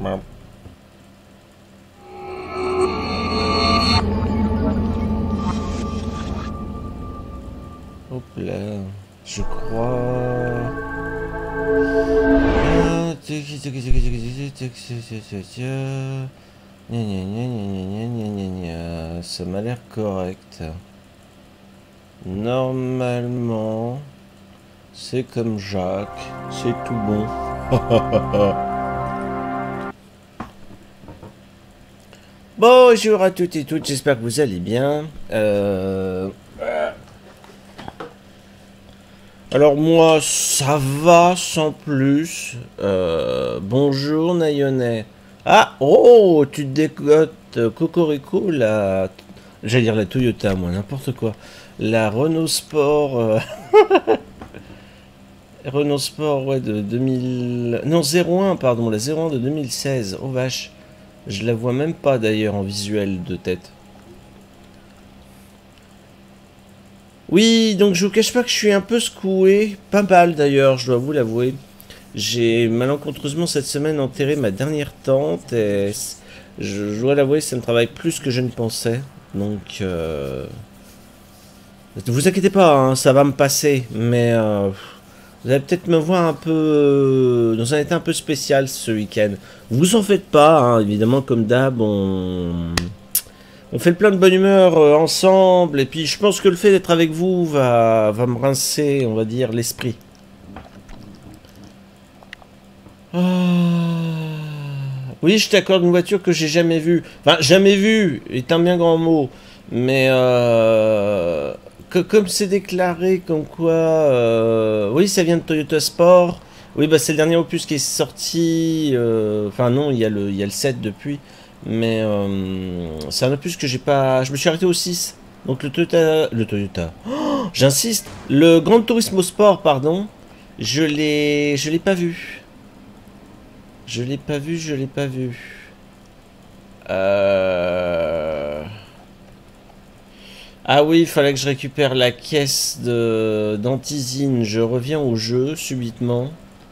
Hop là, je crois... Ça m'a l'air correct. Normalement, c'est comme Jacques, c'est tout bon. Bonjour à toutes et toutes, j'espère que vous allez bien. Alors moi, ça va sans plus. Bonjour Nayonais. Ah, oh, tu te dégotes Cocorico, la... J'allais dire la Toyota, moi, n'importe quoi. La Renault Sport... Renault Sport, ouais, de 2000... Non, 01, pardon, la 01 de 2016. Oh vache. Je la vois même pas d'ailleurs en visuel de tête. Oui, donc je vous cache pas que je suis un peu secoué. Pas mal d'ailleurs, je dois vous l'avouer. J'ai malencontreusement cette semaine enterré ma dernière tante et je dois l'avouer, ça me travaille plus que je ne pensais. Donc, ne vous inquiétez pas, hein, ça va me passer. Mais vous allez peut-être me voir un peu dans un état un peu spécial ce week-end. Vous en faites pas, hein, évidemment, comme d'hab, on fait le plein de bonne humeur ensemble. Et puis je pense que le fait d'être avec vous va me rincer, on va dire, l'esprit. Oui, je t'accorde une voiture que j'ai jamais vue. Enfin, jamais vue est un bien grand mot. Mais comme c'est déclaré comme quoi... oui, ça vient de Toyota Sport. Oui, bah c'est le dernier opus qui est sorti. Enfin non, il y a le 7 depuis. Mais c'est un opus que j'ai pas... Je me suis arrêté au 6. Donc le Toyota... Le Toyota. Oh, j'insiste. Le Gran Turismo Sport, pardon. Je l'ai pas vu. Je l'ai pas vu, je l'ai pas vu. Ah oui, il fallait que je récupère la caisse d'Antizine. Je reviens au jeu, subitement.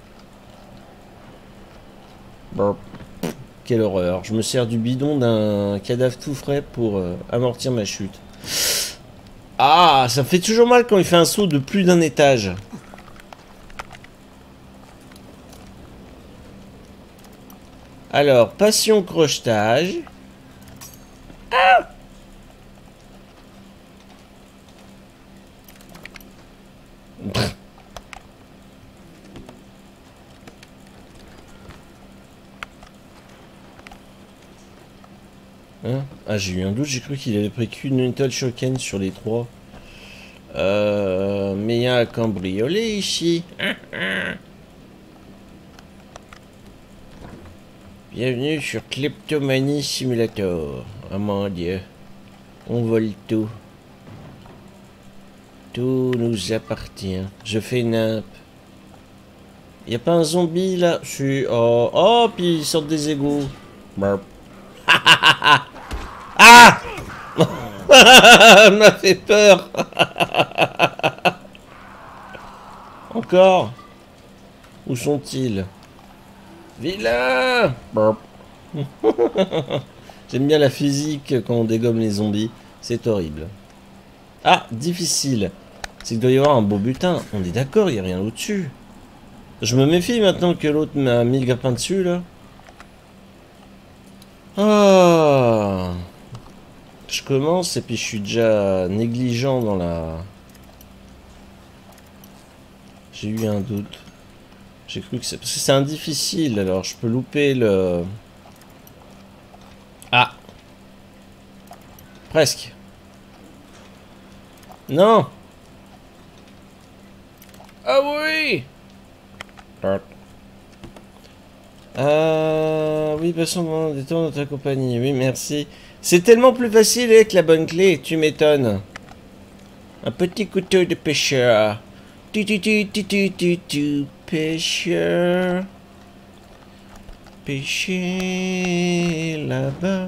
Bon. Quelle horreur. Je me sers du bidon d'un cadavre tout frais pour amortir ma chute. Ah, ça me fait toujours mal quand il fait un saut de plus d'un étage. Alors, passion crochetage. Ah! Hein? Ah, j'ai eu un doute, j'ai cru qu'il avait pris qu'une Metal Shoken sur les trois. Mais il y a un cambriolé ici. Bienvenue sur Kleptomanie Simulator. Oh mon dieu. On vole tout. Tout nous appartient. Je fais nappe. Y a pas un zombie là? Si. Oh, oh, puis ils sortent des égouts. Burp. Ah! M'a fait peur. Encore? Où sont-ils? Vilain! Burp. J'aime bien la physique quand on dégomme les zombies. C'est horrible. Ah, difficile. C'est qu'il doit y avoir un beau butin. On est d'accord, il n'y a rien au-dessus. Je me méfie maintenant que l'autre m'a mis le grappin dessus, là. Ah. Je commence et puis je suis déjà négligent dans la... J'ai eu un doute. J'ai cru que c'est... Parce que c'est un difficile, alors je peux louper le... Ah. Presque. Non. Ah oui. Oui, passons des temps dans ta compagnie. Oui, merci. C'est tellement plus facile avec la bonne clé, tu m'étonnes. Un petit couteau de pêcheur. Pêcheur. Pêcher là-bas.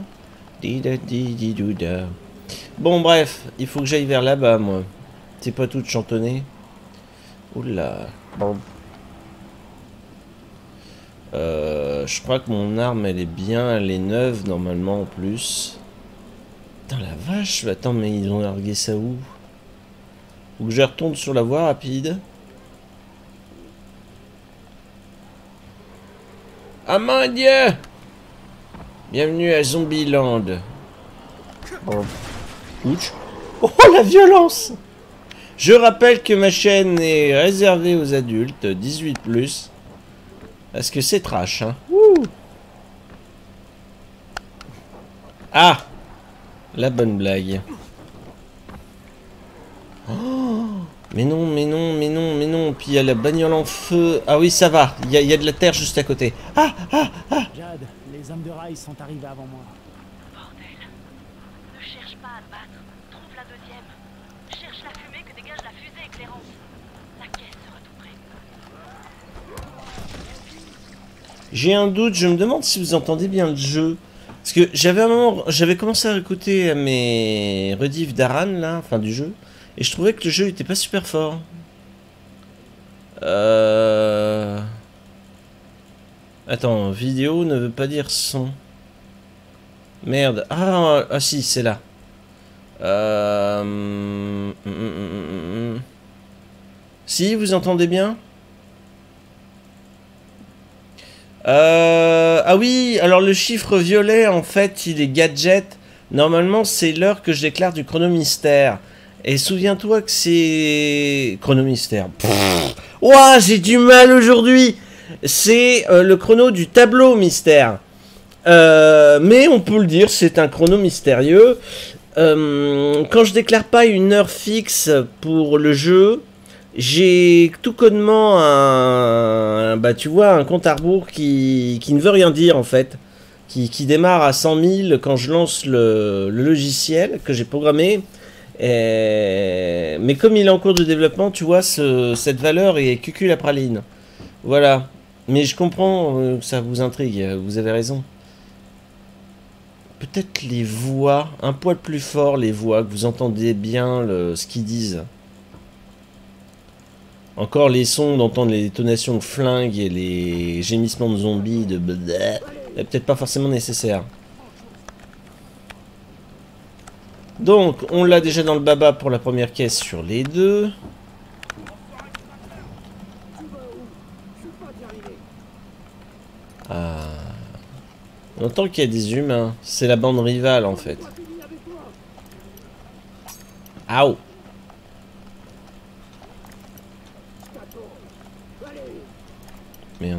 Dida. Bon, bref, il faut que j'aille vers là-bas, moi. C'est pas tout de chantonner. Oula. Bon. Je crois que mon arme, elle est bien, elle est neuve, normalement, en plus. Putain, la vache. Attends, mais ils ont largué ça où? Faut que je retourne sur la voie rapide. Ah mon Dieu! Bienvenue à Zombieland. Oh. Ouch. Oh, la violence! Je rappelle que ma chaîne est réservée aux adultes, 18+. Parce que c'est trash, hein. Ouh. Ah! La bonne blague. Oh, mais non, mais non, mais non, mais non. Puis il y a la bagnole en feu. Ah oui, ça va. Il y a de la terre juste à côté. Ah, ah, ah. Jade, les hommes de rail sont arrivés avant moi. Bordel. Ne cherche pas à te battre. Trouve la deuxième. Cherche la fumée que dégage la fusée éclairante. La caisse sera tout près. J'ai un doute. Je me demande si vous entendez bien le jeu. Parce que j'avais un moment, j'avais commencé à écouter mes rediffs d'Aran, là, enfin du jeu. Et je trouvais que le jeu était pas super fort. Attends, vidéo ne veut pas dire son. Merde. Ah, ah si, c'est là. Si, vous entendez bien? Ah oui, alors le chiffre violet, en fait, il est gadget. Normalement, c'est l'heure que je déclare du chronomystère. Et souviens-toi que c'est... Chronomystère. Ouah, j'ai du mal aujourd'hui. C'est le chrono du tableau mystère. Mais on peut le dire, c'est un chrono mystérieux. Quand je déclare pas une heure fixe pour le jeu, j'ai tout connement bah tu vois, un compte à rebours qui ne veut rien dire en fait. Qui démarre à 100 000 quand je lance le logiciel que j'ai programmé. Mais comme il est en cours de développement, tu vois, cette valeur est cucul à praline. Voilà. Mais je comprends que ça vous intrigue, vous avez raison. Peut-être les voix, un poil plus fort les voix, que vous entendez bien ce qu'ils disent. Encore les sons d'entendre les détonations de flingues et les gémissements de zombies, de peut-être pas forcément nécessaire. Donc, on l'a déjà dans le baba pour la première caisse sur les deux. Ah. On entend qu'il y a des humains. C'est la bande rivale en fait. Aouh. Merde.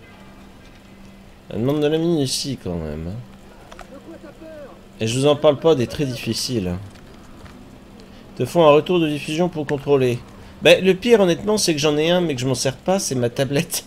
Elle demande de la mine ici quand même. Et je vous en parle pas des très difficiles. Te font un retour de diffusion pour contrôler. Ben, le pire honnêtement c'est que j'en ai un mais que je m'en sers pas, c'est ma tablette.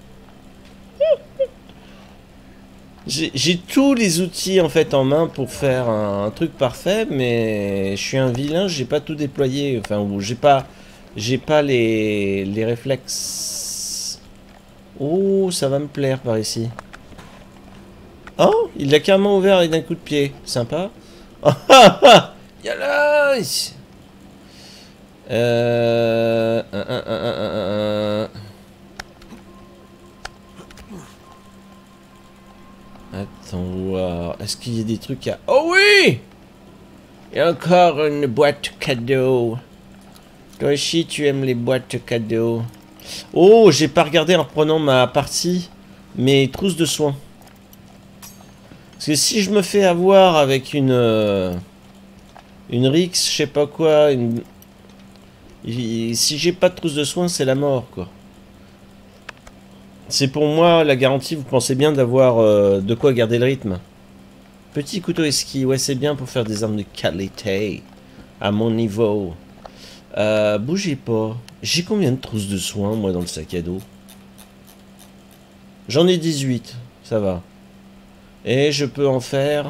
J'ai tous les outils en fait en main pour faire un truc parfait, mais je suis un vilain, j'ai pas tout déployé, enfin ou j'ai pas les réflexes. Oh, ça va me plaire par ici. Oh, il l'a carrément ouvert avec un coup de pied, sympa. Yalla. Attends voir. Est-ce qu'il y a des trucs à... Oh oui! Il y a encore une boîte cadeau. Toi aussi, tu aimes les boîtes cadeaux. Oh, j'ai pas regardé en reprenant ma partie. Mes trousses de soins. Parce que si je me fais avoir avec une Rix, je sais pas quoi, si j'ai pas de trousse de soins, c'est la mort, quoi. C'est pour moi la garantie, vous pensez bien d'avoir de quoi garder le rythme. Petit couteau esquis, ouais c'est bien pour faire des armes de qualité. À mon niveau. Bougez pas. J'ai combien de trousses de soins moi dans le sac à dos? J'en ai 18, ça va. Et je peux en faire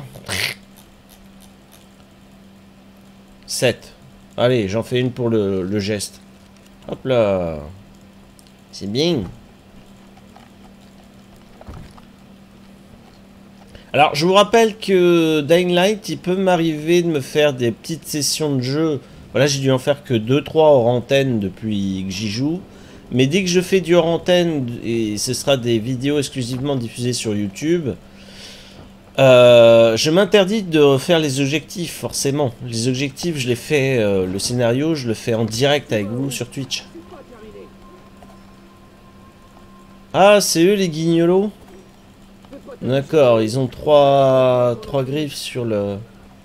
7. Allez, j'en fais une pour le geste. Hop là. C'est bien. Alors, je vous rappelle que Dying Light, il peut m'arriver de me faire des petites sessions de jeu. Voilà, j'ai dû en faire que 2-3 hors antenne depuis que j'y joue. Mais dès que je fais du hors antenne, et ce sera des vidéos exclusivement diffusées sur YouTube, je m'interdis de refaire les objectifs, forcément. Les objectifs, je les fais, le scénario, je le fais en direct avec vous sur Twitch. Ah, c'est eux les guignolos? D'accord, ils ont trois griffes sur le...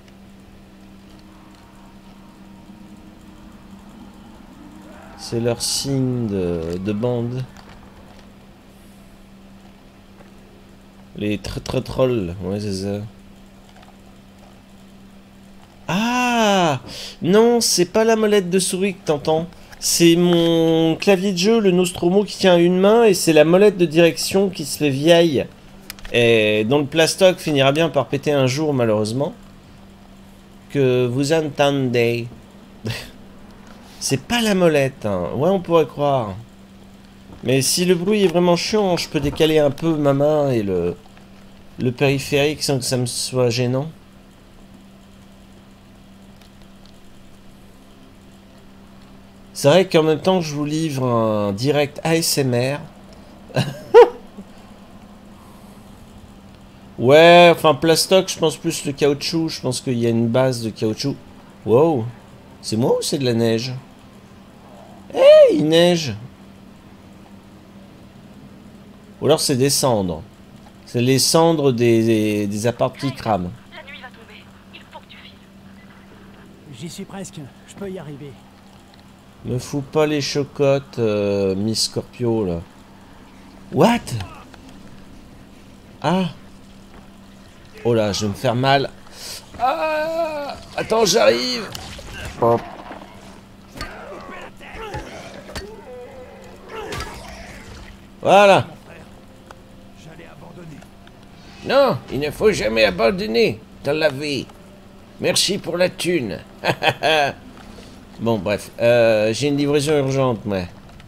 C'est leur signe de bande. Les trolls, ouais c'est ça. Ah non, c'est pas la molette de souris que t'entends. C'est mon clavier de jeu, le Nostromo, qui tient à une main, et c'est la molette de direction qui se fait vieille. Et dont le plastoc finira bien par péter un jour, malheureusement. Que vous entendez. C'est pas la molette, hein. Ouais, on pourrait croire. Mais si le bruit est vraiment chiant, je peux décaler un peu ma main et le périphérique sans que ça me soit gênant. C'est vrai qu'en même temps, je vous livre un direct ASMR. Ouais, enfin, plastoc, je pense plus le caoutchouc. Je pense qu'il y a une base de caoutchouc. Wow. C'est moi ou c'est de la neige? Eh, il neige. Ou alors c'est des cendres. C'est les cendres des apparts qui crament. La nuit va tomber. Il faut que tu files. J'y suis presque. Je peux y arriver. Me fous pas les chocottes, Miss Scorpio, là. What? Ah. Oh là, je vais me faire mal. Ah. Attends, j'arrive. Hop. Voilà. Non, il ne faut jamais abandonner dans la vie. Merci pour la thune. Bon, bref. J'ai une livraison urgente, moi.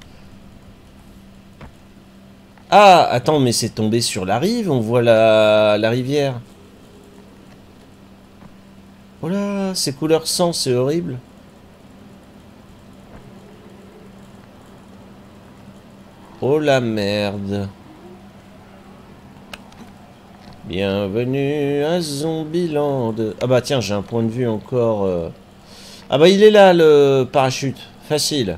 Ah, attends, mais c'est tombé sur la rive. On voit la rivière. Oh là, c'est couleur sang, c'est horrible. Oh la merde. Bienvenue à Zombieland. Ah bah tiens, j'ai un point de vue encore... Ah bah il est là, le parachute. Facile.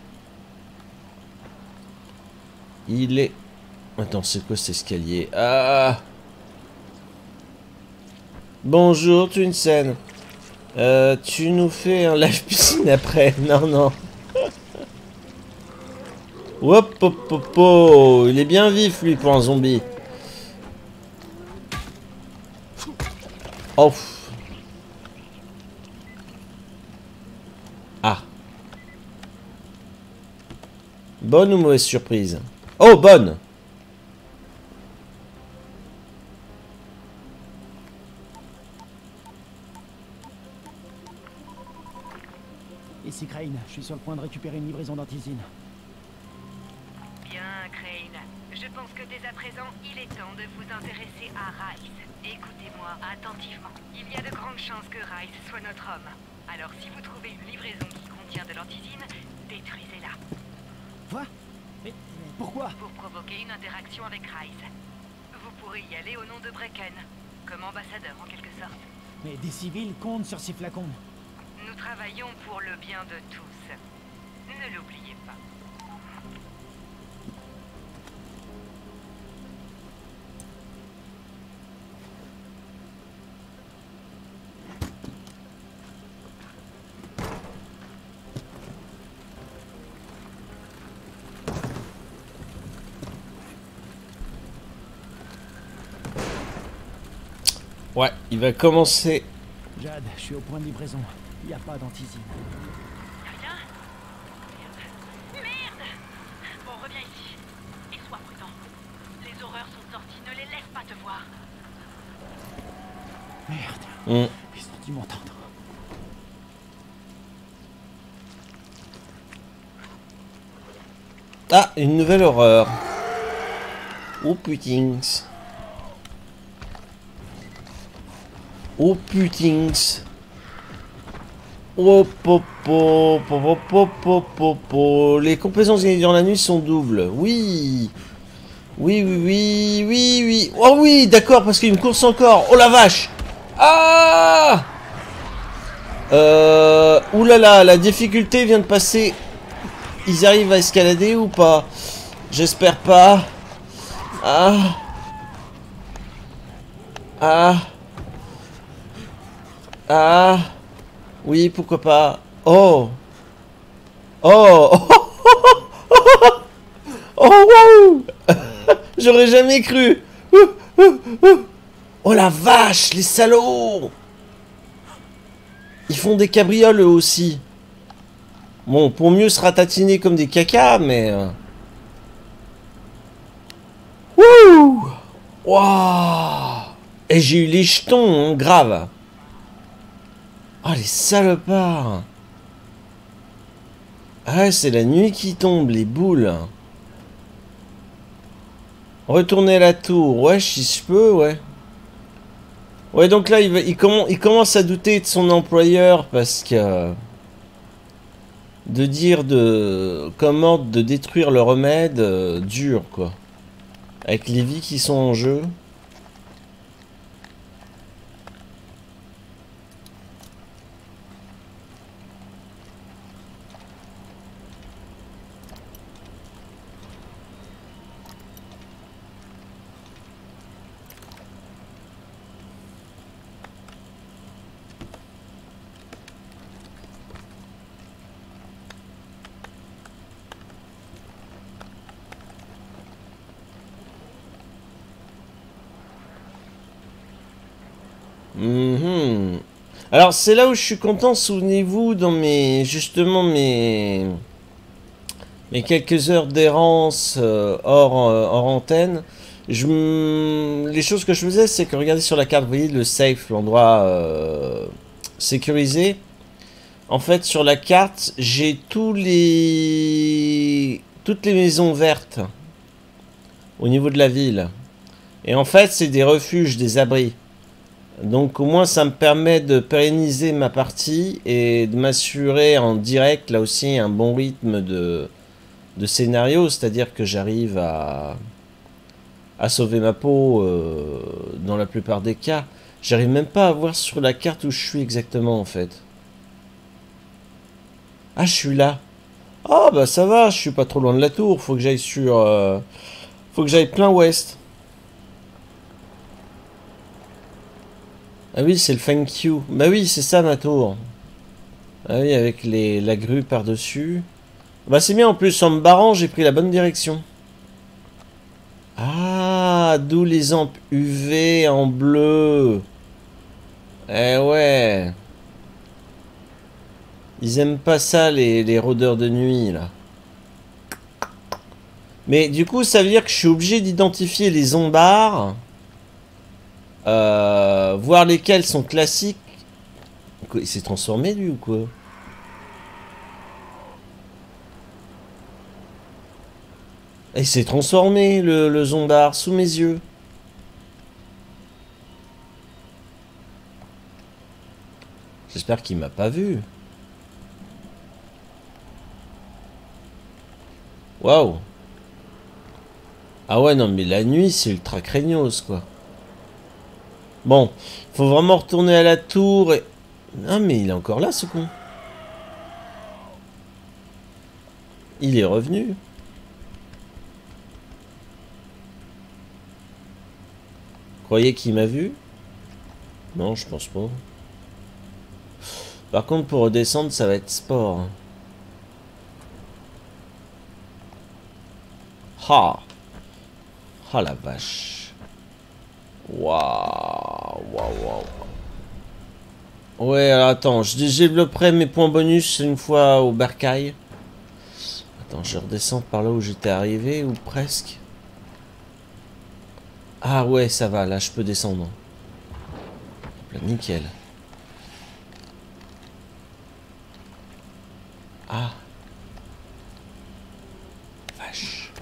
Il est... Attends, c'est quoi cet escalier? Ah. Bonjour, Twinsen. Tu nous fais un live piscine après? Non, non. Hop, hop, hop, hop. Il est bien vif, lui, pour un zombie. Oh. Ah. Bonne ou mauvaise surprise? Oh, bonne. Ici Crane, je suis sur le point de récupérer une livraison d'antisine. Bien, Crane. Je pense que dès à présent, il est temps de vous intéresser à Rice. Écoutez-moi attentivement. Il y a de grandes chances que Rice soit notre homme. Alors si vous trouvez une livraison qui contient de l'antisine, détruisez-la. Quoi? Mais pourquoi? Pour provoquer une interaction avec Rice. Vous pourrez y aller au nom de Brecken, comme ambassadeur en quelque sorte. Mais des civils comptent sur ces flacons. Nous travaillons pour le bien de tous. Ne l'oubliez pas. Ouais, il va commencer. Jade, je suis au point de livraison. Il n'y a pas d'antisine. Rien? Merde! Bon, reviens ici. Et sois prudent. Les horreurs sont sorties, ne les laisse pas te voir. Merde. Ils ont dû m'entendre. Ah, une nouvelle horreur. Oh putins. Oh putins. Oh, les compétences gagnées durant la nuit sont doubles. Oui. Oui, oui, oui, oui, oui. Oh oui, d'accord, parce qu'il y a une course encore. Oh la vache. Ah. Ouh là là, la difficulté vient de passer. Ils arrivent à escalader ou pas? J'espère pas. Ah. Ah. Ah. Oui, pourquoi pas. Oh. Oh. Oh, waouh. J'aurais jamais cru. Oh la vache, les salauds. Ils font des cabrioles eux aussi. Bon, pour mieux se ratatiner comme des cacas, mais... Wouh. Waouh. Et j'ai eu les jetons, hein, grave. Oh, les salopards. Ah, c'est la nuit qui tombe, les boules. Retourner à la tour. Ouais, si je peux, ouais. Ouais, donc là, il commence à douter de son employeur parce que... De dire comme ordre de détruire le remède, dur, quoi. Avec les vies qui sont en jeu. Alors c'est là où je suis content, souvenez-vous, dans justement mes quelques heures d'errance hors antenne, les choses que je faisais, c'est que regardez sur la carte, vous voyez le safe, l'endroit sécurisé. En fait, sur la carte, j'ai toutes les maisons vertes au niveau de la ville. Et en fait, c'est des refuges, des abris. Donc au moins ça me permet de pérenniser ma partie et de m'assurer en direct là aussi un bon rythme de scénario, c'est-à-dire que j'arrive à sauver ma peau dans la plupart des cas. J'arrive même pas à voir sur la carte où je suis exactement en fait. Ah, je suis là. Ah bah ça va, je suis pas trop loin de la tour, faut que j'aille faut que j'aille plein ouest. Ah oui, c'est le thank you. Bah oui, c'est ça ma tour. Ah oui, avec la grue par-dessus. Bah c'est bien, en plus, en me barrant, j'ai pris la bonne direction. Ah, d'où les ampes UV en bleu. Eh ouais. Ils aiment pas ça, les rôdeurs de nuit, là. Mais du coup, ça veut dire que je suis obligé d'identifier les zombards. Voir lesquels sont classiques. Il s'est transformé lui ou quoi? Il s'est transformé le zombard sous mes yeux. J'espère qu'il m'a pas vu. Waouh. Ah ouais non mais la nuit c'est ultra craignos quoi. Bon, faut vraiment retourner à la tour et... Ah mais il est encore là ce con. Il est revenu. Croyez qu'il m'a vu? Non, je pense pas. Par contre, pour redescendre, ça va être sport. Ha! Ah la vache. Waouh! Waouh! Ouais, alors attends, je développerai mes points bonus une fois au bercail. Attends, je redescends par là où j'étais arrivé, ou presque. Ah ouais, ça va, là je peux descendre. Là, nickel. Ah. Vache.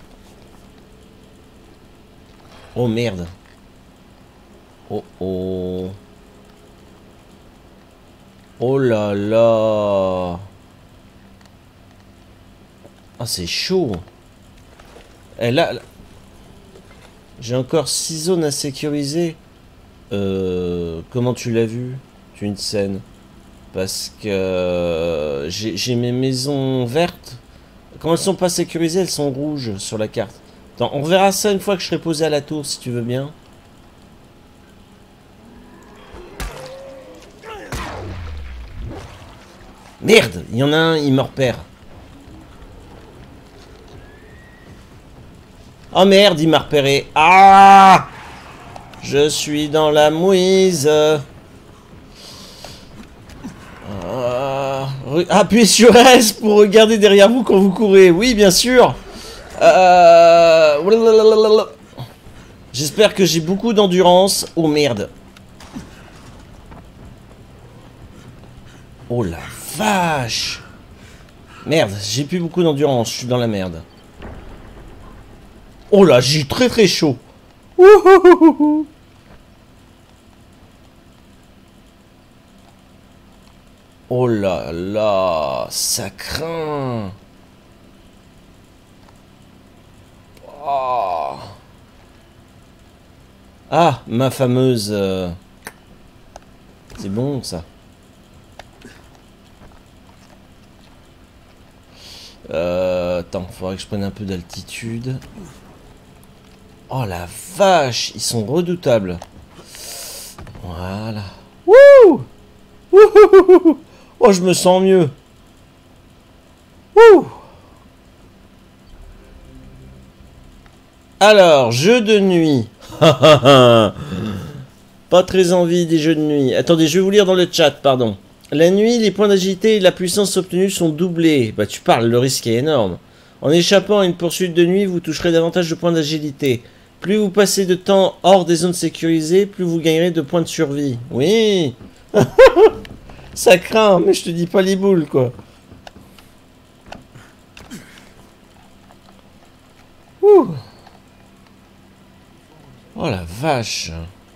Oh merde. Oh oh. Oh là là. Ah, c'est chaud. Et là, j'ai encore 6 zones à sécuriser. Comment tu l'as vu? Tu une scène. Parce que j'ai mes maisons vertes. Quand elles sont pas sécurisées, elles sont rouges sur la carte. Attends, on verra ça une fois que je serai posé à la tour, si tu veux bien. Merde, il y en a un, il me repère. Oh merde, il m'a repéré. Ah! Je suis dans la mouise. Appuyez sur S pour regarder derrière vous quand vous courez. Oui, bien sûr. J'espère que j'ai beaucoup d'endurance. Oh merde. Oh la vache. Merde, j'ai plus beaucoup d'endurance. Je suis dans la merde. Oh là, j'ai très très chaud. Ouhouhouhou. Oh là là, ça craint. Oh. Ah, ma fameuse... C'est bon ça. Attends, faudrait que je prenne un peu d'altitude. Oh la vache, ils sont redoutables. Voilà. Wouh! Wouhouhouhou! Oh, je me sens mieux. Wouh! Alors, jeu de nuit. Pas très envie des jeux de nuit. Attendez, je vais vous lire dans le chat, pardon. La nuit, les points d'agilité et la puissance obtenue sont doublés. Bah, tu parles, le risque est énorme. En échappant à une poursuite de nuit, vous toucherez davantage de points d'agilité. Plus vous passez de temps hors des zones sécurisées, plus vous gagnerez de points de survie. Oui. Ça craint, mais je te dis pas les boules, quoi. Ouh. Oh la vache.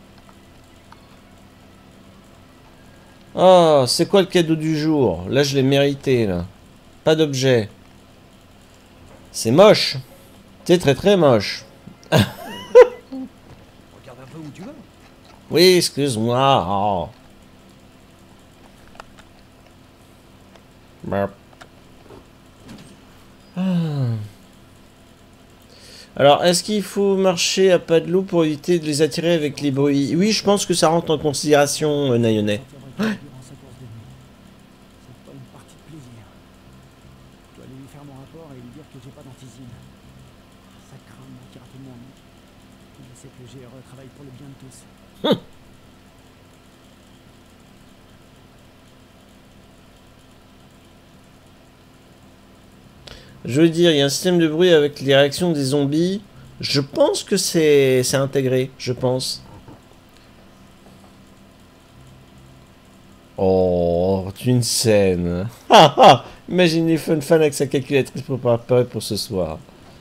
Oh, c'est quoi le cadeau du jour? Là, je l'ai mérité, là. Pas d'objet. C'est moche. C'est très très moche. Regarde un peu où tu vas. Oui, excuse-moi. Oh. Alors, est-ce qu'il faut marcher à pas de loup pour éviter de les attirer avec les bruits? Oui, je pense que ça rentre en considération, Nayonet. Durant sa course de nuit. C'est pas une partie de plaisir. Je dois aller lui faire mon rapport et lui dire que j'ai pas d'antisine. Ça craint de manquer rapidement, mec. Je sais que le GRE travaille pour le bien de tous. Je veux dire, il y a un système de bruit avec les réactions des zombies. Je pense que c'est intégré, je pense. Oh, une scène. Ah ah. Imaginez Fun Fan avec sa calculatrice pour préparer pour ce soir.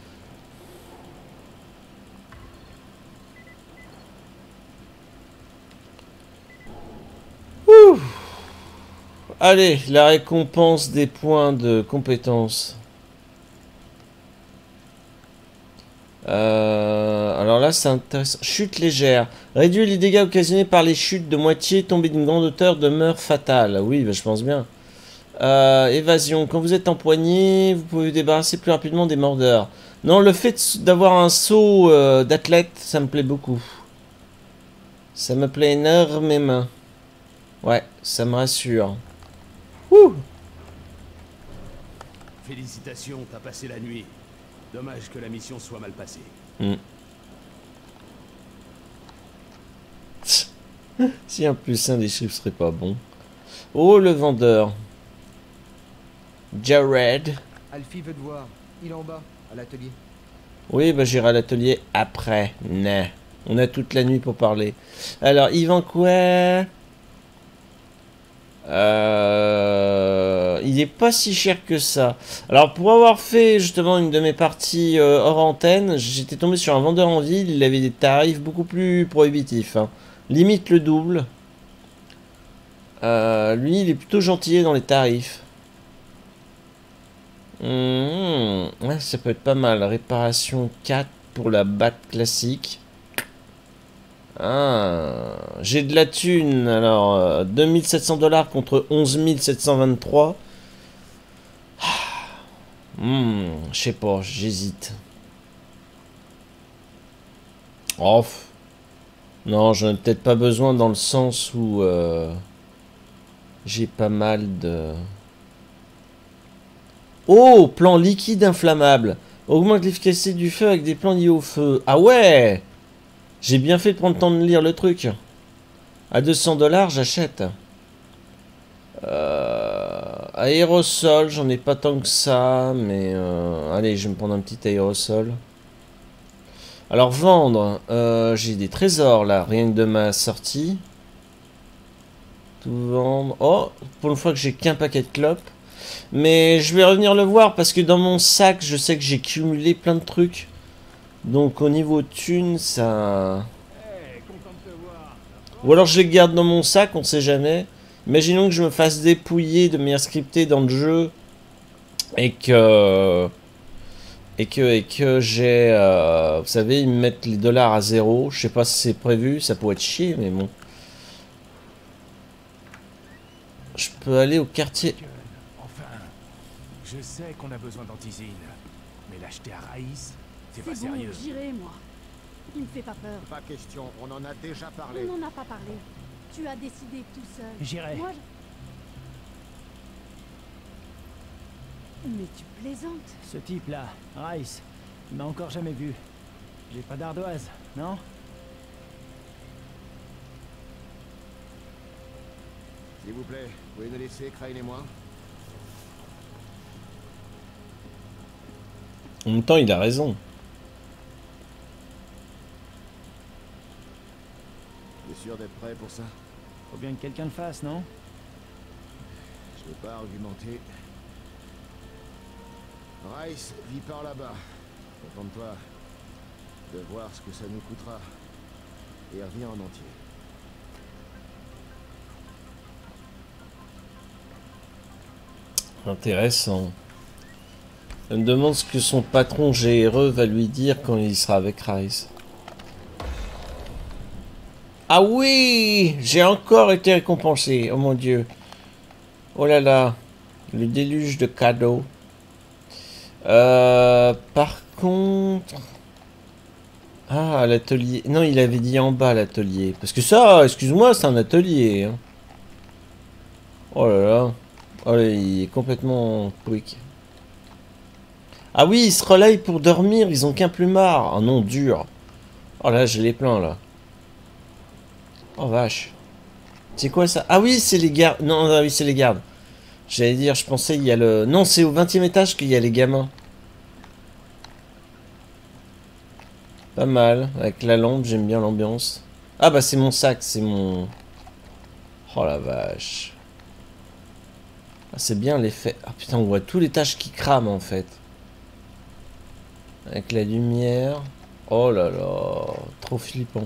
Ouh. Allez, la récompense des points de compétence. Alors là, c'est intéressant. Chute légère. Réduit les dégâts occasionnés par les chutes de moitié. Tomber d'une grande hauteur demeure fatale. Oui, bah, je pense bien. Évasion. Quand vous êtes empoigné, vous pouvez vous débarrasser plus rapidement des mordeurs. Non, le fait d'avoir un saut d'athlète, ça me plaît beaucoup. Ça me plaît énormément. Ouais, ça me rassure. Ouh. Félicitations, t'as passé la nuit. Dommage que la mission soit mal passée. Si un plus un des chiffres serait pas bon. Oh, le vendeur. Jared. Alfie veut te voir. Il est en bas, à l'atelier. Oui, bah j'irai à l'atelier après. Nah. On a toute la nuit pour parler. Alors, il vend quoi? Il est pas si cher que ça. Alors, pour avoir fait justement une de mes parties hors antenne, j'étais tombé sur un vendeur en ville. Il avait des tarifs beaucoup plus prohibitifs, hein. Limite le double. Lui, il est plutôt gentil dans les tarifs. Ouais, ça peut être pas mal. Réparation 4 pour la batte classique. Ah, j'ai de la thune. Alors, 2700 $ contre 11 723. Je sais pas, j'hésite. Oh, non, j'en ai peut-être pas besoin dans le sens où j'ai pas mal de... Oh, plan liquide inflammable. Augmente l'efficacité du feu avec des plans liés au feu. Ah ouais! J'ai bien fait de prendre le temps de lire le truc. À 200 $, j'achète. Aérosol, j'en ai pas tant que ça, mais allez, je vais me prendre un petit aérosol. Alors vendre, j'ai des trésors là, rien que de ma sortie. Tout vendre. Oh, pour une fois que j'ai qu'un paquet de clopes. Mais je vais revenir le voir parce que dans mon sac, je sais que j'ai cumulé plein de trucs. Donc au niveau thune, ça... Ou alors je les garde dans mon sac, on sait jamais. Imaginons que je me fasse dépouiller de manière scriptée dans le jeu. Et que j'ai... vous savez, ils me mettent les dollars à 0. Je sais pas si c'est prévu, ça pourrait être chier, mais bon. Je peux aller au quartier... Je sais qu'on a besoin d'antisine, mais l'acheter à Raïs, c'est pas C'est bon, sérieux. j'irai, moi. Il me fait pas peur. Pas question, on en a déjà parlé. On n'en a pas parlé. Tu as décidé tout seul. J'irai. Moi, Mais tu plaisantes. Ce type-là, Rice, il m'a encore jamais vu. J'ai pas d'ardoise, non? S'il vous plaît, vous pouvez nous laisser, Crane et moi? En même temps, il a raison. T'es sûr d'être prêt pour ça? Faut bien que quelqu'un le fasse, non? Je veux pas argumenter. Rice vit par là-bas. Contente-toi de voir ce que ça nous coûtera. Et reviens en entier. Intéressant. Elle me demande ce que son patron GRE va lui dire quand il sera avec Rice. Ah oui! J'ai encore été récompensé. Oh mon dieu. Oh là là. Le déluge de cadeaux. Par contre... Ah, l'atelier. Non, il avait dit en bas l'atelier. Parce que ça, excuse-moi, c'est un atelier. Hein. Oh là là. Oh là, il est complètement quick. Ah oui, ils se relayent pour dormir, ils ont qu'un plumard. Oh non, dur. Oh là, je les plains là. Oh vache. C'est quoi ça? Ah oui, c'est les gardes. Non, ah oui, c'est les gardes. J'allais dire, je pensais il y a le... Non, c'est au 20e étage qu'il y a les gamins. Pas mal. Avec la lampe, j'aime bien l'ambiance. Ah bah c'est mon sac, c'est mon... Oh la vache. Ah, c'est bien l'effet. Ah putain, on voit tous les tâches qui crament en fait. Avec la lumière. Oh là là. Trop flippant.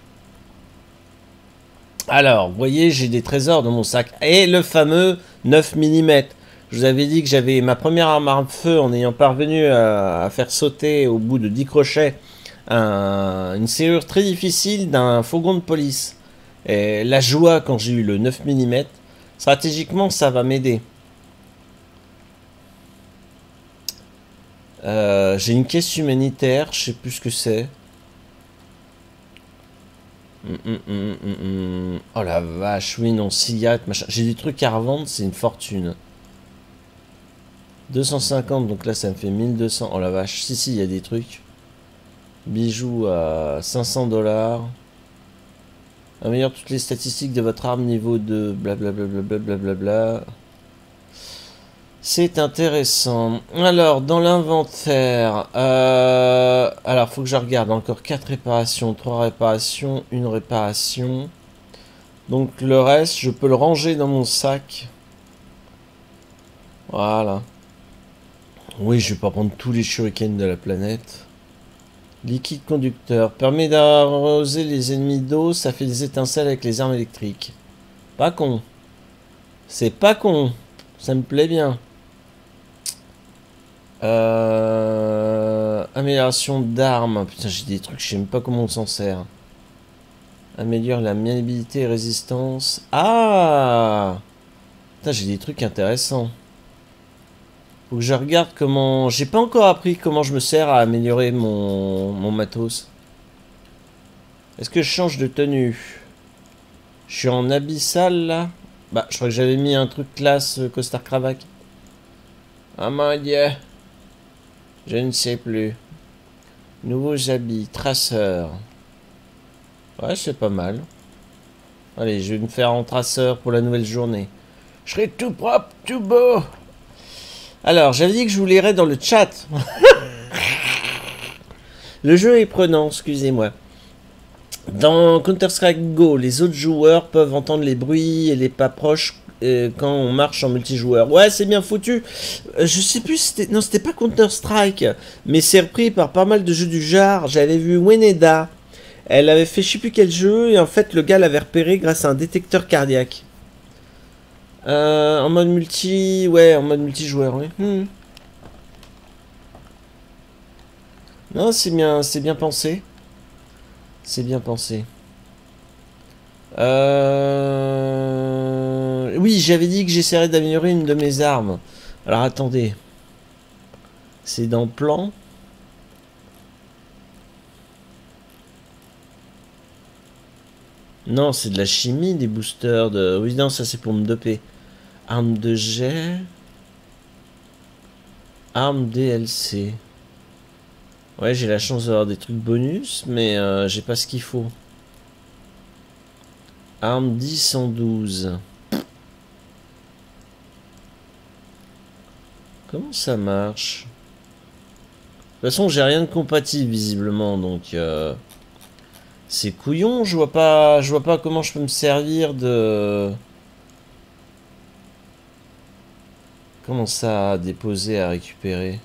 Alors, vous voyez, j'ai des trésors dans mon sac. Et le fameux 9 mm. Je vous avais dit que j'avais ma première arme à feu en ayant parvenu à faire sauter au bout de 10 crochets une serrure très difficile d'un fourgon de police. Et la joie quand j'ai eu le 9 mm, stratégiquement, ça va m'aider. J'ai une caisse humanitaire, je sais plus ce que c'est. Oh la vache, oui, non, cigarette, machin. J'ai des trucs à revendre, c'est une fortune. 250, donc là ça me fait 1200. Oh la vache, si, il y a des trucs. Bijoux à 500 $. Améliore toutes les statistiques de votre arme niveau 2. Blablabla. C'est intéressant. Alors, dans l'inventaire, alors, faut que je regarde. Encore 4 réparations, 3 réparations, 1 réparation. Donc, le reste, je peux le ranger dans mon sac. Voilà. Oui, je vais pas prendre tous les shurikens de la planète. Liquide conducteur. Permet d'arroser les ennemis d'eau. Ça fait des étincelles avec les armes électriques. Pas con. C'est pas con. Ça me plaît bien. Amélioration d'armes. Putain, j'ai des trucs, je sais même pas comment on s'en sert. Améliore la maniabilité et résistance. Ah! Putain, j'ai des trucs intéressants. Faut que je regarde comment... J'ai pas encore appris comment je me sers à améliorer mon matos. Est-ce que je change de tenue? Je suis en abyssal, là. Bah, je crois que j'avais mis un truc classe costard cravate. Ah mon dieu. Je ne sais plus. Nouveaux habits, traceur. Ouais, c'est pas mal. Allez, je vais me faire en traceur pour la nouvelle journée. Je serai tout propre, tout beau. Alors, j'avais dit que je vous lirais dans le chat. Le jeu est prenant, excusez-moi. Dans Counter-Strike Go, les autres joueurs peuvent entendre les bruits et les pas proches quand on marche en multijoueur. Ouais, c'est bien foutu. Je sais plus, c'était... Non, c'était pas Counter-Strike, mais c'est repris par pas mal de jeux du genre. J'avais vu Weneda. Elle avait fait je sais plus quel jeu, et en fait, le gars l'avait repéré grâce à un détecteur cardiaque. En mode multi... Ouais, en mode multijoueur, oui. Non, c'est bien pensé. C'est bien pensé. Oui, j'avais dit que j'essaierais d'améliorer une de mes armes. Alors, attendez. C'est dans plan. Non, c'est de la chimie, des boosters de... Oui, non, ça c'est pour me doper. Arme de jet. Arme DLC. Ouais, j'ai la chance d'avoir des trucs bonus, mais j'ai pas ce qu'il faut. Arme 10-112. Comment ça marche? De toute façon, j'ai rien de compatible, visiblement, donc... C'est couillon, je vois pas comment je peux me servir de... Comment ça, déposer à récupérer?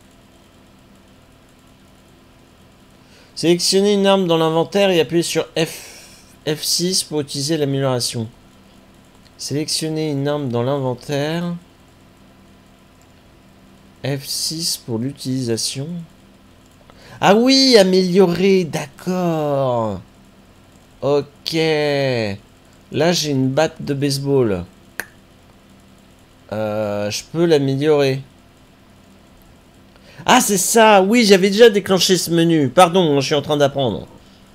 Sélectionnez une arme dans l'inventaire et appuyez sur F6 pour utiliser l'amélioration. Sélectionnez une arme dans l'inventaire. F6 pour l'utilisation. Ah oui, améliorer, d'accord. Ok. Là, j'ai une batte de baseball. Je peux l'améliorer. Ah, c'est ça. Oui, j'avais déjà déclenché ce menu. Pardon, je suis en train d'apprendre.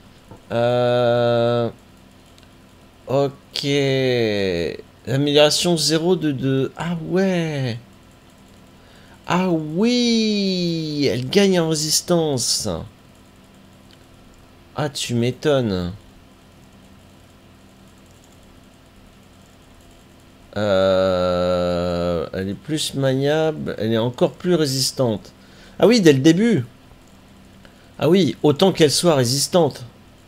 Ok. Amélioration 0 de 2. Ah ouais. Ah oui. Elle gagne en résistance. Ah, tu m'étonnes. Elle est plus maniable. Elle est encore plus résistante. Ah oui, dès le début. Ah oui, autant qu'elle soit résistante.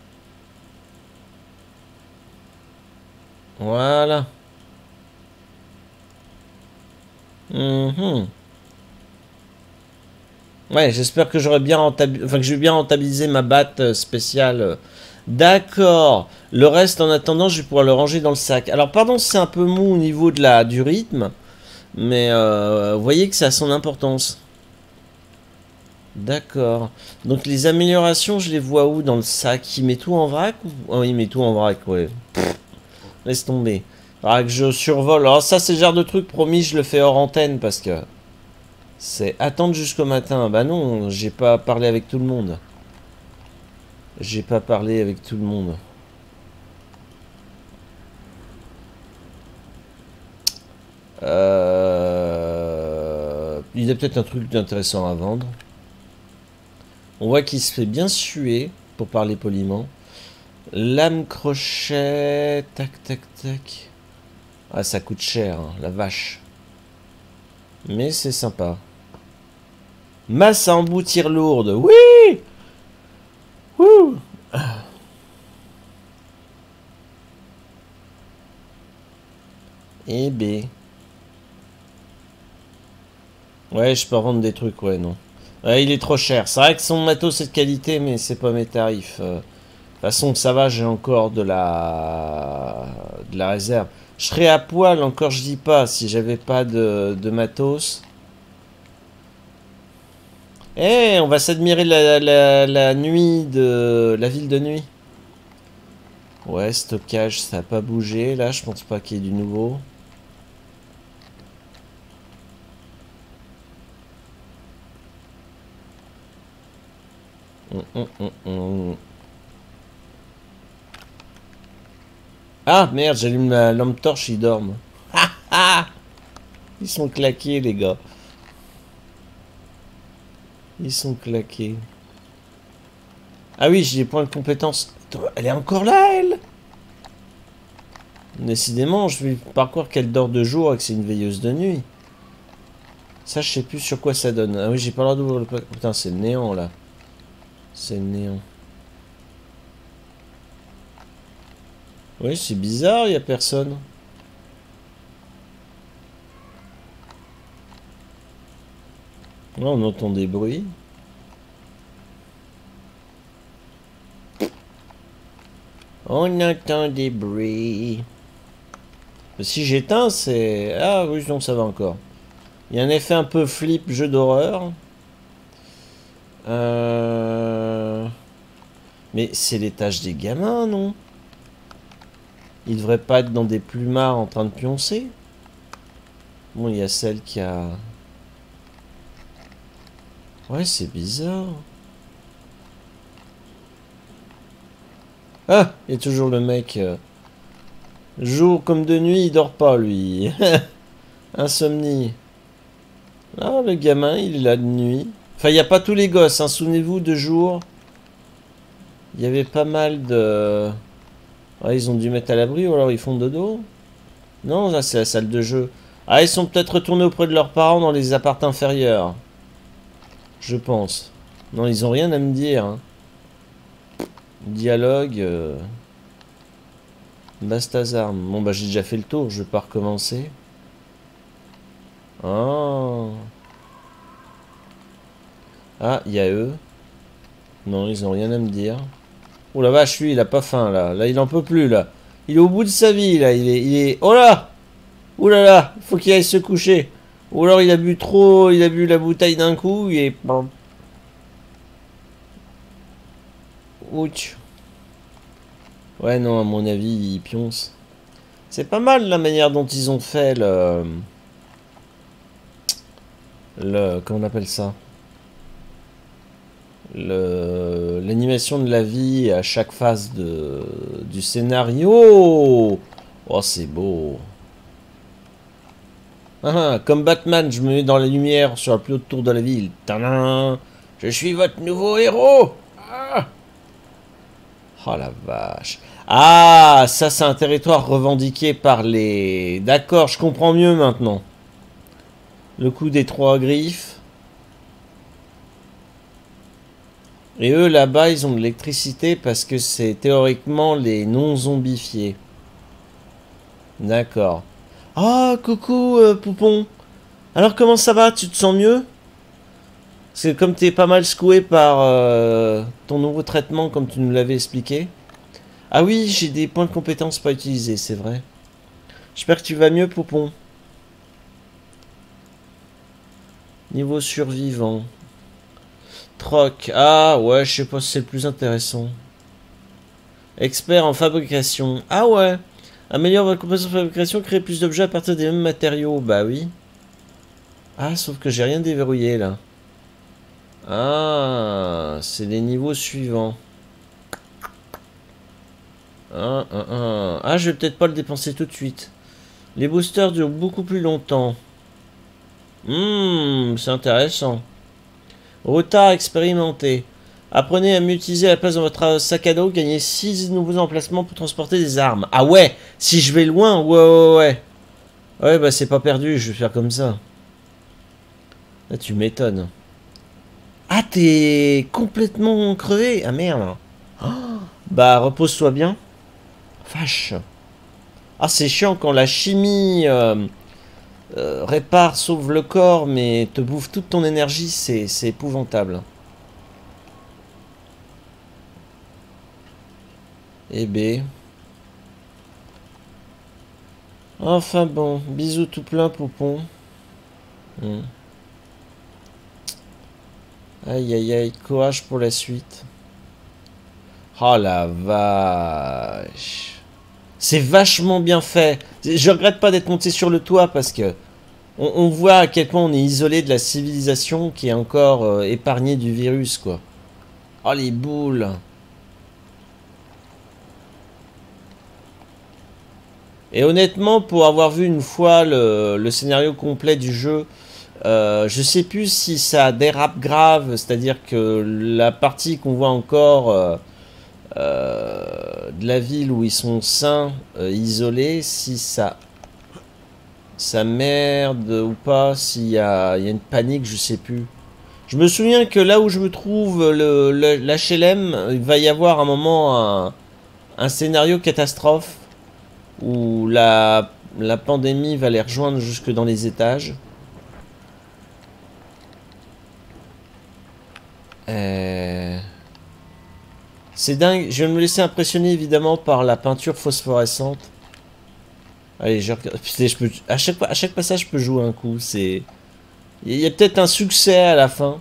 Voilà. Ouais, j'espère que j'aurai bien rentabilisé, enfin que je vais bien rentabiliser ma batte spéciale. D'accord. Le reste, en attendant, je vais pouvoir le ranger dans le sac. Alors, pardon si c'est un peu mou au niveau de du rythme, mais vous voyez que ça a son importance. D'accord. Donc, les améliorations, je les vois où dans le sac? Il met tout en vrac ou... Oh, il met tout en vrac, ouais. Pff, laisse tomber. Faudra que je survole. Alors, ça, c'est le genre de truc, promis, je le fais hors antenne parce que... C'est attendre jusqu'au matin. Bah non, j'ai pas parlé avec tout le monde. J'ai pas parlé avec tout le monde. Il y a peut-être un truc intéressant à vendre. On voit qu'il se fait bien suer, pour parler poliment. Lame crochet. Tac, tac, tac. Ah, ça coûte cher, hein, la vache. Mais c'est sympa. Masse à emboutir lourde. Oui! Wouh! Et B. Ouais, je peux vendre des trucs, ouais, non. Ouais, il est trop cher. C'est vrai que son matos est de qualité, mais c'est pas mes tarifs. De toute façon, ça va, j'ai encore de la réserve. Je serais à poil, encore je dis pas, si j'avais pas de matos. Eh, on va s'admirer la nuit de... La ville de nuit. Ouais, stockage, ça n'a pas bougé. Là, je pense pas qu'il y ait du nouveau. Ah, merde, j'allume la lampe torche, ils dorment. Ah, ah, ils sont claqués, les gars. Ils sont claqués. Ah oui, j'ai des points de compétence. Attends, elle est encore là, elle? Décidément, je vais par croire qu'elle dort de jour et que c'est une veilleuse de nuit. Ça, je sais plus sur quoi ça donne. Ah oui, j'ai pas le droit d'ouvrir le... Putain, c'est le néant, là. C'est le néant. Oui, c'est bizarre, il n'y a personne. Là, on entend des bruits. On entend des bruits. Si j'éteins, c'est... Ah oui, non, ça va encore. Il y a un effet un peu flip, jeu d'horreur. Mais c'est l'étage des gamins, non? Ils devraient pas être dans des plumards en train de pioncer. Bon, il y a celle qui a... Ouais, c'est bizarre. Ah, il y a toujours le mec... Jour comme de nuit, il dort pas, lui. Insomnie. Ah, le gamin, il est là de nuit. Enfin, il n'y a pas tous les gosses, hein. Souvenez-vous, de jour. Il y avait pas mal de... Ouais, ils ont dû mettre à l'abri ou alors ils font dodo. Non, là, c'est la salle de jeu. Ah, ils sont peut-être retournés auprès de leurs parents dans les apparts inférieurs. Je pense. Non, ils ont rien à me dire. Hein. Dialogue... Bastazarm. Bon, bah, j'ai déjà fait le tour, je vais pas recommencer. Oh. Ah, il y a eux. Non, ils ont rien à me dire. Oh la vache, lui, il a pas faim, là. Là, il en peut plus, là. Il est au bout de sa vie, là. Il est... Oh là! Ouh là là! Faut qu'il aille se coucher. Ou alors, il a bu trop... Il a bu la bouteille d'un coup, et... Ouch. Ouais, non, à mon avis, il pionce. C'est pas mal, la manière dont ils ont fait comment on appelle ça? L'animation de la vie à chaque phase du scénario. Oh, c'est beau. Ah, comme Batman, je me mets dans la lumière sur la plus haute tour de la ville. Tadam, je suis votre nouveau héros. Ah. Oh la vache. Ah, ça c'est un territoire revendiqué par les... D'accord, je comprends mieux maintenant. Le coup des 3 griffes. Et eux, là-bas, ils ont de l'électricité parce que c'est théoriquement les non-zombifiés. D'accord. Ah, coucou, Poupon. Alors, comment ça va? Tu te sens mieux? Parce que comme t'es pas mal secoué par ton nouveau traitement, comme tu nous l'avais expliqué. Ah oui, j'ai des points de compétence pas utilisés, c'est vrai. J'espère que tu vas mieux, Poupon. Niveau survivant. Troc. Ah ouais, je sais pas si c'est le plus intéressant. Expert en fabrication. Ah ouais. Améliore votre compétence en fabrication, créer plus d'objets à partir des mêmes matériaux. Bah oui. Ah, sauf que j'ai rien déverrouillé là. Ah, c'est les niveaux suivants. Ah, je vais peut-être pas le dépenser tout de suite. Les boosters durent beaucoup plus longtemps. C'est intéressant. Retard expérimenté. Apprenez à mieux utiliser la place dans votre sac à dos. Gagnez 6 nouveaux emplacements pour transporter des armes. Ah ouais, si je vais loin, ouais. Ouais, bah c'est pas perdu, je vais faire comme ça. Là, tu m'étonnes. Ah, t'es complètement crevé. Ah merde. Oh, bah, repose-toi bien. Vache. Ah, c'est chiant quand la chimie répare, sauve le corps, mais te bouffe toute ton énergie, c'est épouvantable. Eh B. Enfin bon, bisous tout plein, Poupon. Hmm. Aïe aïe aïe, courage pour la suite. Oh la vache. C'est vachement bien fait. Je regrette pas d'être monté sur le toit parce que on voit à quel point on est isolé de la civilisation qui est encore épargnée du virus, quoi. Oh les boules. Et honnêtement, pour avoir vu une fois le scénario complet du jeu, je sais plus si ça dérape grave, c'est-à-dire que la partie qu'on voit encore de la ville où ils sont sains, isolés, si ça merde ou pas, s'il y a une panique, je sais plus. Je me souviens que là où je me trouve, l'HLM, il va y avoir un moment un scénario catastrophe où la pandémie va les rejoindre jusque dans les étages. C'est dingue, je vais me laisser impressionner évidemment par la peinture phosphorescente. Allez, je regarde. Putain, à chaque passage, je peux jouer un coup. Il y a peut-être un succès à la fin.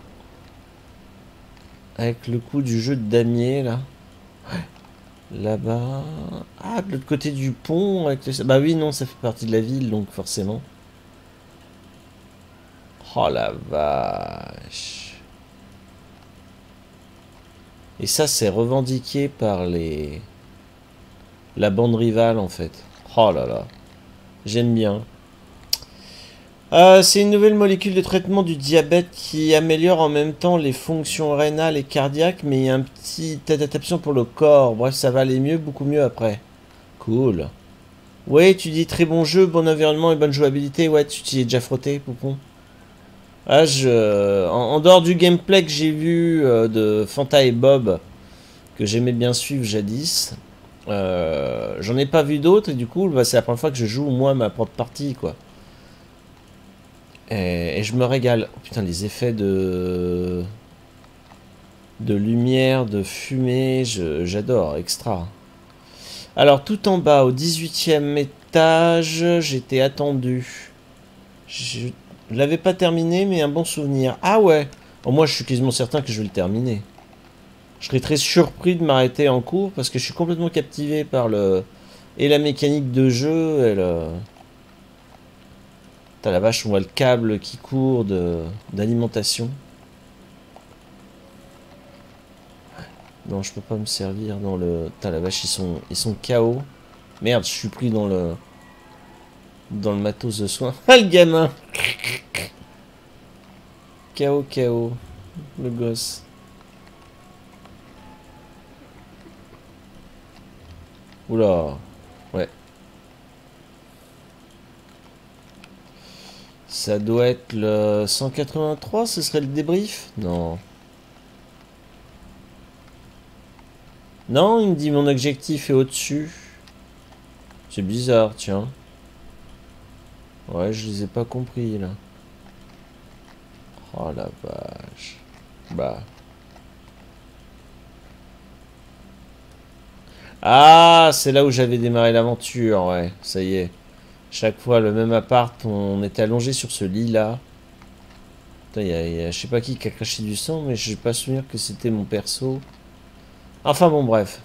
Avec le coup du jeu de damier, là. Là-bas. Ah, de l'autre côté du pont. Bah oui, non, ça fait partie de la ville, donc forcément. Oh la vache. Et ça, c'est revendiqué par la bande rivale, en fait. Oh là là. J'aime bien. C'est une nouvelle molécule de traitement du diabète qui améliore en même temps les fonctions rénales et cardiaques, mais il y a un petit adaptation pour le corps. Bref, ça va aller mieux, beaucoup mieux après. Cool. Ouais, tu dis très bon jeu, bon environnement et bonne jouabilité. Ouais, tu t'y es déjà frotté, Poupon. Ah, en dehors du gameplay que j'ai vu de Fanta et Bob, que j'aimais bien suivre jadis, j'en ai pas vu d'autres et du coup, bah, c'est la première fois que je joue moi ma propre partie, quoi. Et je me régale. Oh, putain, les effets de lumière, de fumée, j'adore, extra. Alors, tout en bas, au 18e étage, j'étais attendu. Je l'avais pas terminé, mais un bon souvenir. Ah ouais. Bon, moi, je suis quasiment certain que je vais le terminer. Je serais très surpris de m'arrêter en cours, parce que je suis complètement captivé par et la mécanique de jeu, et T'as la vache, on voit le câble qui court d'alimentation. Non, je peux pas me servir dans le... T'as la vache, ils sont KO. Merde, je suis pris dans le matos de soins. Ah, le gamin. KO, KO. Le gosse. Oula. Ouais. Ça doit être le 183, ce serait le débrief? Non. Non, il me dit mon objectif est au-dessus. C'est bizarre, tiens. Ouais, je les ai pas compris, là. Oh la vache. Bah. Ah, c'est là où j'avais démarré l'aventure, ouais, ça y est. Chaque fois, le même appart, on était allongé sur ce lit-là. Putain, il y a je sais pas qui a craché du sang, mais j'ai pas souvenir que c'était mon perso. Enfin bon, bref.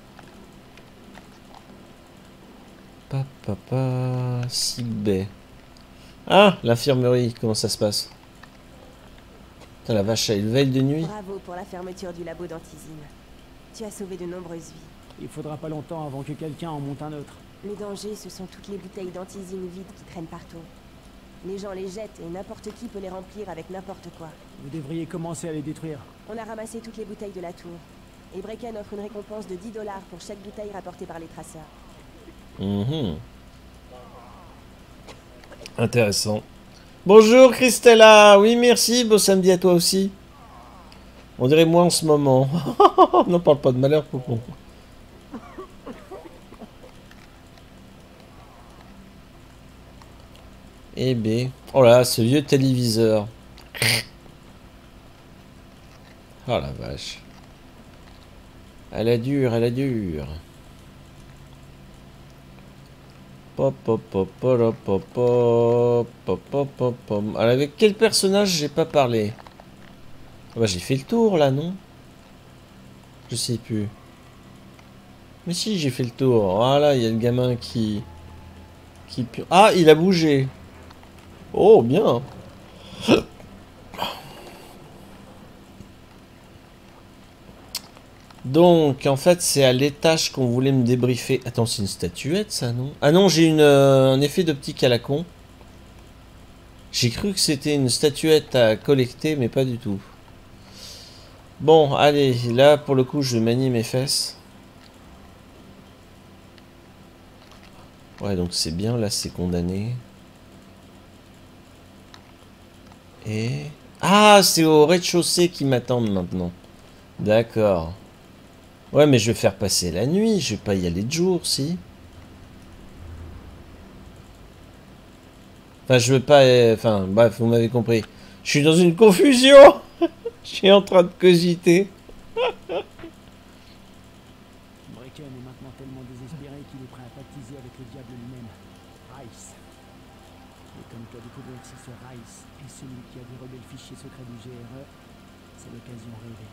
Papa, sick bay. Ah, l'infirmerie, comment ça se passe? Putain, la vache, elle veille de nuit. Bravo pour la fermeture du labo d'Antizine. Tu as sauvé de nombreuses vies. Il faudra pas longtemps avant que quelqu'un en monte un autre. Le danger, ce sont toutes les bouteilles d'Antizine vides qui traînent partout. Les gens les jettent et n'importe qui peut les remplir avec n'importe quoi. Vous devriez commencer à les détruire. On a ramassé toutes les bouteilles de la tour. Et Brecken offre une récompense de 10 $ pour chaque bouteille rapportée par les traceurs. Intéressant. Bonjour Christella. Oui, merci. Beau samedi à toi aussi. On dirait moi en ce moment. N'en parle pas de malheur, Poupon. Eh ben. Oh là, ce vieux téléviseur. Oh la vache. Elle est dure, elle est dure. Alors, avec quel personnage j'ai pas parlé? Bah, j'ai fait le tour là, non? Je sais plus. Mais si, j'ai fait le tour. Voilà, il y a le gamin qui... Ah, il a bougé. Oh, bien. Donc, en fait, c'est à l'étage qu'on voulait me débriefer. Attends, c'est une statuette, ça, non? Ah non, j'ai un effet d'optique à la con. J'ai cru que c'était une statuette à collecter, mais pas du tout. Bon, allez, là, pour le coup, je manie mes fesses. Ouais, donc c'est bien, là, c'est condamné. Et... Ah, c'est au rez-de-chaussée qu'ils m'attendent maintenant. D'accord. Ouais, mais je vais faire passer la nuit, je vais pas y aller de jour, si. Enfin, je veux pas... Enfin, bref, vous m'avez compris. Je suis dans une confusion. Je suis en train de cogiter. Brecken est maintenant tellement désespéré qu'il est prêt à pactiser avec le diable lui-même. Rice. Et comme tu as découvert si ce Rice est celui qui a dérobé le fichier secret du GRE, c'est l'occasion rêvée.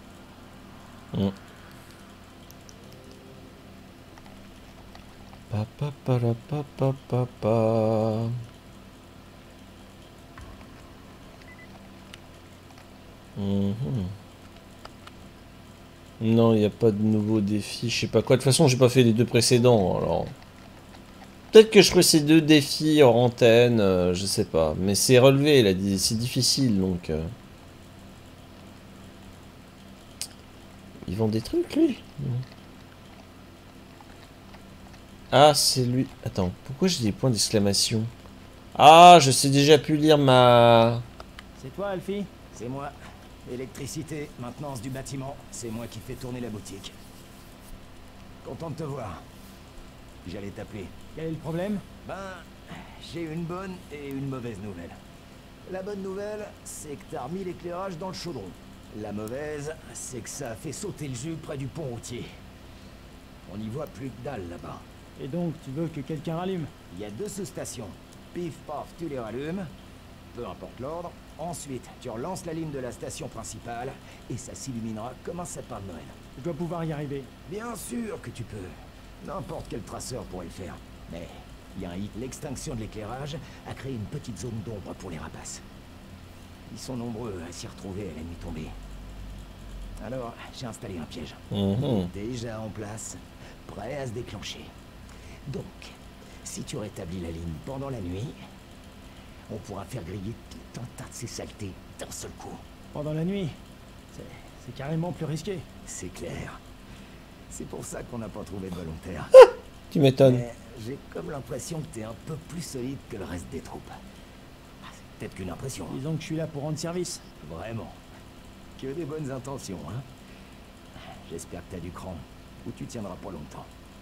Non, il n'y a pas de nouveaux défis, je sais pas quoi. De toute façon, j'ai pas fait les deux précédents, alors... Peut-être que je ferai ces deux défis hors antenne, je sais pas. Mais c'est relevé, là, c'est difficile, donc... Ils vendent des trucs, lui? Ah, c'est lui. Attends, pourquoi j'ai des points d'exclamation? Ah, je sais déjà plus lire ma... C'est toi, Alfie? C'est moi. Électricité, maintenance du bâtiment, c'est moi qui fais tourner la boutique. Content de te voir. J'allais t'appeler. Quel est le problème? Ben, j'ai une bonne et une mauvaise nouvelle. La bonne nouvelle, c'est que t'as remis l'éclairage dans le chaudron. La mauvaise, c'est que ça a fait sauter le jus près du pont routier. On n'y voit plus que dalle là-bas. Et donc, tu veux que quelqu'un rallume? Il y a 2 sous-stations. Pif paf, tu les rallumes. Peu importe l'ordre. Ensuite, tu relances la ligne de la station principale et ça s'illuminera comme un sapin de Noël. Je dois pouvoir y arriver. Bien sûr que tu peux. N'importe quel traceur pourrait le faire. Mais il y a un hic. L'extinction de l'éclairage a créé une petite zone d'ombre pour les rapaces. Ils sont nombreux à s'y retrouver à la nuit tombée. Alors, j'ai installé un piège. Déjà en place, prêt à se déclencher. Donc, si tu rétablis la ligne pendant la nuit, on pourra faire griller tout un tas de ces saletés d'un seul coup. Pendant la nuit? C'est carrément plus risqué. C'est clair. C'est pour ça qu'on n'a pas trouvé de volontaire. Tu m'étonnes. Mais j'ai comme l'impression que t'es un peu plus solide que le reste des troupes. C'est peut-être qu'une impression. Disons que je suis là pour rendre service. Vraiment. Que des bonnes intentions, hein. J'espère que t'as du cran, ou tu tiendras pas longtemps.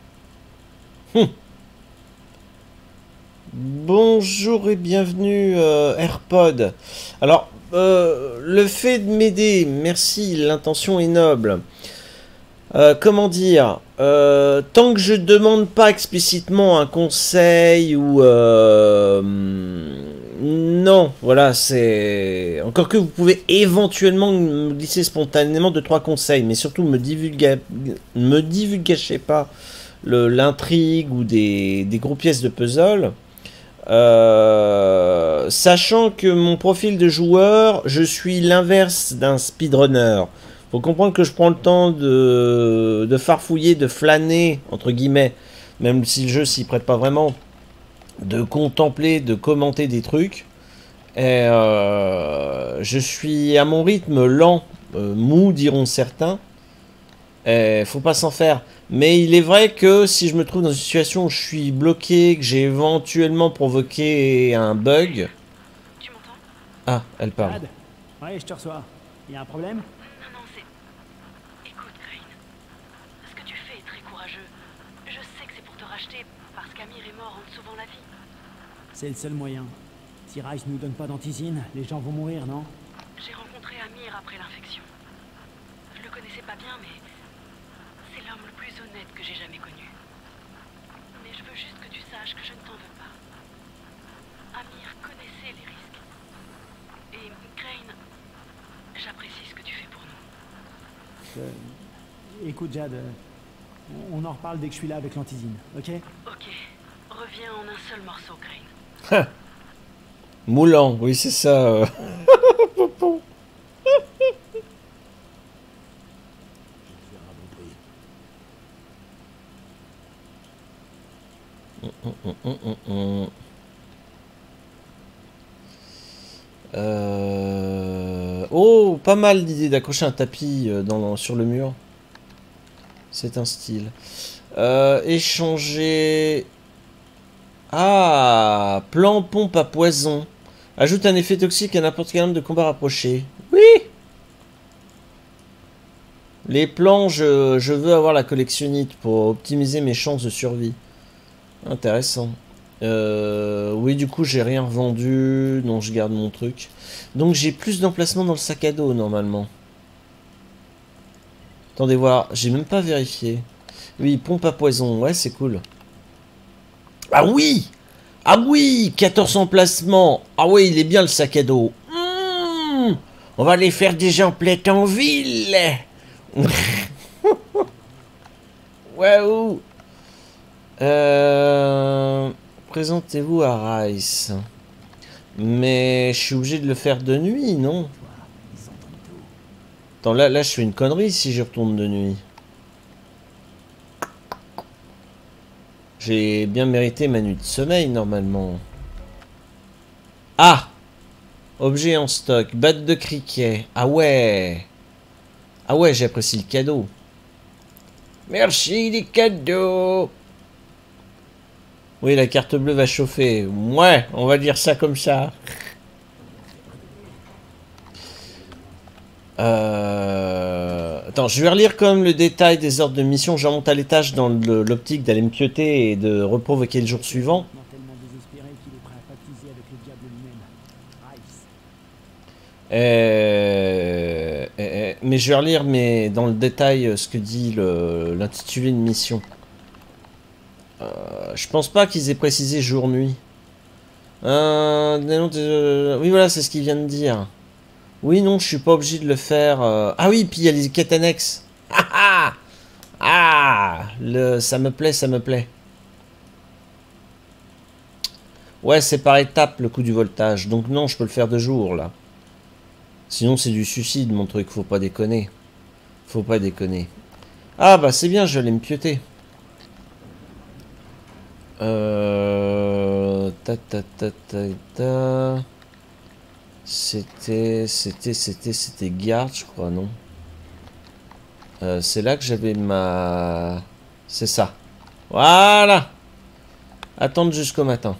Bonjour et bienvenue AirPod. Alors, le fait de m'aider, merci, l'intention est noble. Comment dire, tant que je demande pas explicitement un conseil ou non, voilà, c'est encore que vous pouvez éventuellement me glisser spontanément 2-3 conseils, mais surtout me divulgachez pas l'intrigue ou des gros pièces de puzzle. Sachant que mon profil de joueur, je suis l'inverse d'un speedrunner. Faut comprendre que je prends le temps de farfouiller, de flâner, entre guillemets, même si le jeu s'y prête pas vraiment, de contempler, de commenter des trucs. Et je suis à mon rythme lent, mou diront certains. Et faut pas s'en faire. Mais il est vrai que si je me trouve dans une situation où je suis bloqué, que j'ai éventuellement provoqué un bug... Tu m'entends? Ah, elle parle. Ad? Ouais, je te reçois. Il y a un problème? Non, c'est... Écoute, Crane. Ce que tu fais est très courageux. Je sais que c'est pour te racheter, parce qu'Amir est mort en te sauvant la vie. C'est le seul moyen. Si Rice nous donne pas d'antisine, les gens vont mourir, non? J'ai rencontré Amir après l'infection. Je le connaissais pas bien, mais... c'est l'homme le plus honnête que j'ai jamais connu. Mais je veux juste que tu saches que je Écoute, Jade, on en reparle dès que je suis là avec l'antisine, ok? Ok. Reviens en un seul morceau, Crane. Moulant, oui, c'est ça. Oh, pas mal d'idées d'accrocher un tapis sur le mur. C'est un style. Échanger... Ah, plan pompe à poison. Ajoute un effet toxique à n'importe quelle arme de combat rapproché. Oui. Les plans, je veux avoir la collectionnite pour optimiser mes chances de survie. Intéressant. Oui, du coup, j'ai rien revendu. Non, je garde mon truc. Donc, j'ai plus d'emplacement dans le sac à dos, normalement. Attendez voir. J'ai même pas vérifié. Oui, pompe à poison. Ouais, c'est cool. Ah oui! Ah oui! 14 emplacements. Ah oui, il est bien, le sac à dos. On va aller faire des emplettes en ville. Waouh! Présentez-vous à Rice. Mais je suis obligé de le faire de nuit, non? Attends, là je fais une connerie si je retourne de nuit. J'ai bien mérité ma nuit de sommeil, normalement. Ah! Objet en stock. Batte de criquet. Ah ouais! Ah ouais, j'apprécie le cadeau. Merci les cadeaux! Oui, la carte bleue va chauffer. Ouais, on va dire ça comme ça. Attends, je vais relire quand même le détail des ordres de mission. Je remonte à l'étage dans l'optique d'aller me pioter et de reprovoquer le jour suivant. Mais je vais relire dans le détail ce que dit l'intitulé de mission. Je pense pas qu'ils aient précisé jour-nuit. Oui, voilà, c'est ce qu'il vient de dire. Oui, non, je suis pas obligé de le faire. Ah oui, puis il y a les quêtes annexes. Ça me plaît, ça me plaît. Ouais, c'est par étapes le coup du voltage. Donc non, je peux le faire de jour, là. Sinon, c'est du suicide, mon truc. Faut pas déconner. Faut pas déconner. Ah, bah c'est bien, je vais aller me pioter. C'était garde, je crois, non? C'est là que j'avais ma... C'est ça. Voilà. Attendre jusqu'au matin.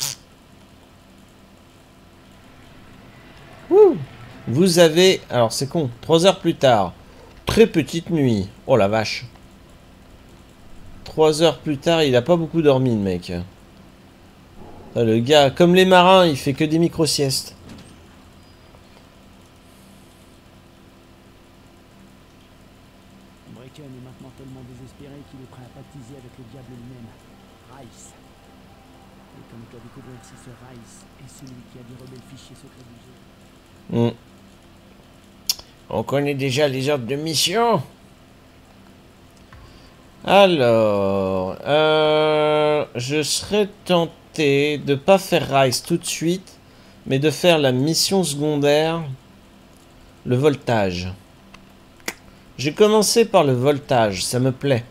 Ouh. Vous avez... Alors, c'est con. 3 heures plus tard. Très petite nuit. Oh la vache. 3 heures plus tard, il a pas beaucoup dormi, le mec. Ah, le gars, comme les marins, il fait que des micro-siestes. Brecken est maintenant tellement désespéré qu'il est prêt à pactiser avec le diable lui-même. Rice. Et comme tu as découvert si ce Rice est celui qui a dérobé le fichier secret du jeu. On connaît déjà les ordres de mission. Alors, je serais tenté de pas faire Rice tout de suite, mais de faire la mission secondaire, le voltage. J'ai commencé par le voltage, ça me plaît.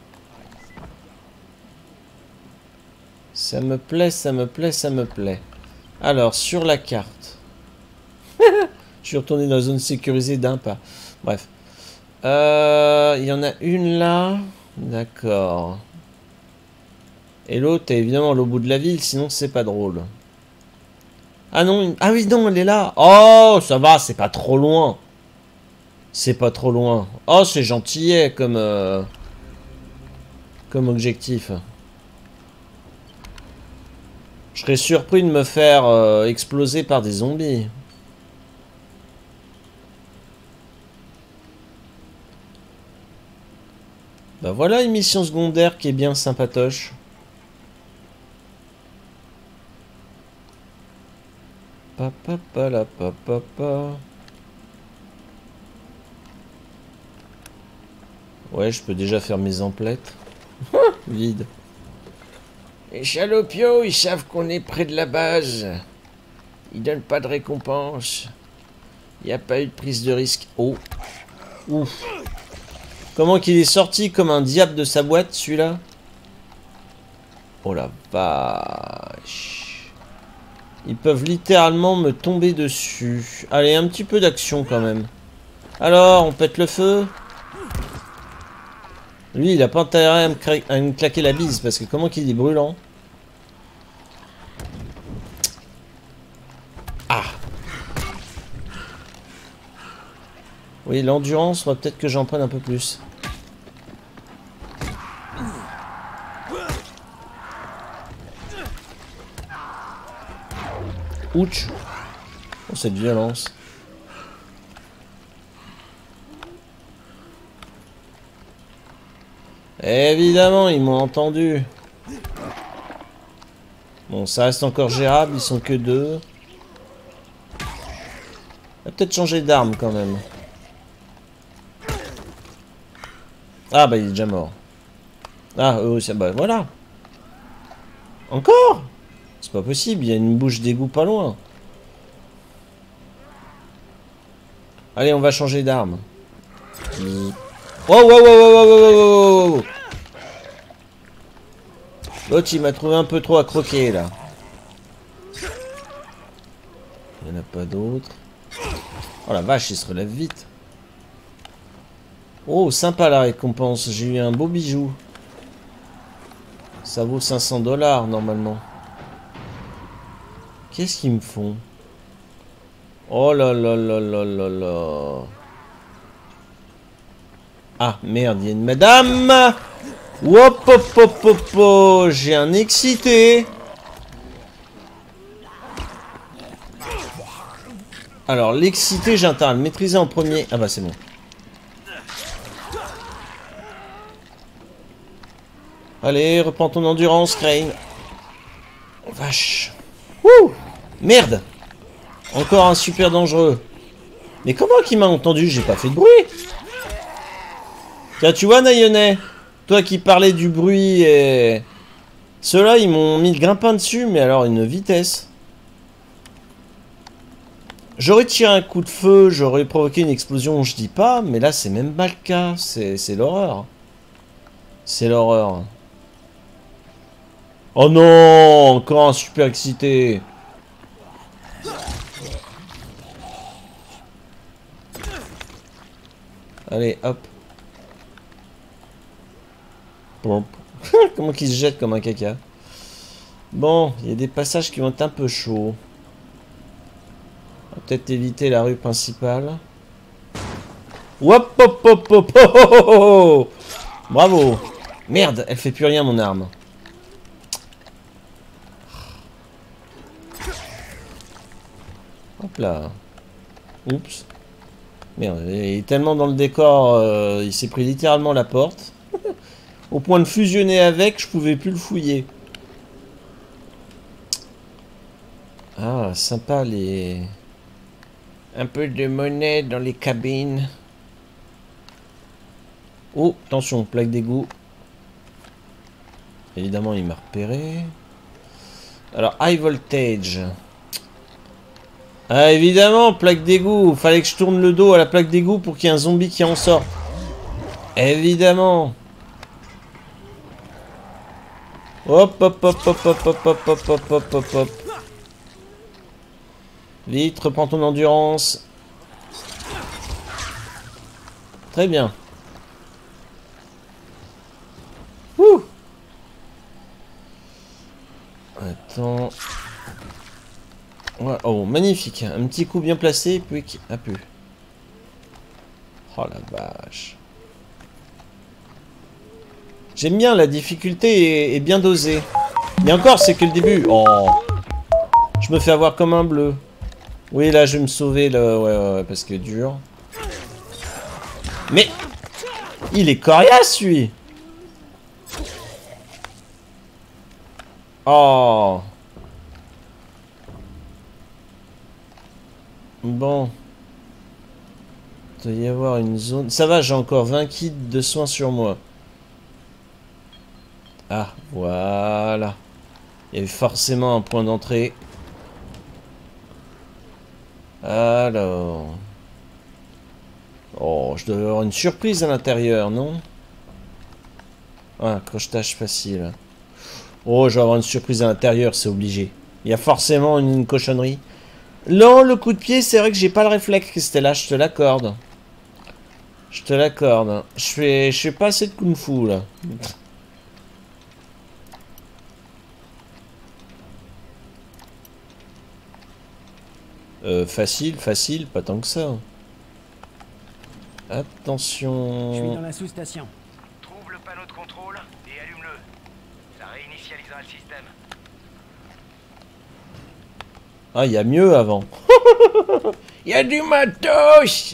Ça me plaît, ça me plaît, ça me plaît. Alors, sur la carte. Je suis retourné dans la zone sécurisée d'un pas. Bref. Il y en a une là. D'accord. Et l'autre est évidemment à l'autre bout de la ville, sinon c'est pas drôle. Ah non, ah oui, non, elle est là. Oh, ça va, c'est pas trop loin. C'est pas trop loin. Oh, c'est gentillet comme objectif. Je serais surpris de me faire exploser par des zombies. Bah voilà une mission secondaire qui est bien sympatoche. Ouais, je peux déjà faire mes emplettes. Vide. Les chalopios, ils savent qu'on est près de la base. Ils donnent pas de récompense. Il n'y a pas eu de prise de risque. Oh. Ouf. Comment qu'il est sorti comme un diable de sa boîte, celui-là? Oh la vache. Ils peuvent littéralement me tomber dessus. Allez, un petit peu d'action quand même. Alors, on pète le feu? Lui, il a pas intérêt à me claquer la bise, parce que comment qu'il est brûlant. Ah. Oui, l'endurance, va peut-être que j'en prenne un peu plus. Ouch. Oh, cette violence. Évidemment, ils m'ont entendu. Bon, ça reste encore gérable, ils sont que deux. On va peut-être changer d'arme quand même. Ah bah il est déjà mort. Ah, bah voilà. Encore? C'est pas possible, il y a une bouche d'égout pas loin. Allez, on va changer d'arme. Wow, wow, wow, wow, wow, wow, wow, wow. L'autre, il m'a trouvé un peu trop à croquer, là. Il n'y en a pas d'autres. Oh la vache, il se relève vite. Oh, sympa la récompense. J'ai eu un beau bijou. Ça vaut 500 $, normalement. Qu'est-ce qu'ils me font? Oh là là là là là là. Ah, merde, il y a une madame. Hop, hop, hop, hop, hop. J'ai un excité. Alors, l'excité, j'ai intérêt à le maîtriser en premier. Ah bah, c'est bon. Allez, reprends ton endurance, Crane. Oh, vache. Wouh! Merde! Encore un super dangereux. Mais comment qu'il m'a entendu? J'ai pas fait de bruit. Tiens, tu vois, Naïonet, toi qui parlais du bruit et... Ceux-là, ils m'ont mis le grimpin dessus, mais alors une vitesse. J'aurais tiré un coup de feu, j'aurais provoqué une explosion, je dis pas, mais là, c'est même pas le cas. C'est l'horreur. C'est l'horreur. Oh non! Encore un super excité. Allez, hop. Comment qu'il se jette comme un caca. Bon, il y a des passages qui vont être un peu chauds. On va peut-être éviter la rue principale. Hop, hop, hop, hop, hop, hop, hop. Bravo. Merde, elle fait plus rien, mon arme. Hop là. Oups. Merde, il est tellement dans le décor, il s'est pris littéralement la porte. Au point de fusionner avec, je pouvais plus le fouiller. Ah, sympa les... Un peu de monnaie dans les cabines. Oh, attention, plaque d'égout. Évidemment, il m'a repéré. Alors, high voltage. Ah, évidemment, plaque d'égout. Fallait que je tourne le dos à la plaque d'égout pour qu'il y ait un zombie qui en sorte. Évidemment. Hop, hop, hop, hop, hop, hop, hop, hop, hop, hop, hop, hop. Vite, reprends ton endurance. Très bien. Ouh. Attends. Ouais, oh, magnifique. Un petit coup bien placé, puis a pu. Oh la vache. J'aime bien, la difficulté est bien dosée. Et encore, c'est que le début. Oh. Je me fais avoir comme un bleu. Oui, là, je vais me sauver, là. Ouais, parce que dur. Mais... Il est coriace, lui. Oh. Bon. Il doit y avoir une zone... Ça va, j'ai encore 20 kits de soins sur moi. Ah, voilà. Il y avait forcément un point d'entrée. Alors... Oh, je dois avoir une surprise à l'intérieur, non? Ah, crochetage facile. Oh, je vais avoir une surprise à l'intérieur, c'est obligé. Il y a forcément une cochonnerie. Non, le coup de pied, c'est vrai que j'ai pas le réflexe, Stella, je te l'accorde. Je te l'accorde. Je fais pas assez de kung-fu, là. Facile, facile, pas tant que ça. Attention. Je suis dans la sous-station. Trouve le panneau de contrôle et allume-le. Ça réinitialisera le système. Ah, il y a mieux avant. Il y a du matos.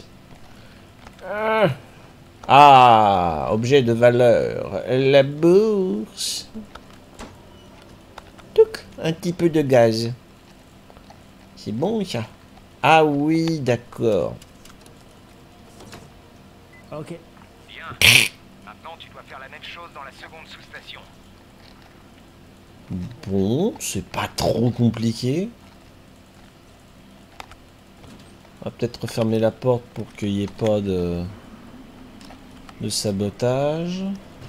Ah, objet de valeur. La bourse. Touc, un petit peu de gaz. C'est bon, ça. Ah oui, d'accord. Ok. Bien. Maintenant, tu dois faire la même chose dans la seconde sous-station. Bon, c'est pas trop compliqué. On va peut-être refermer la porte pour qu'il n'y ait pas de sabotage.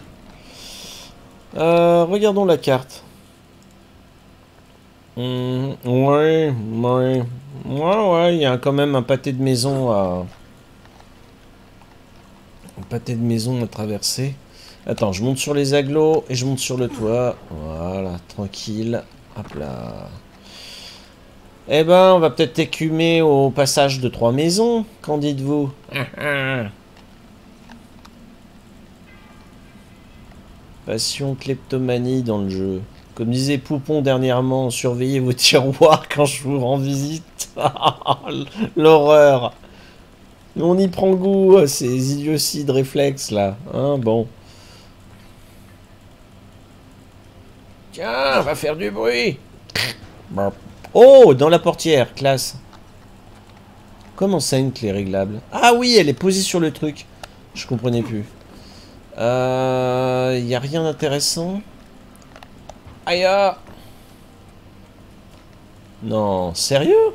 Regardons la carte. Ouais, il y a quand même un pâté de maison à... Un pâté de maison à traverser. Attends, je monte sur les agglos et je monte sur le toit. Voilà, tranquille. Hop là. Eh ben, on va peut-être écumer au passage de 3 maisons. Qu'en dites-vous? Passion kleptomanie dans le jeu. Comme disait Poupon dernièrement, surveillez vos tiroirs quand je vous rends visite. L'horreur. On y prend goût à ces idioties de réflexes là. Hein, bon. Tiens, on va faire du bruit. Oh, dans la portière, classe. Comment ça, une clé réglable? Ah oui, elle est posée sur le truc. Je comprenais plus. Y a rien d'intéressant. Aïe. Non, sérieux?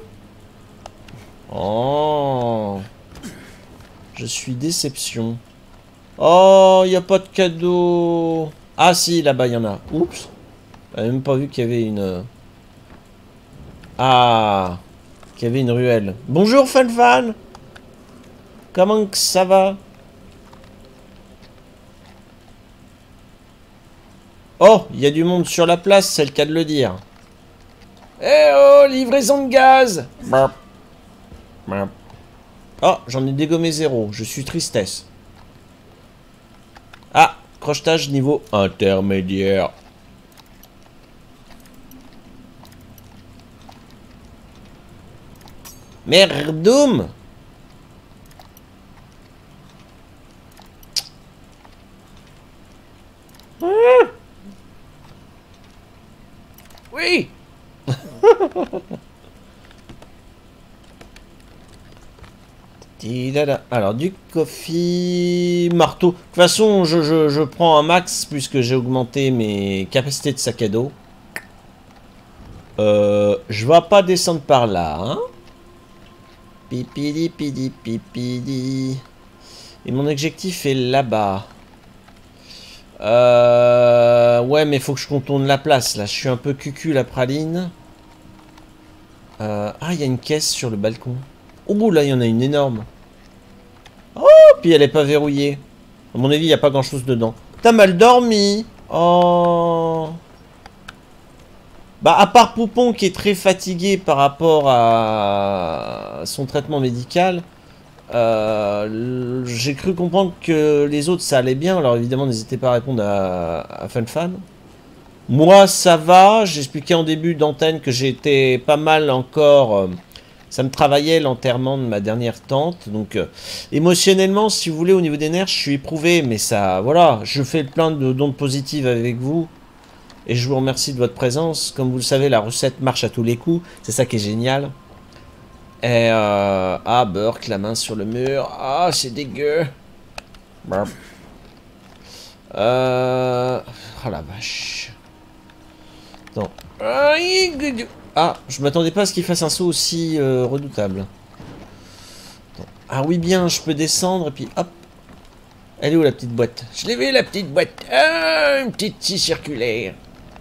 Oh. Je suis déception. Oh, y a pas de cadeau. Ah si, là-bas y en a. Oups. J'avais même pas vu qu'il y avait une... Ah, qu'il y avait une ruelle. Bonjour Fan. Comment que ça va? Oh, il y a du monde sur la place, c'est le cas de le dire. Eh oh, livraison de gaz. Oh, j'en ai dégommé 0, je suis tristesse. Ah, crochetage niveau intermédiaire. Merdoum. Oui. Alors, du coffee... Marteau. De toute façon, je prends un max puisque j'ai augmenté mes capacités de sac à dos. Je vais pas descendre par là, hein. Pipidi, pidi, pipidi. Et mon objectif est là-bas. Ouais, mais faut que je contourne la place, là. Je suis un peu cucu, la praline. Ah, il y a une caisse sur le balcon. Oh, là, il y en a une énorme. Oh, puis elle est pas verrouillée. À mon avis, il n'y a pas grand-chose dedans. T'as mal dormi. Oh. Bah, à part Poupon, qui est très fatigué par rapport à son traitement médical, j'ai cru comprendre que les autres, ça allait bien. Alors, évidemment, n'hésitez pas à répondre à Fan. Moi, ça va. J'expliquais en début d'antenne que j'étais pas mal encore... ça me travaillait l'enterrement de ma dernière tante. Donc, émotionnellement, si vous voulez, au niveau des nerfs, je suis éprouvé. Mais ça, voilà, je fais plein d'ondes positives avec vous. Et je vous remercie de votre présence. Comme vous le savez, la recette marche à tous les coups. C'est ça qui est génial. Et ah, Burke, la main sur le mur. Ah, c'est dégueu. Burp. Oh la vache. Non. Ah, je m'attendais pas à ce qu'il fasse un saut aussi redoutable. Attends. Ah oui, bien, je peux descendre et puis hop. Elle est où la petite boîte? Je l'ai vu la petite boîte. Ah, une petite scie circulaire.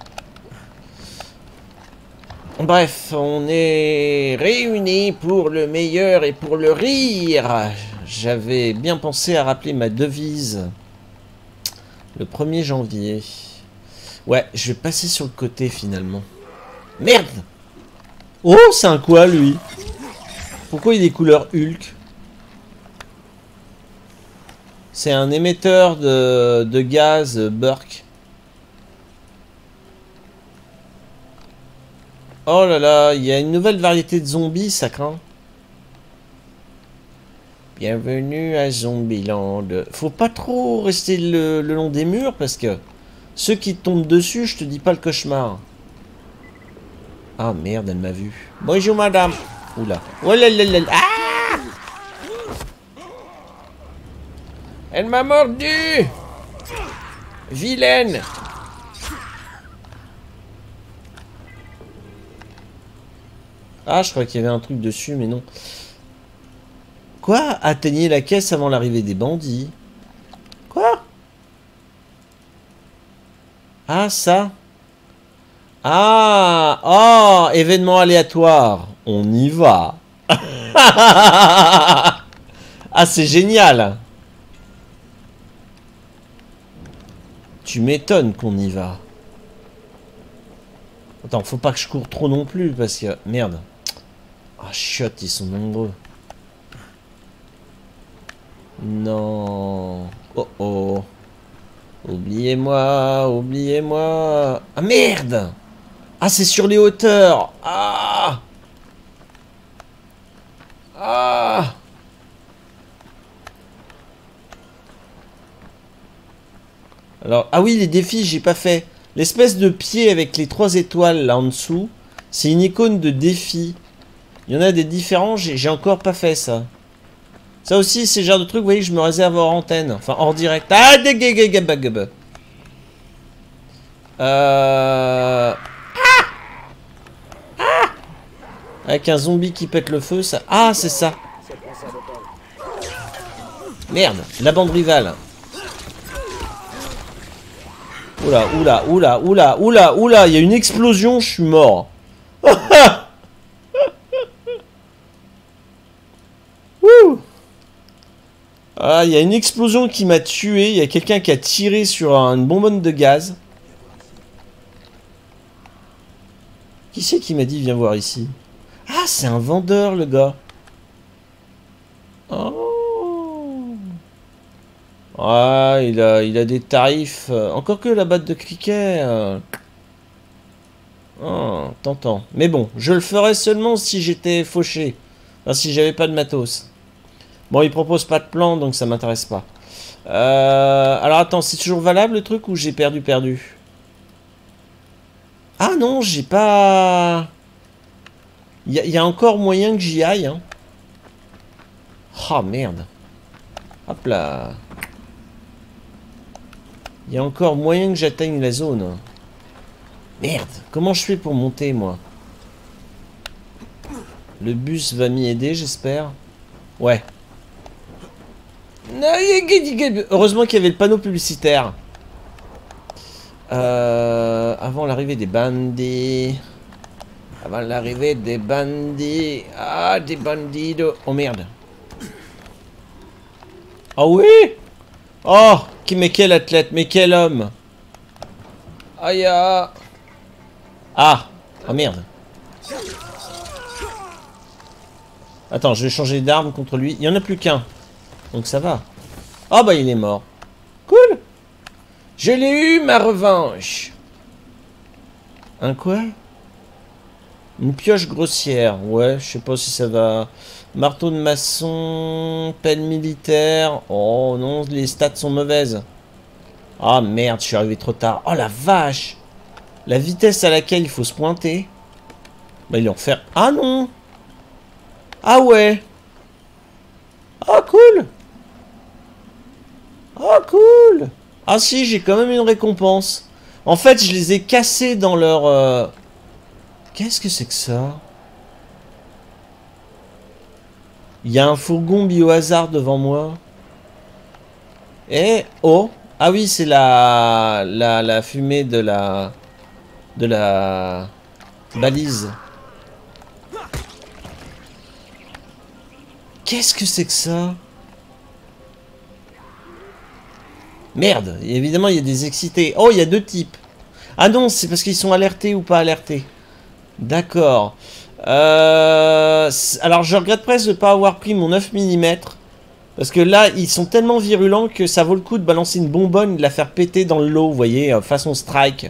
Bref, on est réunis pour le meilleur et pour le rire. J'avais bien pensé à rappeler ma devise. Le 1er janvier. Ouais, je vais passer sur le côté finalement. Merde! Oh, c'est un quoi lui? Pourquoi il est couleur Hulk? C'est un émetteur de gaz Burke. Oh là là, il y a une nouvelle variété de zombies, ça craint. Bienvenue à Zombieland. Faut pas trop rester le long des murs parce que ceux qui tombent dessus, je te dis pas le cauchemar. Ah merde, elle m'a vu. Bonjour madame. Oula. Oh là là là. Ah! Elle m'a mordu. Vilaine. Ah, je crois qu'il y avait un truc dessus, mais non. Quoi? Atteignez la caisse avant l'arrivée des bandits. Quoi? Ah, ça? Ah! Oh! Événement aléatoire. On y va. Ah, c'est génial. Tu m'étonnes qu'on y va. Attends, faut pas que je cours trop non plus, parce que... Merde. Ah, chiotte, ils sont nombreux. Non. Oh oh. Oubliez-moi, oubliez-moi. Ah merde. Ah, c'est sur les hauteurs. Ah. Ah. Alors, ah oui, les défis, j'ai pas fait. L'espèce de pied avec les 3 étoiles là en dessous, c'est une icône de défi. Il y en a des différents, j'ai encore pas fait ça. Ça aussi, c'est le genre de truc, vous voyez, je me réserve hors antenne. Enfin, hors direct. Ah, avec un zombie qui pète le feu, ça... Ah, c'est ça. Merde, la bande rivale. Oula, oula, oula, oula, oula, oula, il y a une explosion, je suis mort. Ah, il y a une explosion qui m'a tué. Il y a quelqu'un qui a tiré sur une bonbonne de gaz. Qui c'est qui m'a dit viens voir ici? Ah, c'est un vendeur, le gars. Oh. Ah, il a des tarifs. Encore que la batte de cricket. Oh, tentant. Mais bon, je le ferais seulement si j'étais fauché. Enfin, si j'avais pas de matos. Bon, il propose pas de plan, donc ça m'intéresse pas. Alors attends, c'est toujours valable le truc ou j'ai perdu? Ah non, j'ai pas... Il y a encore moyen que j'y aille. Hein. Oh merde. Hop là. Il y a encore moyen que j'atteigne la zone. Merde, comment je fais pour monter, moi? Le bus va m'y aider, j'espère. Ouais. Heureusement qu'il y avait le panneau publicitaire. Avant l'arrivée des bandits. Avant l'arrivée des bandits. Ah, des bandits de... Oh merde. Oh oui. Oh, mais quel athlète, mais quel homme. Aïe. Ah. Oh merde. Attends, je vais changer d'arme contre lui. Il n'y en a plus qu'un. Donc ça va. Oh bah il est mort. Cool. Je l'ai eu, ma revanche. Un quoi? Une pioche grossière. Ouais, je sais pas si ça va... Marteau de maçon... Pelle militaire... Oh non, les stats sont mauvaises. Ah merde, je suis arrivé trop tard. Oh la vache. La vitesse à laquelle il faut se pointer. Bah il en fait... Ah non. Ah ouais. Oh cool. Oh cool. Ah si, j'ai quand même une récompense. En fait, je les ai cassés dans leur... Qu'est-ce que c'est que ça? Il y a un fourgon biohazard devant moi. Et... Oh. Ah oui, c'est la fumée de la balise. Qu'est-ce que c'est que ça? Merde, évidemment il y a des excités. Oh, il y a deux types. Ah non, c'est parce qu'ils sont alertés ou pas alertés. D'accord. Alors je regrette presque de ne pas avoir pris mon 9 mm. Parce que là, ils sont tellement virulents que ça vaut le coup de balancer une bonbonne et de la faire péter dans le lot, vous voyez, façon strike.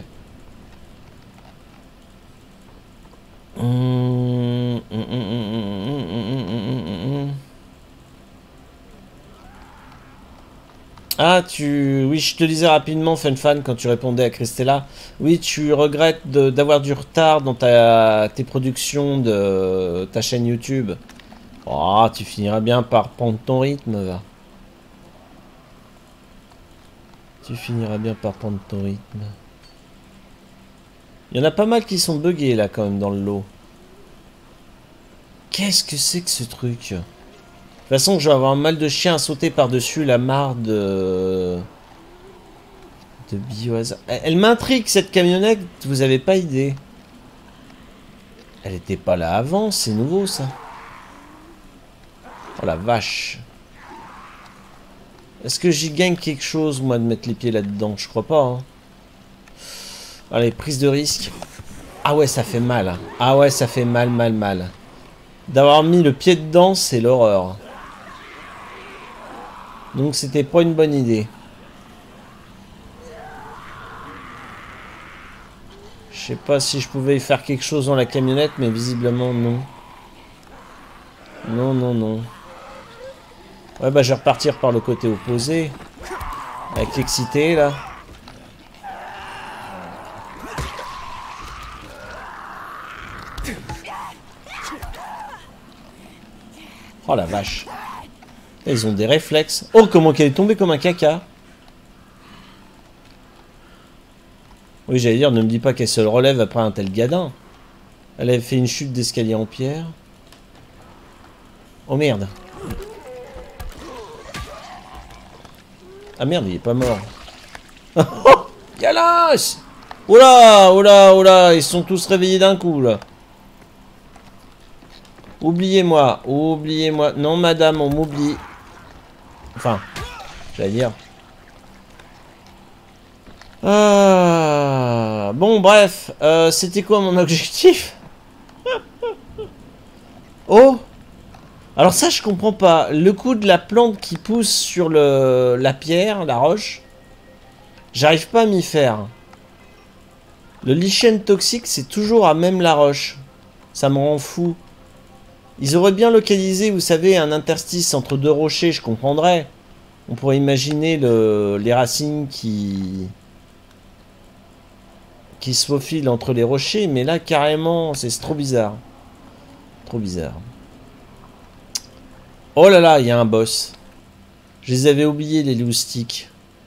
Ah, oui, je te disais rapidement, FunFan, quand tu répondais à Christella. Oui, tu regrettes d'avoir du retard dans tes productions de ta chaîne YouTube. Oh, tu finiras bien par prendre ton rythme, va. Tu finiras bien par prendre ton rythme. Il y en a pas mal qui sont buggés, là, quand même, dans le lot. Qu'est-ce que c'est que ce truc? De toute façon, je vais avoir un mal de chien à sauter par-dessus la mare de biohazard. Elle m'intrigue, cette camionnette, vous avez pas idée. Elle était pas là avant, c'est nouveau, ça. Oh la vache. Est-ce que j'y gagne quelque chose, moi, de mettre les pieds là-dedans? Je crois pas, hein. Allez, prise de risque. Ah ouais, ça fait mal. Hein. Ah ouais, ça fait mal, mal, mal. D'avoir mis le pied dedans, c'est l'horreur. Donc c'était pas une bonne idée. Je sais pas si je pouvais y faire quelque chose dans la camionnette, mais visiblement non. Non, non, non. Ouais, bah je vais repartir par le côté opposé. Avec l'excité, là. Oh la vache. Ils ont des réflexes. Oh, comment qu'elle est tombée comme un caca. Oui, j'allais dire, ne me dis pas qu'elle se relève après un tel gadin. Elle avait fait une chute d'escalier en pierre. Oh merde. Ah merde, il est pas mort. Oh, Galas! Oula, oula, oula, ils sont tous réveillés d'un coup, là. Oubliez-moi, oubliez-moi. Non, madame, on m'oublie. Enfin, j'allais dire. Bon, bref. C'était quoi mon objectif? Oh! Alors ça, je comprends pas. Le coup de la plante qui pousse sur la pierre, la roche, j'arrive pas à m'y faire. Le lichen toxique, c'est toujours à même la roche. Ça me rend fou. Ils auraient bien localisé, vous savez, un interstice entre deux rochers, je comprendrais. On pourrait imaginer les racines qui se faufilent entre les rochers, mais là, carrément, c'est trop bizarre. Trop bizarre. Oh là là, il y a un boss. Je les avais oubliés, les loustiques.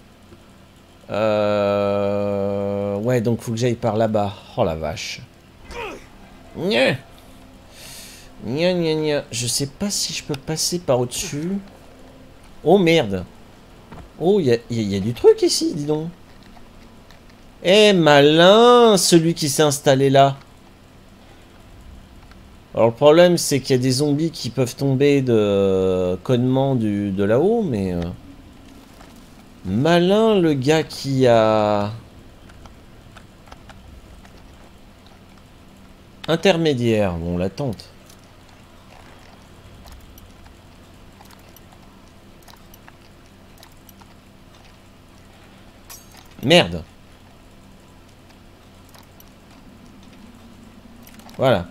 Ouais, donc faut que j'aille par là-bas. Oh la vache. Nya. Nya, nya, nya. Je sais pas si je peux passer par au-dessus. Oh merde. Oh, il y a du truc ici, dis donc. Eh, malin, celui qui s'est installé là. Alors le problème, c'est qu'il y a des zombies qui peuvent tomber de connement de là-haut, mais... Malin, le gars qui a... Intermédiaire, bon, la tente. Merde. Voilà.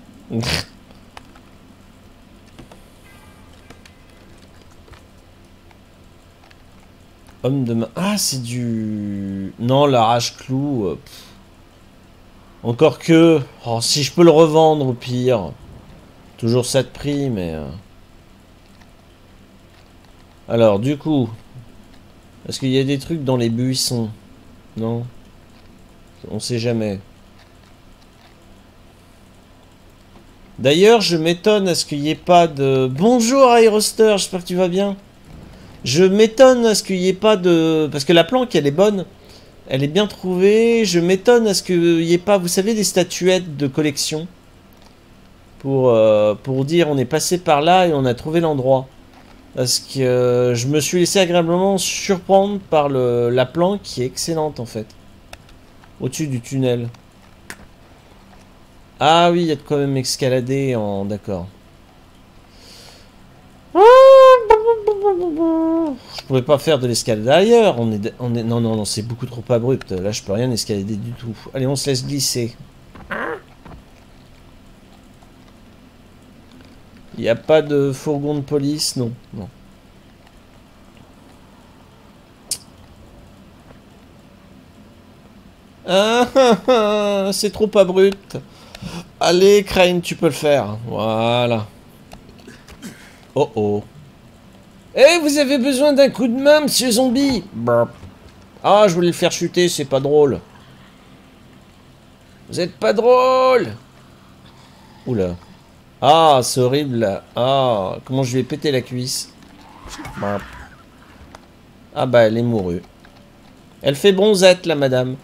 Homme de main. Ah, c'est du... Non, l'arrache-clou. Encore que... Oh, si je peux le revendre, au pire. Toujours ça de prix, mais... Alors, du coup... Est-ce qu'il y a des trucs dans les buissons? Non. On sait jamais. D'ailleurs, je m'étonne à ce qu'il n'y ait pas de... Bonjour Aeroster, j'espère que tu vas bien. Je m'étonne à ce qu'il n'y ait pas de... Parce que la planque, elle est bonne. Elle est bien trouvée. Je m'étonne à ce qu'il n'y ait pas, vous savez, des statuettes de collection. Pour dire on est passé par là et on a trouvé l'endroit. Parce que je me suis laissé agréablement surprendre par la planque qui est excellente en fait. Au-dessus du tunnel. Ah oui, il y a de quoi même escalader en... D'accord. Je pouvais pas faire de l'escalade ailleurs. Non, non, non, c'est beaucoup trop abrupt. Là, je peux rien escalader du tout. Allez, on se laisse glisser. Il n'y a pas de fourgon de police, non, non. Ah, c'est trop abrupt. Allez, Crane, tu peux le faire. Voilà. Oh oh. Eh, vous avez besoin d'un coup de main, monsieur zombie? Burp. Ah, je voulais le faire chuter, c'est pas drôle. Vous êtes pas drôle. Oula. Ah, c'est horrible là. Ah, comment je lui ai pété la cuisse. Burp. Ah bah, elle est mourue. Elle fait bronzette, la madame.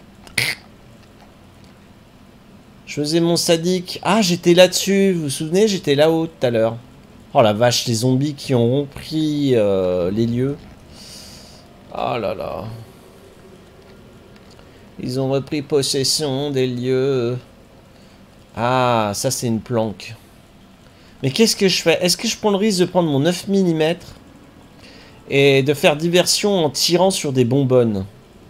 Je faisais mon sadique. Ah, j'étais là-dessus. Vous vous souvenez? J'étais là-haut tout à l'heure. Oh la vache, les zombies qui ont repris les lieux. Oh là là. Ils ont repris possession des lieux. Ah, ça c'est une planque. Mais qu'est-ce que je fais? Est-ce que je prends le risque de prendre mon 9 mm et de faire diversion en tirant sur des bonbonnes?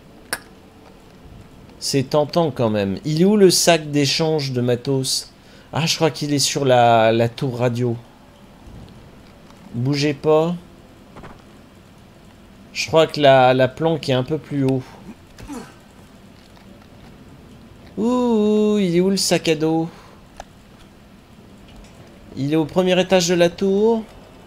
C'est tentant quand même. Il est où le sac d'échange de matos? Ah, je crois qu'il est sur la tour radio. Bougez pas. Je crois que la planque est un peu plus haut. Ouh, il est où le sac à dos? Il est au premier étage de la tour.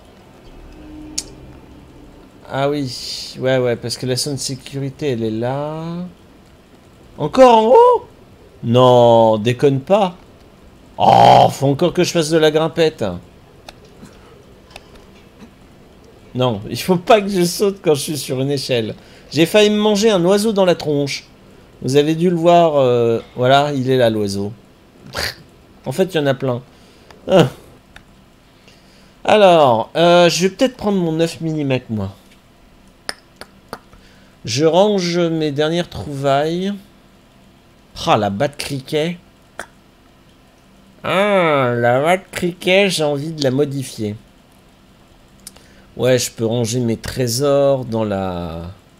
Ah oui. Ouais, ouais, parce que la zone de sécurité, elle est là. Encore en haut? Non, déconne pas. Oh, faut encore que je fasse de la grimpette. Non, il faut pas que je saute quand je suis sur une échelle. J'ai failli me manger un oiseau dans la tronche. Vous avez dû le voir. Voilà, il est là l'oiseau. En fait, il y en a plein. Ah. Alors, je vais peut-être prendre mon 9 mm, moi. Je range mes dernières trouvailles. Ah, la batte criquet. Ah, la batte criquet, j'ai envie de la modifier. Ouais, je peux ranger mes trésors dans la...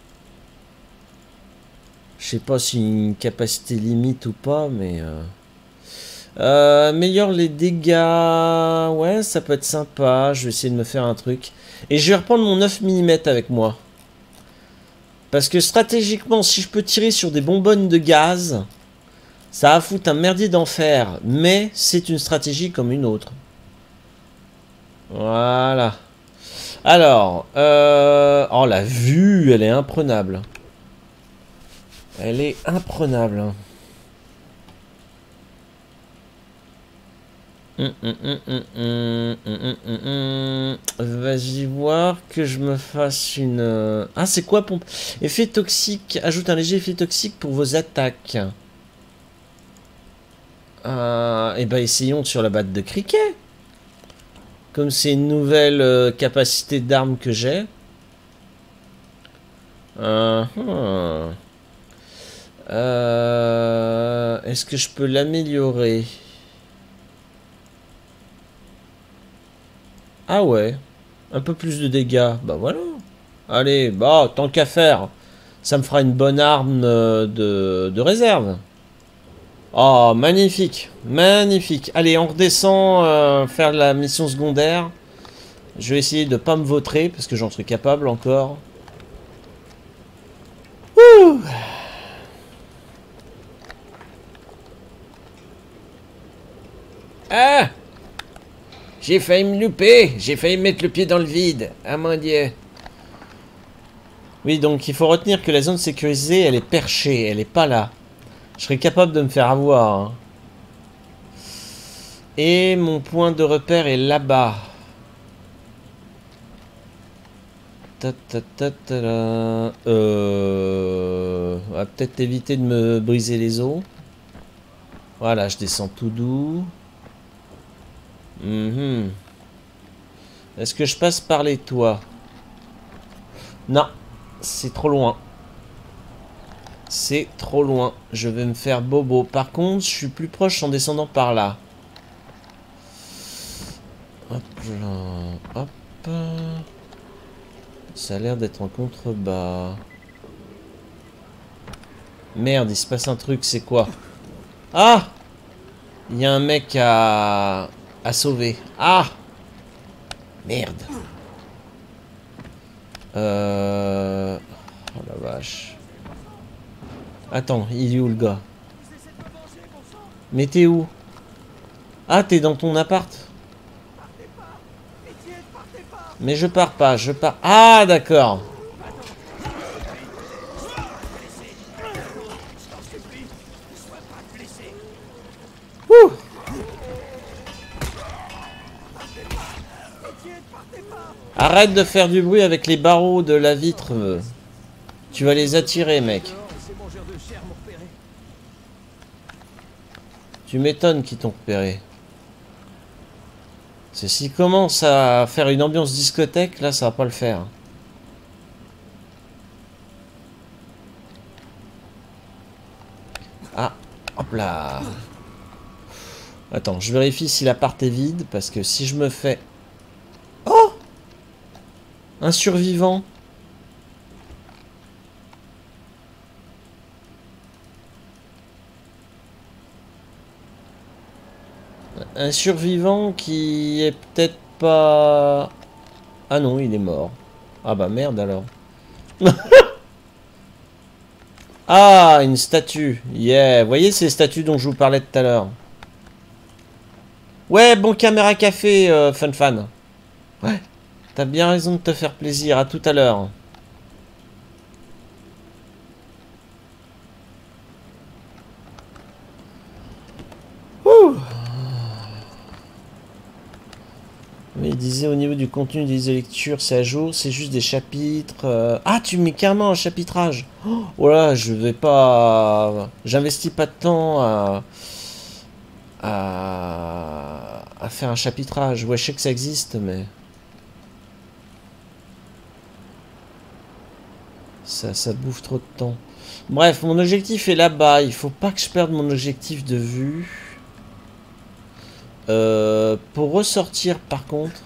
Je sais pas si une capacité limite ou pas, mais... Meilleur les dégâts... Ouais, ça peut être sympa. Je vais essayer de me faire un truc. Et je vais reprendre mon 9 mm avec moi. Parce que stratégiquement, si je peux tirer sur des bonbonnes de gaz, ça va foutre un merdier d'enfer. Mais c'est une stratégie comme une autre. Voilà. Alors, oh, la vue, elle est imprenable. Elle est imprenable. Vas-y voir que je me fasse une... Ah, c'est quoi pompe? Effet toxique. Ajoute un léger effet toxique pour vos attaques. Et ben essayons sur la batte de criquet. Comme c'est une nouvelle capacité d'arme que j'ai. Est-ce que je peux l'améliorer? Ah ouais. Un peu plus de dégâts. Bah voilà. Allez, bah tant qu'à faire. Ça me fera une bonne arme de réserve. Oh, magnifique. Magnifique. Allez, on redescend faire la mission secondaire. Je vais essayer de pas me vautrer parce que j'en suis capable encore. Ouh. Ah! J'ai failli me louper. J'ai failli mettre le pied dans le vide. Ah mon Dieu. Oui, donc il faut retenir que la zone sécurisée, elle est perchée, elle est pas là. Je serais capable de me faire avoir. Hein. Et mon point de repère est là-bas. On va peut-être éviter de me briser les os. Voilà, je descends tout doux. Est-ce que je passe par les toits? Non, c'est trop loin. C'est trop loin. Je vais me faire bobo. Par contre, je suis plus proche en descendant par là. Hop là. Hop. Ça a l'air d'être en contrebas. Merde, il se passe un truc, c'est quoi? Ah! Il y a un mec à sauver. Ah! Merde. Oh la vache. Attends, il est où le gars? Mais t'es où? Ah, t'es dans ton appart? Mais je pars pas, je pars... Ah, d'accord. Ouh. Arrête de faire du bruit avec les barreaux de la vitre. Tu vas les attirer, mec. Tu m'étonnes qu'ils t'ont repéré. S'ils commencent à faire une ambiance discothèque, là, ça va pas le faire. Ah, hop là. Attends, je vérifie si l'appart est vide, parce que si je me fais... Oh! Un survivant. Un survivant qui est peut-être pas... Ah non, il est mort. Ah bah merde alors. Ah, une statue. Yeah, vous voyez ces statues dont je vous parlais tout à l'heure. Ouais, bon caméra café, fan. Ouais, t'as bien raison de te faire plaisir. À tout à l'heure. Ouh. Mais il disait au niveau du contenu des lectures, c'est à jour, c'est juste des chapitres. Ah, tu mets carrément un chapitrage. Oh, voilà, je vais pas... J'investis pas de temps à faire un chapitrage. Ouais, je sais que ça existe, mais... Ça bouffe trop de temps. Bref, mon objectif est là-bas. Il faut pas que je perde mon objectif de vue. Pour ressortir, par contre...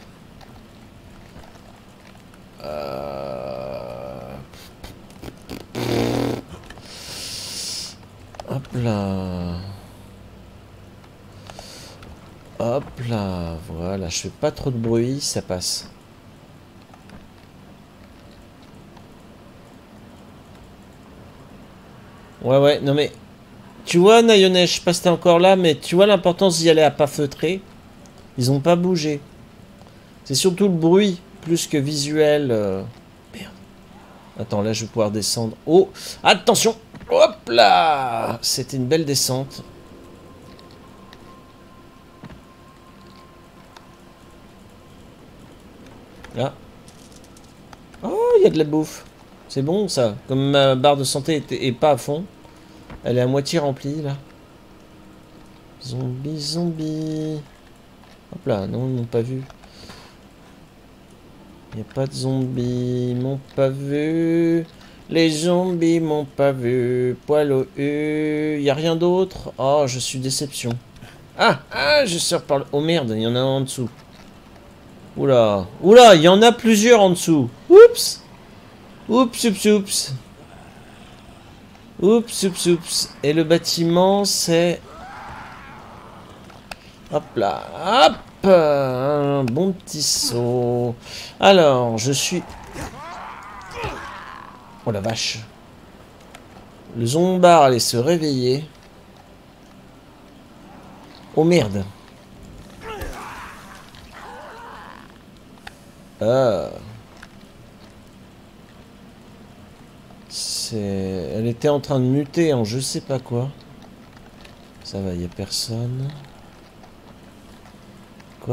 Hop là. Hop là. Voilà, je fais pas trop de bruit, ça passe. Ouais, non mais... Tu vois, Nayone, je sais pas si t'es encore là, mais tu vois l'importance d'y aller à pas feutrer. Ils ont pas bougé. C'est surtout le bruit, plus que visuel. Merde. Attends, là, je vais pouvoir descendre. Oh, attention. Hop là. C'était une belle descente. Là. Oh, il y a de la bouffe. C'est bon, ça. Comme ma barre de santé est pas à fond. Elle est à moitié remplie, là. Zombie. Hop là, non, ils m'ont pas vu. Il n'y a pas de zombies, ils m'ont pas vu. Les zombies m'ont pas vu. Poil au U. Il n'y a rien d'autre. Oh, je suis déception. Ah, je sors par le... Oh merde, il y en a un en dessous. Oula, il y en a plusieurs en dessous. Oups. Oups. Et le bâtiment, c'est... Hop là, hop. Un bon petit saut. Alors, je suis... Oh la vache. Le zombard allait se réveiller. Oh merde. Elle était en train de muter en je sais pas quoi. Ça va, y a personne. Quoi?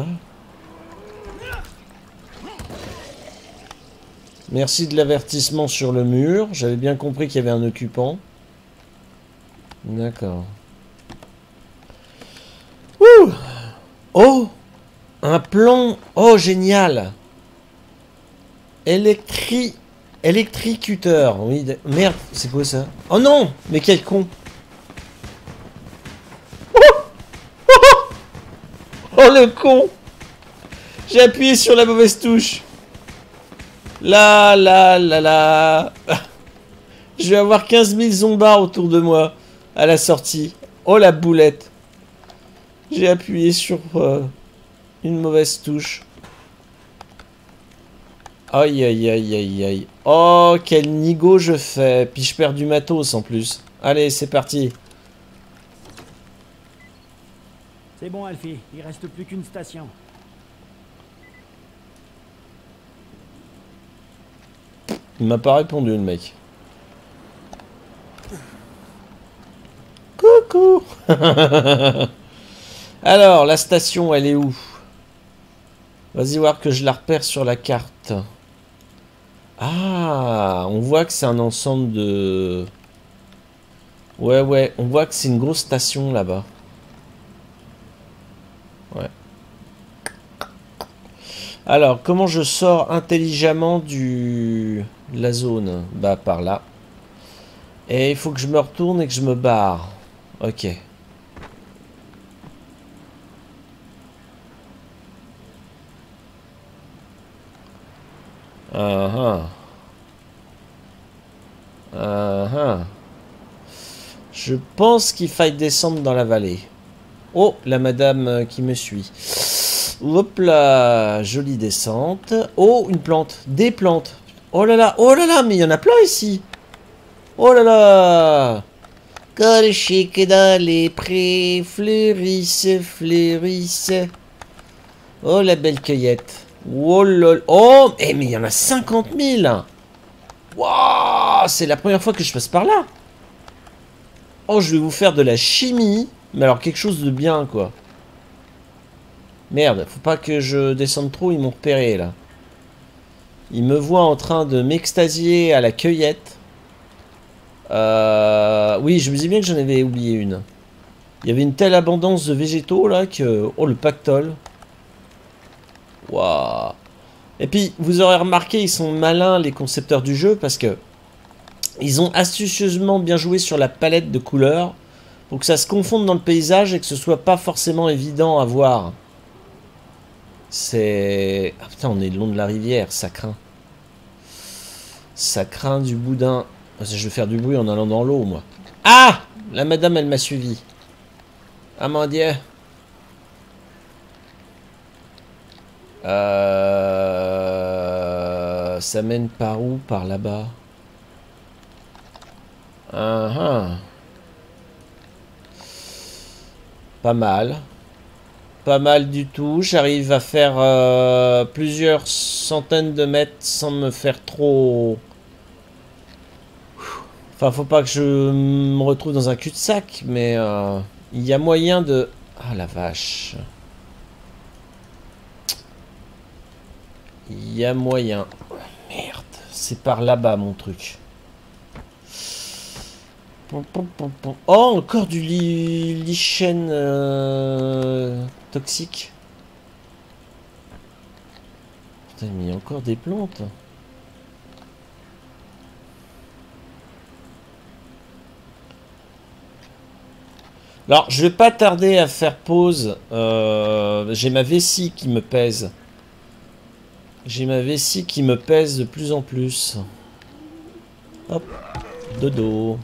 Merci de l'avertissement sur le mur. J'avais bien compris qu'il y avait un occupant. D'accord. Ouh! Oh! Un plomb! Oh, génial! Électricuteur. Oui, merde, c'est quoi ça? Oh non! Mais quel con! Oh le con! J'ai appuyé sur la mauvaise touche. Là. Je vais avoir 15 000 zombards autour de moi à la sortie. Oh la boulette. J'ai appuyé sur une mauvaise touche. Aïe aïe aïe aïe aïe. Oh quel nigo je fais. Puis je perds du matos en plus. Allez c'est parti. C'est bon Alfie, il reste plus qu'une station. Il m'a pas répondu le mec. Coucou. Alors la station elle est où? Vas-y voir que je la repère sur la carte. Ah, on voit que c'est un ensemble de... Ouais, on voit que c'est une grosse station là-bas. Ouais. Alors, comment je sors intelligemment de la zone? Bah, par là. Et il faut que je me retourne et que je me barre. Ok. Je pense qu'il faille descendre dans la vallée. Oh, la madame qui me suit. Hop là, jolie descente. Oh, une plante, des plantes. Oh là là, mais il y en a plein ici. Oh là là. Colcher que dans les prés, fleurissent. Oh, la belle cueillette. Oh lol. Oh, mais il y en a 50 000. Waouh, c'est la première fois que je passe par là. Oh, je vais vous faire de la chimie. Mais alors, quelque chose de bien, quoi. Merde, faut pas que je descende trop, ils m'ont repéré, là. Ils me voient en train de m'extasier à la cueillette. Oui, je me dis bien que j'en avais oublié une. Il y avait une telle abondance de végétaux, là, que... Oh, le pactole. Waouh. Et puis, vous aurez remarqué, ils sont malins, les concepteurs du jeu, parce que... Ils ont astucieusement bien joué sur la palette de couleurs pour que ça se confonde dans le paysage et que ce soit pas forcément évident à voir. C'est... Ah putain, on est le long de la rivière, ça craint. Ça craint du boudin. Je vais faire du bruit en allant dans l'eau, moi. Ah! La madame, elle m'a suivi. Ah mon Dieu. Ça mène par où? Par là-bas. Pas mal. Pas mal du tout. J'arrive à faire plusieurs centaines de mètres sans me faire trop... Enfin, faut pas que je me retrouve dans un cul-de-sac, mais il y a moyen de... Ah la vache. Il y a moyen. Merde, c'est par là-bas mon truc. Oh, encore du lichen toxique. Putain, mais il y a encore des plantes. Alors, je vais pas tarder à faire pause. J'ai ma vessie qui me pèse. J'ai ma vessie qui me pèse de plus en plus. Hop, dodo.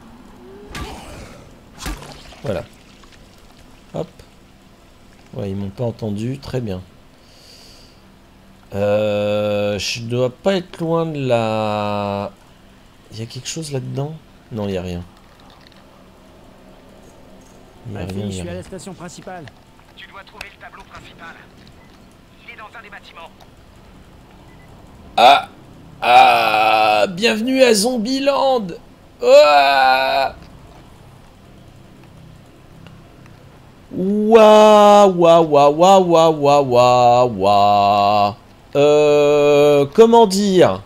Voilà. Hop. Ouais, ils m'ont pas entendu. Très bien. Je dois pas être loin de la... Il y a quelque chose là-dedans? Non, il n'y a rien. Je suis à la station principale. Tu dois trouver le tableau principal. Il est dans un des bâtiments. Ah! Ah! Bienvenue à Zombieland! Ouah. Ouah, ouah, ouah, ouah, ouah, ouah, ouah, ouah. Comment dire?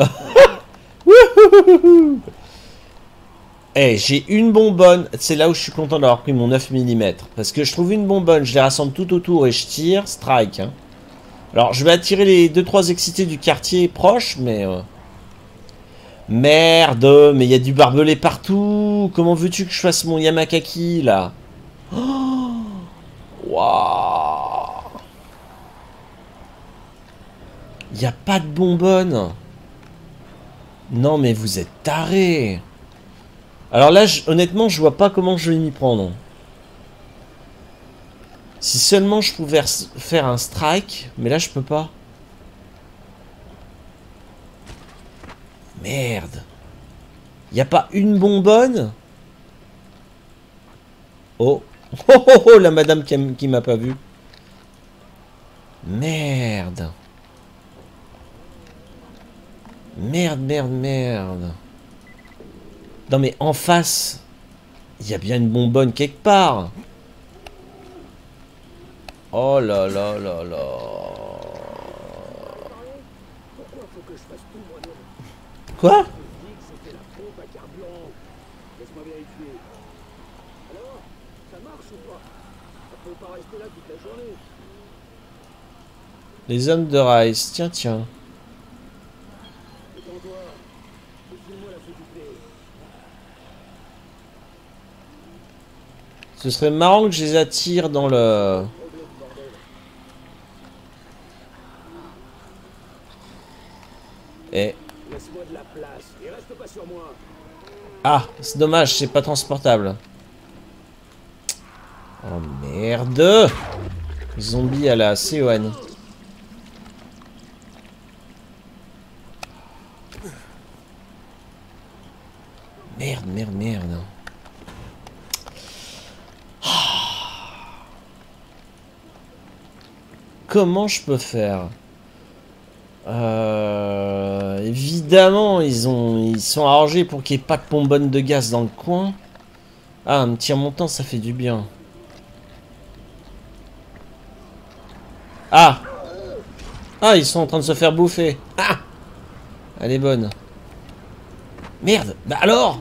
Eh, j'ai une bonbonne. C'est là où je suis content d'avoir pris mon 9 mm. Parce que je trouve une bonbonne, je les rassemble tout autour et je tire. Strike. Hein. Alors, je vais attirer les 2-3 excités du quartier proche, mais... Merde, mais il y a du barbelé partout. Comment veux-tu que je fasse mon Yamakaki, là? Oh, waouh. Il n'y a pas de bonbonne. Non, mais vous êtes tarés. Alors là, honnêtement, je vois pas comment je vais m'y prendre. Si seulement je pouvais faire un strike, mais là, je peux pas. Merde. Y a pas une bonbonne? Oh. Oh, oh, oh, la madame qui m'a pas vu. Merde. Merde, merde, merde. Non mais en face, il y a bien une bonbonne quelque part. Oh là là là là. Quoi? Les hommes de Rice, tiens, tiens. Ce serait marrant que je les attire dans le... Et... Ah, c'est dommage, c'est pas transportable. Oh merde! Zombie à la CON. Merde, merde, merde. Comment je peux faire? Évidemment, ils sont arrangés pour qu'il n'y ait pas de bonbonne de gaz dans le coin. Ah, un petit remontant, ça fait du bien. Ah! Ah, ils sont en train de se faire bouffer. Ah! Elle est bonne. Merde! Bah alors!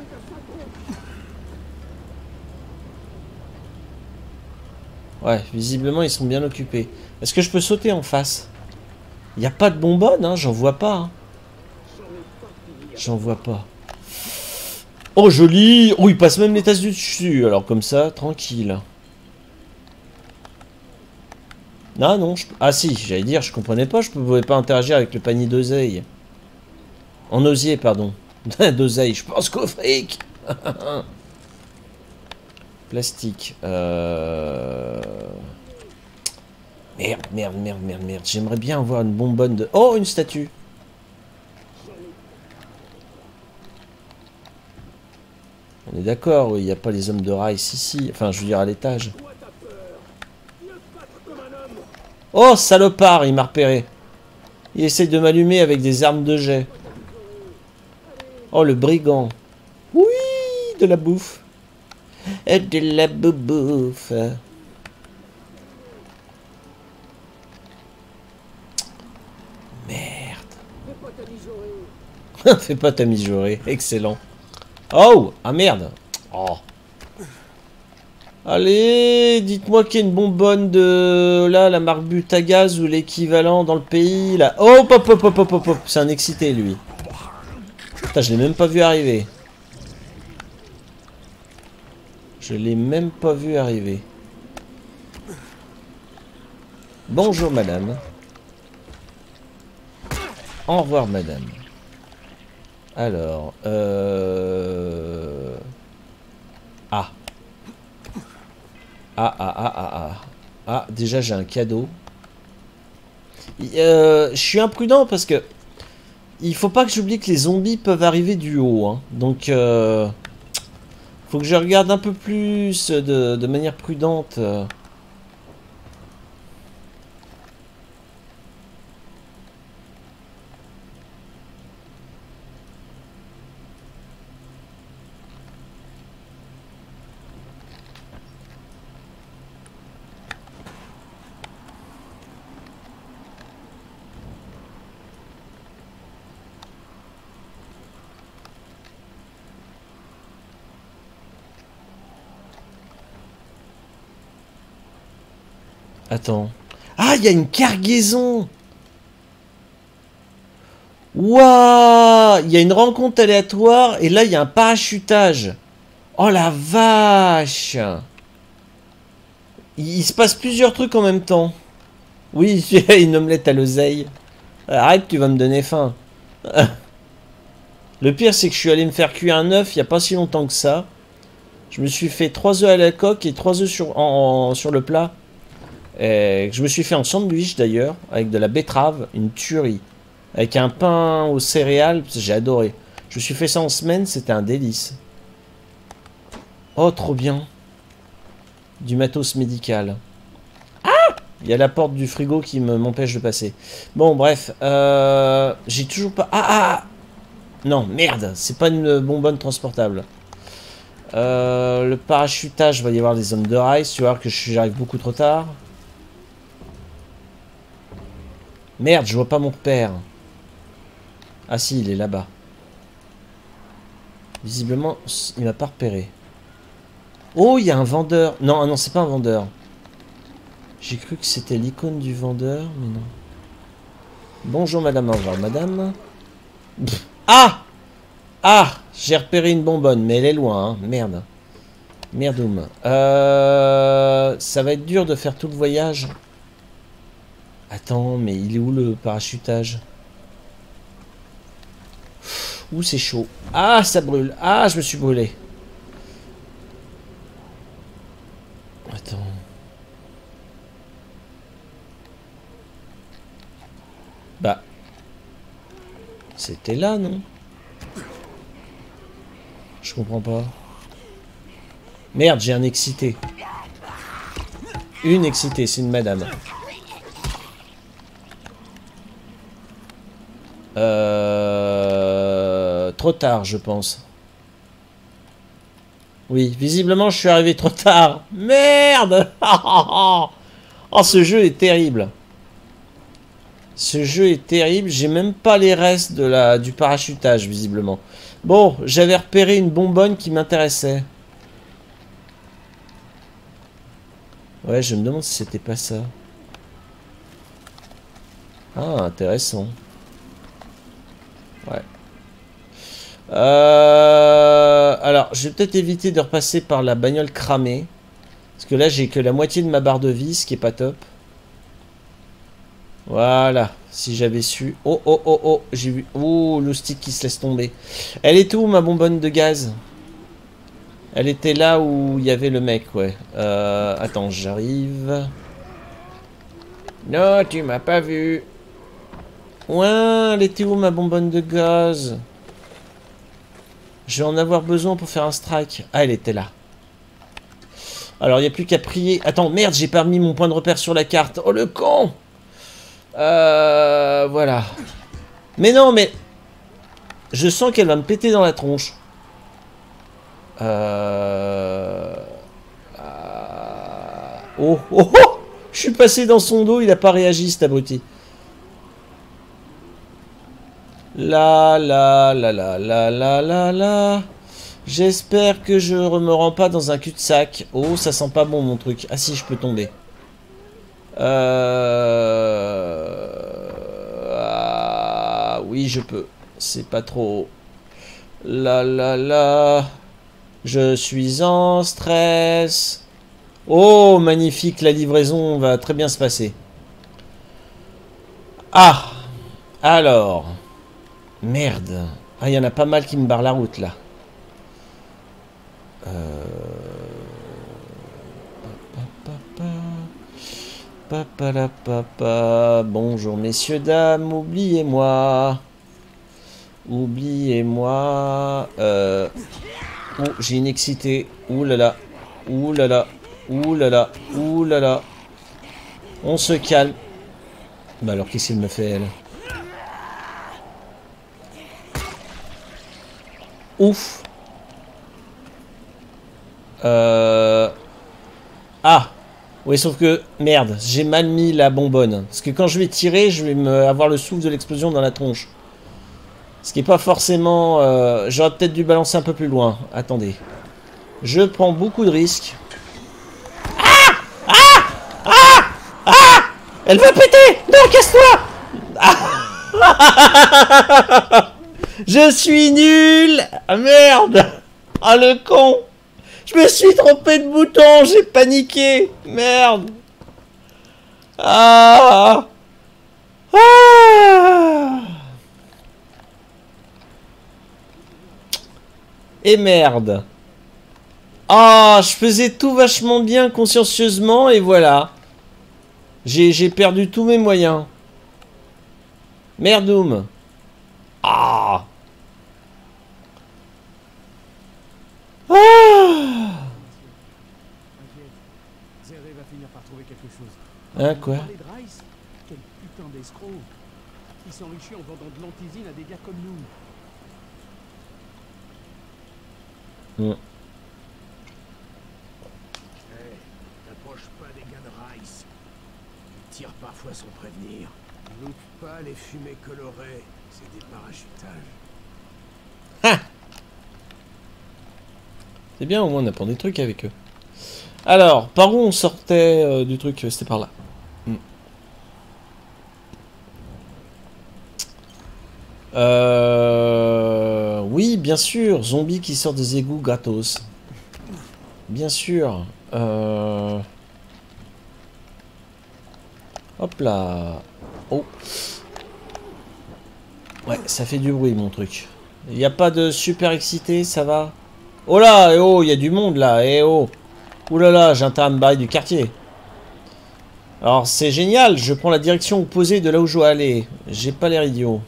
Ouais, visiblement, ils sont bien occupés. Est-ce que je peux sauter en face? Il n'y a pas de bonbonne, hein, j'en vois pas. Hein. J'en vois pas. Oh, joli! Oh, il passe même les tasses du dessus. Alors, comme ça, tranquille. Ah non, ah si, j'allais dire, je comprenais pas, je pouvais pas interagir avec le panier d'oseille. En osier, pardon. D'oseille, je pense qu'au fric. Plastique. Merde, merde, merde, merde, merde. J'aimerais bien avoir une bonbonne de... Oh, une statue. On est d'accord, il n'y a pas les hommes de Rice ici. Enfin, je veux dire à l'étage. Oh, salopard, il m'a repéré. Il essaye de m'allumer avec des armes de jet. Oh, le brigand. Oui, de la bouffe. Et de la bouffe. Merde. Fais pas ta mijaurée. Excellent. Oh, ah merde. Oh. Allez, dites-moi qu'il y a une bonbonne de... Là, la marque but à gaz ou l'équivalent dans le pays, là. Oh, pop, pop, pop, pop, pop, pop. C'est un excité, lui. Putain, je l'ai même pas vu arriver. Je l'ai même pas vu arriver. Bonjour, madame. Au revoir, madame. Alors, Ah. Ah, déjà j'ai un cadeau. Je suis imprudent parce que il faut pas que j'oublie que les zombies peuvent arriver du haut. Hein. Donc, faut que je regarde un peu plus de manière prudente. Attends. Ah, il y a une cargaison. Waouh! Il y a une rencontre aléatoire et là, il y a un parachutage. Oh la vache! Il se passe plusieurs trucs en même temps. Oui, une omelette à l'oseille. Arrête, tu vas me donner faim. Le pire, c'est que je suis allé me faire cuire un œuf il n'y a pas si longtemps que ça. Je me suis fait 3 œufs à la coque et 3 œufs sur le plat. Et je me suis fait en sandwich d'ailleurs, avec de la betterave, une tuerie. Avec un pain aux céréales, j'ai adoré. Je me suis fait ça en semaine, c'était un délice. Oh, trop bien. Du matos médical. Ah! Il y a la porte du frigo qui m'empêche de passer. Bon, bref. J'ai toujours pas... Ah! Non, merde. C'est pas une bonbonne transportable. Le parachutage, il va y avoir des zones de rails. Tu vois que j'arrive beaucoup trop tard. Merde, je vois pas mon repère. Ah si, il est là-bas. Visiblement, il m'a pas repéré. Oh, il y a un vendeur. Non, non, c'est pas un vendeur. J'ai cru que c'était l'icône du vendeur, mais non. Bonjour madame, au revoir madame. Pff. Ah! Ah! J'ai repéré une bonbonne, mais elle est loin, hein. Merde. Merdoum. Ça va être dur de faire tout le voyage. Attends, mais il est où le parachutage? Ouh, c'est chaud. Ah, ça brûle. Ah, je me suis brûlé. Attends. Bah. C'était là, non? Je comprends pas. Merde, j'ai un excité. Une excitée, c'est une madame. Trop tard, je pense. Oui, visiblement, je suis arrivé trop tard. Merde! Oh, ce jeu est terrible. Ce jeu est terrible. J'ai même pas les restes du parachutage, visiblement. Bon, j'avais repéré une bonbonne qui m'intéressait. Ouais, je me demande si c'était pas ça. Ah, intéressant. Ouais. Alors, je vais peut-être éviter de repasser par la bagnole cramée. Parce que là, j'ai que la moitié de ma barre de vie, ce qui est pas top. Voilà. Si j'avais su... Oh, oh, oh, oh. J'ai vu... Oh, le stick qui se laisse tomber. Elle est où, ma bonbonne de gaz? Elle était là où il y avait le mec, ouais. Attends, j'arrive. Non, tu m'as pas vu. Ouais, elle était où, ma bonbonne de gaz? Je vais en avoir besoin pour faire un strike. Ah, elle était là. Alors, il n'y a plus qu'à prier. Attends, merde, j'ai pas mis mon point de repère sur la carte. Oh, le con! Voilà. Mais non, mais... Je sens qu'elle va me péter dans la tronche. Oh, oh, oh! Je suis passé dans son dos, il a pas réagi, cet abruti. La la la la la la la la. J'espère que je me rends pas dans un cul-de-sac. Oh, ça sent pas bon mon truc. Ah si, je peux tomber. Ah, oui, je peux. C'est pas trop. La la la. Je suis en stress. Oh, magnifique, la livraison va très bien se passer. Ah, alors. Merde. Ah, il y en a pas mal qui me barrent la route, là. Bonjour, messieurs, dames, oubliez-moi. Oubliez-moi. Oh, j'ai une excité. Ouh là là. Ouh là là. Ouh là là. Ouh là là. On se calme. Bah alors, qu'est-ce qu'il me fait, elle? Ouf. Ah. Oui, sauf que, merde, j'ai mal mis la bonbonne. Parce que quand je vais tirer, je vais avoir le souffle de l'explosion dans la tronche. Ce qui n'est pas forcément... J'aurais peut-être dû balancer un peu plus loin. Attendez. Je prends beaucoup de risques. Ah! Ah! Ah! Elle va péter! Non, casse-toi! Je suis nul! Ah merde! Ah le con! Je me suis trompé de bouton, j'ai paniqué! Merde! Ah! Ah! Et merde! Ah, je faisais tout vachement bien consciencieusement et voilà. J'ai perdu tous mes moyens. Merdoum. Ah. Ah. Zéré va finir par trouver quelque chose. Hein, quoi? Parler de Rice? Quel putain d'escroc. Il s'enrichit en vendant de l'antisine à des gars comme nous. Hey, t'approches pas des gars de Rice. Ils tirent parfois sans prévenir. Loupe pas les fumées colorées, c'est des parachutages. C'est bien, au moins on apprend des trucs avec eux. Alors, par où on sortait du truc? C'était par là. Oui, bien sûr. Zombie qui sort des égouts gratos. Bien sûr. Hop là. Oh. Ouais, ça fait du bruit mon truc. Il n'y a pas de super excité, ça va? Oh là, eh oh, il y a du monde là, eh oh. Ouh là là, j'ai intérêt à me barrer du quartier. Alors c'est génial, je prends la direction opposée de là où je dois aller. J'ai pas l'air idiot.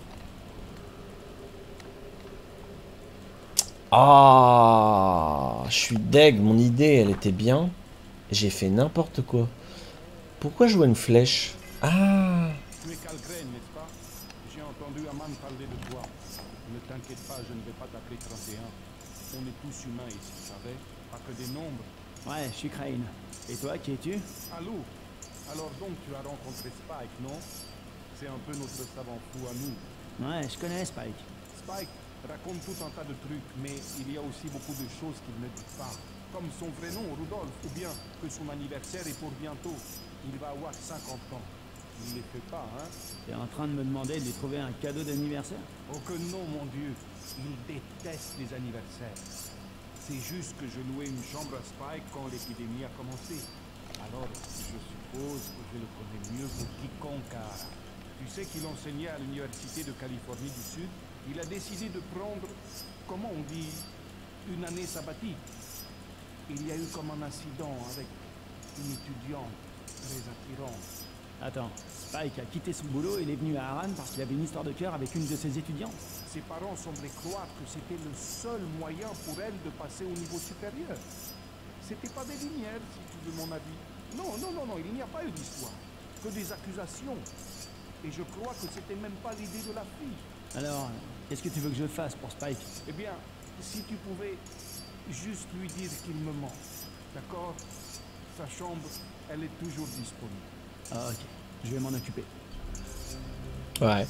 Ah, je suis deg, mon idée elle était bien. J'ai fait n'importe quoi. Pourquoi je vois une flèche? Ah. Tu es Kalgren, n'est-ce pas? J'ai entendu Aman parler de toi. Ne t'inquiète pas, je ne vais pas t'appeler 31. On est tous humains ici, vous savez? Pas que des nombres. Ouais, je suis Crane. Et toi, qui es-tu? Allô? Alors donc tu as rencontré Spike, non? C'est un peu notre savant fou à nous. Ouais, je connais Spike. Spike raconte tout un tas de trucs, mais il y a aussi beaucoup de choses qu'il ne dit pas. Comme son vrai nom, Rudolf, ou bien que son anniversaire est pour bientôt. Il va avoir 50 ans. Il ne les fait pas, hein? T'es en train de me demander de lui trouver un cadeau d'anniversaire? Oh que non, mon Dieu. Il déteste les anniversaires. C'est juste que je louais une chambre à Spike quand l'épidémie a commencé. Alors, je suppose que je le connais mieux que quiconque, car tu sais qu'il enseignait à l'Université de Californie du Sud. Il a décidé de prendre, comment on dit, une année sabbatique. Il y a eu comme un incident avec une étudiante très attirante. Attends, Spike a quitté son boulot et il est venu à Harran parce qu'il avait une histoire de cœur avec une de ses étudiantes. Ses parents semblaient croire que c'était le seul moyen pour elle de passer au niveau supérieur. C'était pas des lumières, si tu veux mon avis. Non, non, non, non, il n'y a pas eu d'histoire. Que des accusations. Et je crois que c'était même pas l'idée de la fille. Alors, qu'est-ce que tu veux que je fasse pour Spike? Eh bien, si tu pouvais juste lui dire qu'il me manque, d'accord? Sa chambre, elle est toujours disponible. Ah, ok, je vais m'en occuper. Ouais.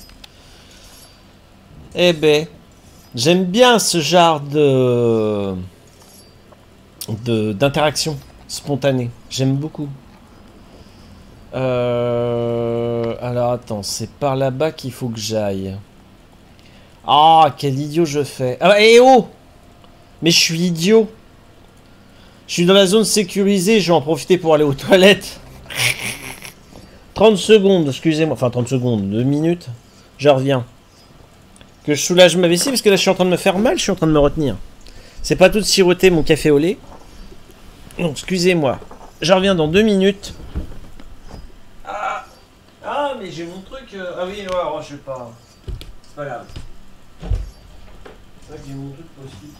Eh ben, j'aime bien ce genre d'interaction spontanée. J'aime beaucoup. Alors attends, c'est par là-bas qu'il faut que j'aille. Ah, quel idiot je fais. Ah, eh oh! Mais je suis idiot. Je suis dans la zone sécurisée, je vais en profiter pour aller aux toilettes. 30 secondes, excusez-moi. Enfin, 30 secondes, 2 minutes. Je reviens. Que je soulage ma vessie, parce que là, je suis en train de me faire mal, je suis en train de me retenir. C'est pas tout de siroter mon café au lait. Donc, excusez-moi. Je reviens dans 2 minutes. Ah, mais j'ai mon truc... Ah oui, ouais, oh, je sais pas. C'est pas grave. C'est vrai que j'ai mon truc pour expliquer.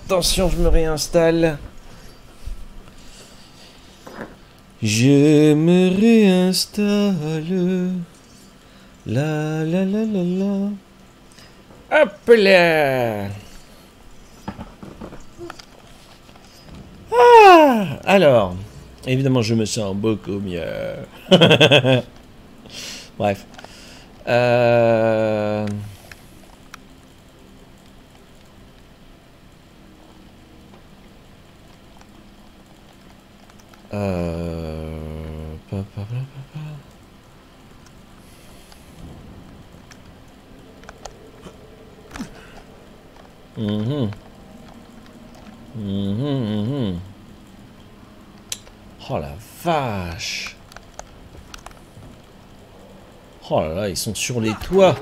Attention, je me réinstalle. Je me réinstalle. La la la la la. Hop là. Ah, alors, évidemment, je me sens beaucoup mieux. Bref. Oh la vache. Oh là là, ils sont sur les toits.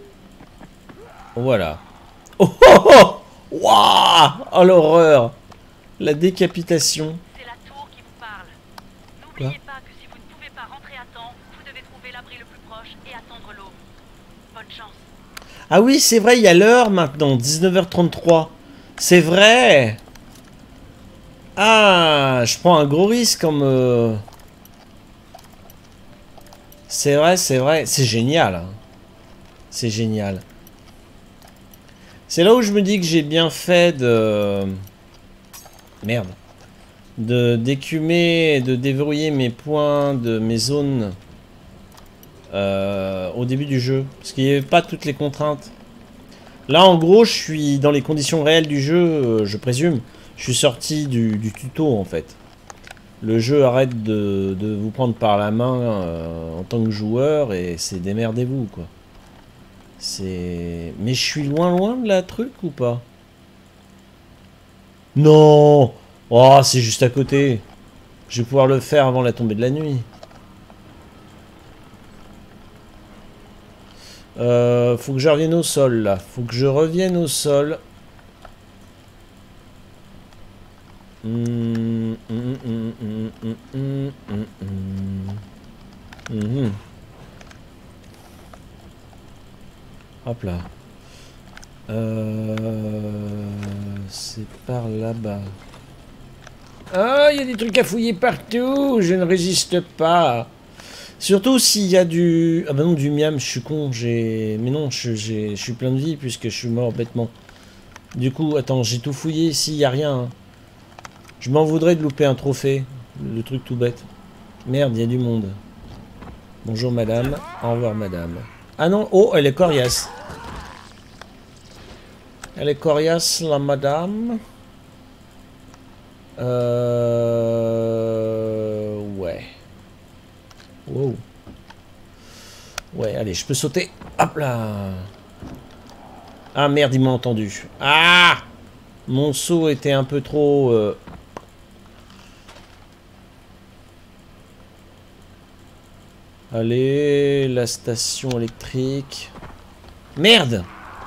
Voilà. Oh oh oh. Waouh. Oh l'horreur. La décapitation. C'est la tour qui vous parle. N'oubliez pas que si vous ne pouvez pas rentrer à temps, vous devez trouver l'abri le plus proche et attendre l'aube. Bonne chance. Ah oui, c'est vrai, il y a l'heure maintenant, 19h33. C'est vrai. Ah, je prends un gros risque comme... C'est vrai, c'est vrai. C'est génial. Hein. C'est génial. C'est là où je me dis que j'ai bien fait de... Merde. D'écumer, de déverrouiller mes points, de mes zones au début du jeu. Parce qu'il n'y avait pas toutes les contraintes. Là, en gros, je suis dans les conditions réelles du jeu, je présume. Je suis sorti du tuto, en fait. Le jeu arrête de vous prendre par la main en tant que joueur et c'est démerdez-vous, quoi. C'est... Mais je suis loin de la truc ou pas? Non! Oh, c'est juste à côté. Je vais pouvoir le faire avant la tombée de la nuit. Faut que je revienne au sol, là. Faut que je revienne au sol. Hop là. C'est par là-bas. Ah, il y a des trucs à fouiller partout. Je ne résiste pas. Surtout s'il y a du... Ah bah non, du miam, je suis con. Mais non, je suis plein de vie puisque je suis mort bêtement. Du coup, attends, j'ai tout fouillé ici, il n'y a rien. Hein. Je m'en voudrais de louper un trophée. Le truc tout bête. Merde, il y a du monde. Bonjour madame. Au revoir madame. Ah non, oh, elle est coriace. Elle est coriace, la madame. Ouais. Wow. Ouais, allez, je peux sauter. Hop là. Ah merde, il m'a entendu. Ah! Mon saut était un peu trop... Allez, la station électrique. Merde!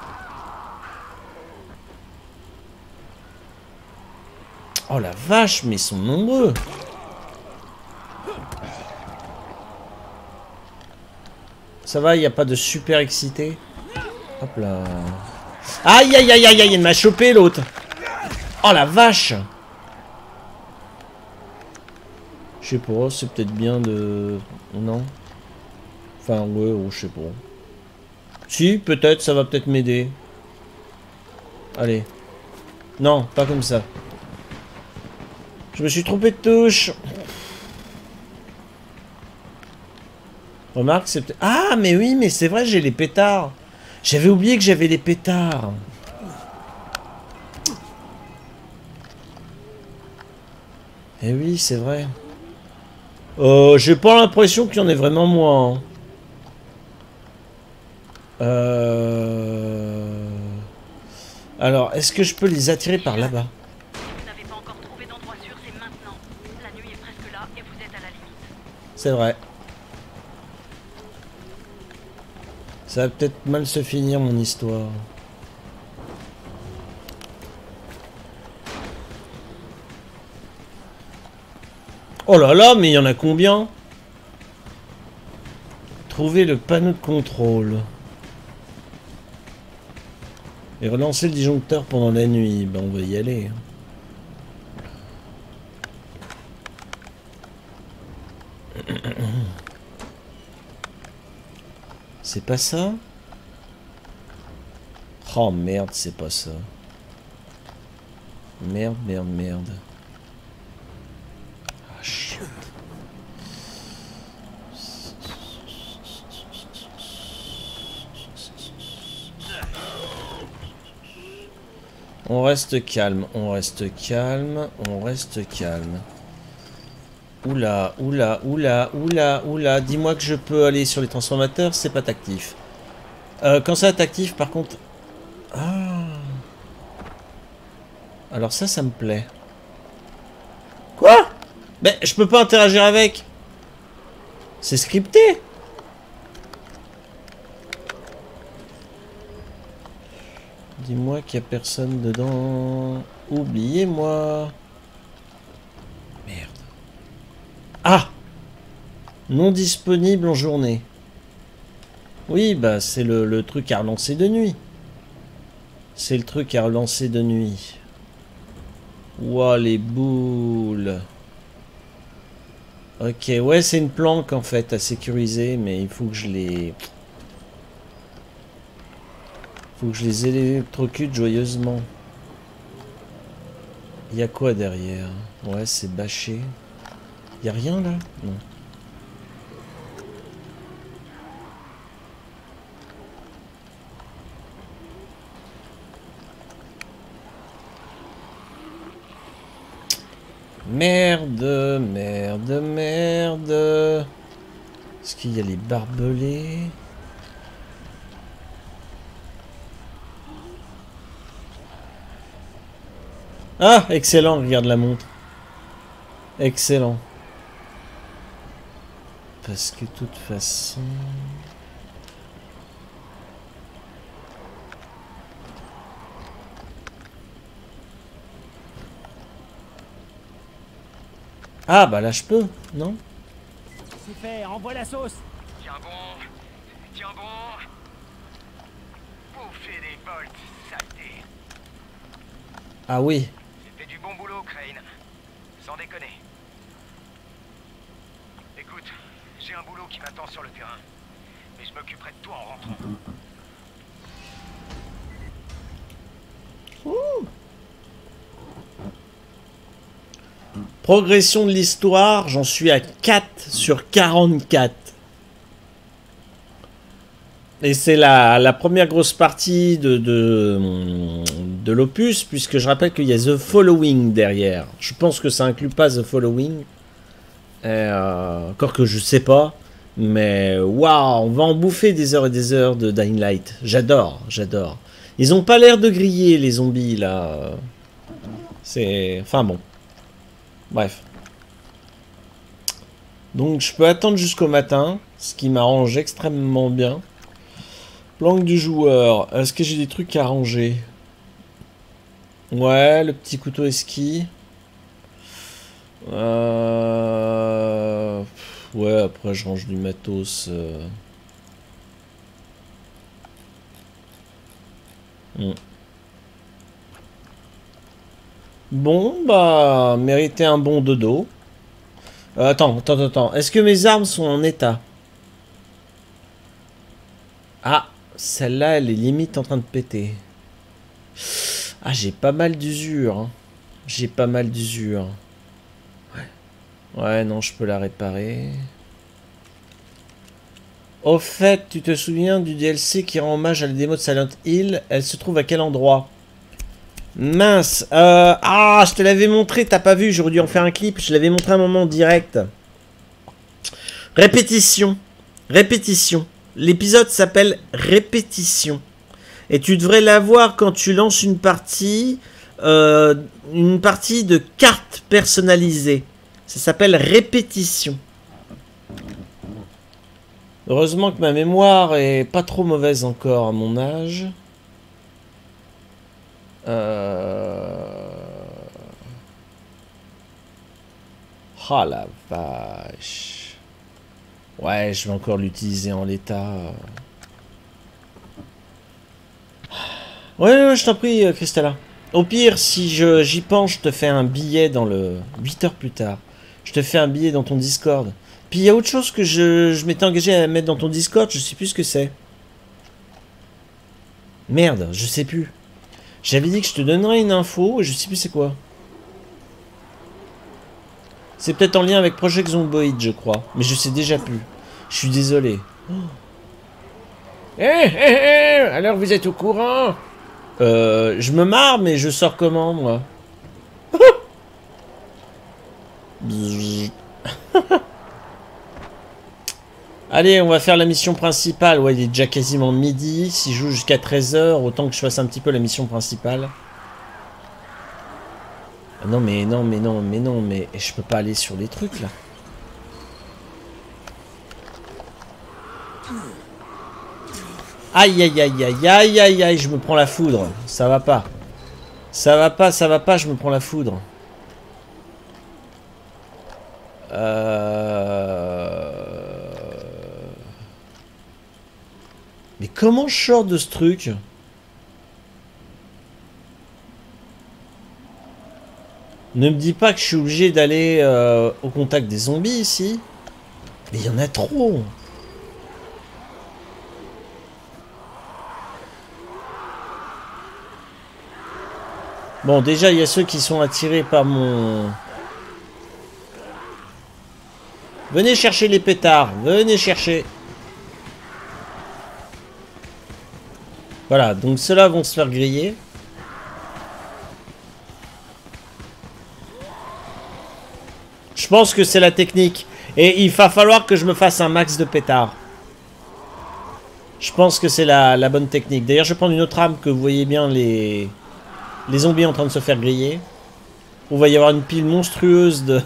Oh la vache, mais ils sont nombreux! Ça va, il n'y a pas de super excité? Hop là. Aïe aïe aïe aïe aïe, il m'a chopé l'autre! Oh la vache! Je sais pas, c'est peut-être bien de... Non? Enfin, ouais, oh, je sais pas. Si, peut-être, ça va peut-être m'aider. Allez. Non, pas comme ça. Je me suis trompé de touche. Remarque, c'est peut-être... Ah, mais oui, mais c'est vrai, j'ai les pétards. J'avais oublié que j'avais les pétards. Eh oui, c'est vrai. J'ai pas l'impression qu'il y en ait vraiment moins. Alors, est-ce que je peux les attirer par là-bas? Vous n'avez pas encore trouvé d'endroit sûr, c'est maintenant. La nuit est presque là et vous êtes à la limite. C'est vrai. Ça va peut-être mal se finir, mon histoire. Oh là là, mais il y en a combien? Trouver le panneau de contrôle. Et relancer le disjoncteur pendant la nuit. Ben, on va y aller. C'est pas ça? Oh merde, c'est pas ça. Merde, merde, merde. Ah shit. On reste calme, on reste calme, on reste calme. Oula, oula, oula, oula, oula. Dis-moi que je peux aller sur les transformateurs, c'est pas tactif. Quand ça est actif, par contre... Ah. Alors ça me plaît. Quoi? Mais je peux pas interagir avec. C'est scripté. Dis-moi qu'il n'y a personne dedans. Oubliez-moi. Merde. Ah! Non disponible en journée. Oui, bah c'est le truc à relancer de nuit. C'est le truc à relancer de nuit. Ouah, les boules. Ok, ouais, c'est une planque en fait à sécuriser, mais il faut que je les... Faut que je les électrocute joyeusement. Il y a quoi derrière? Ouais, c'est bâché. Il y a rien là? Non. Merde, merde, merde. Est-ce qu'il y a les barbelés? Ah, excellent, regarde la montre. Excellent. Parce que de toute façon... Ah, bah là je peux, non? C'est fait, envoie la sauce. Tiens bon. Tiens bon. Bouffer des bolts, saleté. Ah oui. C'était du bon boulot, Crane. Sans déconner. Écoute, j'ai un boulot qui m'attend sur le terrain. Mais je m'occuperai de toi en rentrant. Ouh. Progression de l'histoire, j'en suis à 4 sur 44. Et c'est la première grosse partie de l'opus, puisque je rappelle qu'il y a The Following derrière. Je pense que ça inclut pas The Following. Encore que je sais pas. Mais waouh, on va en bouffer des heures et des heures de Dying Light. J'adore, j'adore. Ils ont pas l'air de griller les zombies là. C'est... Enfin bon. Bref. Donc je peux attendre jusqu'au matin, ce qui m'arrange extrêmement bien. Planque du joueur. Est-ce que j'ai des trucs à ranger? Ouais, le petit couteau esquis. Ouais, après je range du matos. Bon, bah, mériter un bon dodo. Attends. Est-ce que mes armes sont en état? Ah, celle-là, elle est limite en train de péter. Ah, j'ai pas mal d'usure. Hein. J'ai pas mal d'usure. Ouais, non, je peux la réparer. Au fait, tu te souviens du DLC qui rend hommage à la démo de Silent Hill? Elle se trouve à quel endroit? Mince, ah, je te l'avais montré, t'as pas vu, j'aurais dû en faire un clip, je l'avais montré un moment en direct. Répétition, répétition. L'épisode s'appelle Répétition. Et tu devrais l'avoir quand tu lances une partie de cartes personnalisées. Ça s'appelle Répétition. Heureusement que ma mémoire est pas trop mauvaise encore à mon âge. Ah la vache. Ouais, je vais encore l'utiliser en l'état. Ouais, je t'en prie, Christella. Au pire, si j'y pense, je te fais un billet dans le... 8 heures plus tard. Je te fais un billet dans ton Discord. Puis il y a autre chose que je m'étais engagé à mettre dans ton Discord, je sais plus ce que c'est. Merde, je sais plus. J'avais dit que je te donnerais une info, et je sais plus c'est quoi. C'est peut-être en lien avec Project Zomboid, je crois. Mais je sais déjà plus. Je suis désolé. Alors vous êtes au courant? Je me marre, mais je sors comment, moi? Allez, on va faire la mission principale. Ouais, il est déjà quasiment midi. Si je joue jusqu'à 13 h, autant que je fasse un petit peu la mission principale. Ah non, mais non, mais non, mais non, mais je peux pas aller sur les trucs, là. Aïe, aïe, aïe, aïe, aïe, aïe, aïe, je me prends la foudre. Ça va pas. Ça va pas, ça va pas, je me prends la foudre. Mais comment je sors de ce truc? Ne me dis pas que je suis obligé d'aller au contact des zombies ici. Mais il y en a trop. Bon, déjà, il y a ceux qui sont attirés par mon... Venez chercher les pétards. Venez chercher. Voilà, donc ceux-là vont se faire griller. Je pense que c'est la technique. Et il va falloir que je me fasse un max de pétards. Je pense que c'est la bonne technique. D'ailleurs, je vais prendre une autre arme que vous voyez bien les zombies en train de se faire griller. Il va y avoir une pile monstrueuse de...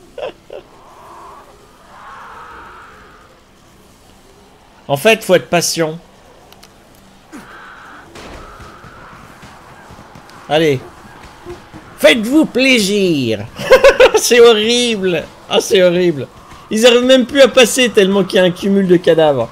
En fait, faut être patient. Allez. Faites-vous plaisir. C'est horrible. Ah, c'est horrible. Ils arrivent même plus à passer tellement qu'il y a un cumul de cadavres.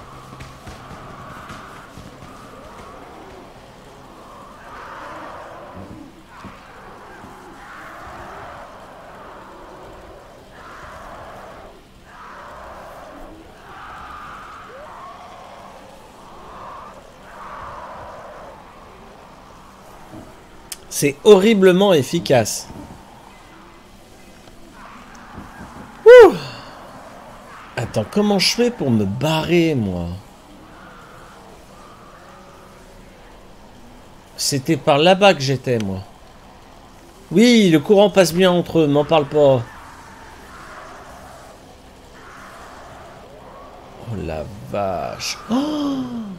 C'est horriblement efficace. Ouh. Attends, comment je fais pour me barrer, moi? C'était par là-bas que j'étais, moi. Oui, le courant passe bien entre eux, m'en parle pas. Oh la vache. Oh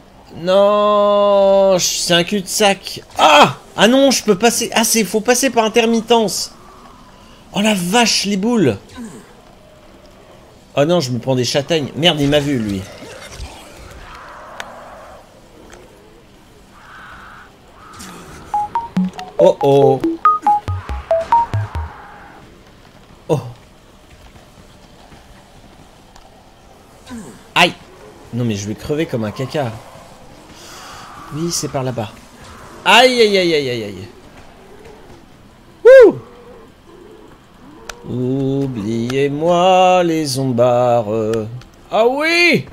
non, c'est un cul-de-sac. Ah! Ah non, je peux passer... Ah, faut passer par intermittence. Oh la vache, les boules. Oh non, je me prends des châtaignes. Merde, il m'a vu, lui. Oh oh. Oh. Aïe. Non mais je vais crever comme un caca. Oui, c'est par là-bas. Aïe aïe aïe aïe aïe aïe. Wouh. Oubliez-moi les zombards. Ah oui.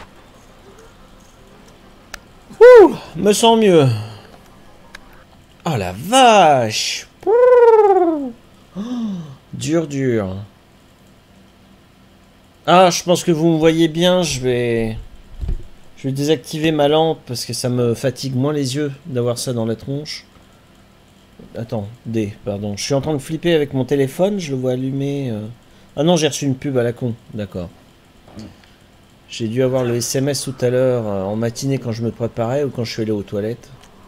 Ouh, me sens mieux. Oh la vache. Oh, dur dur. Ah, je pense que vous me voyez bien, je vais désactiver ma lampe parce que ça me fatigue moins les yeux d'avoir ça dans la tronche. Attends, pardon. Je suis en train de flipper avec mon téléphone, je le vois allumer. Ah non, j'ai reçu une pub à la con, d'accord. J'ai dû avoir le SMS tout à l'heure en matinée quand je me préparais ou quand je suis allé aux toilettes.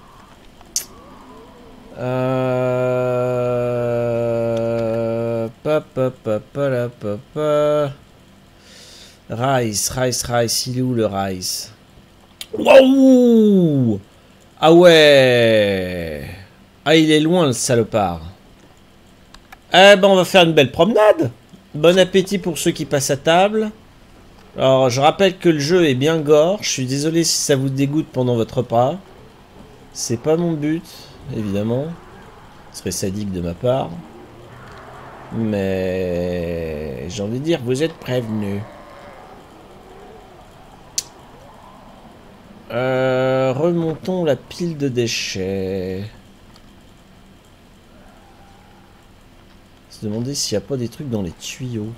Rice, il est où le rice? Waouh! Ah ouais! Ah, il est loin le salopard. Eh ben, on va faire une belle promenade. Bon appétit pour ceux qui passent à table. Alors, je rappelle que le jeu est bien gore. Je suis désolé si ça vous dégoûte pendant votre repas. C'est pas mon but. évidemment. Ce serait sadique de ma part. Mais j'ai envie de dire, vous êtes prévenus. Remontons la pile de déchets. Se demander s'il n'y a pas des trucs dans les tuyaux.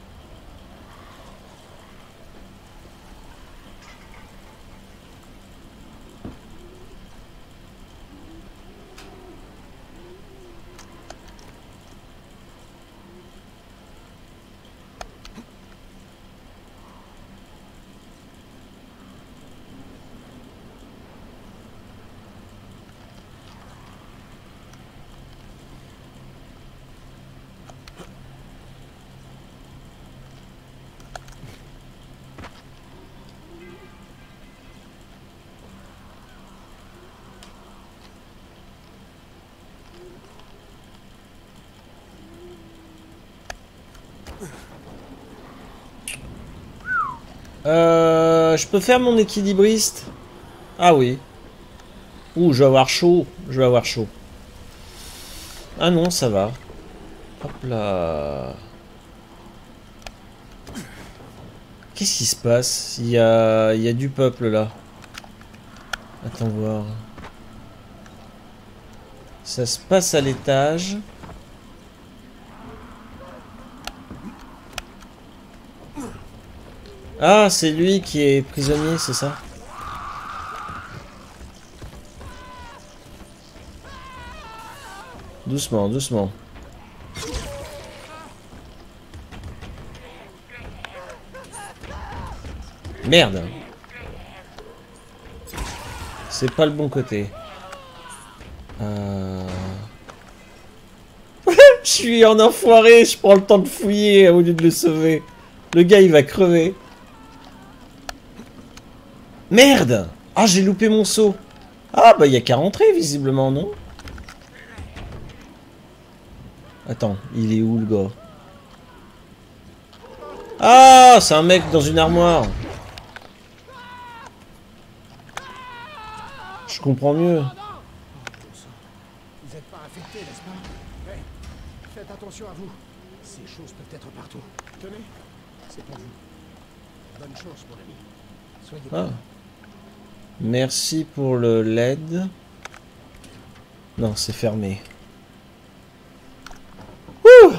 Je peux faire mon équilibriste? Ah oui. Ouh, je vais avoir chaud. Je vais avoir chaud. Ah non, ça va. Hop là. Qu'est-ce qui se passe? Il y a du peuple là. Attends voir. Ça se passe à l'étage. Ah, c'est lui qui est prisonnier, c'est ça? Doucement, doucement. Merde. C'est pas le bon côté. Je suis en enfoiré, je prends le temps de fouiller au lieu de le sauver. Le gars, il va crever. Merde! Ah, j'ai loupé mon saut. Ah, bah, il y a qu'à rentrer, visiblement, non? Attends, il est où, le gars? Ah, c'est un mec dans une armoire. Je comprends mieux. Vous n'êtes pas infecté, n'est-ce pas? Hey, faites attention à vous. Ces choses peuvent être partout. Tenez, c'est pour vous. Bonne chance, mon ami. Soyez Ah. Merci pour le LED. Non, c'est fermé. Ouh.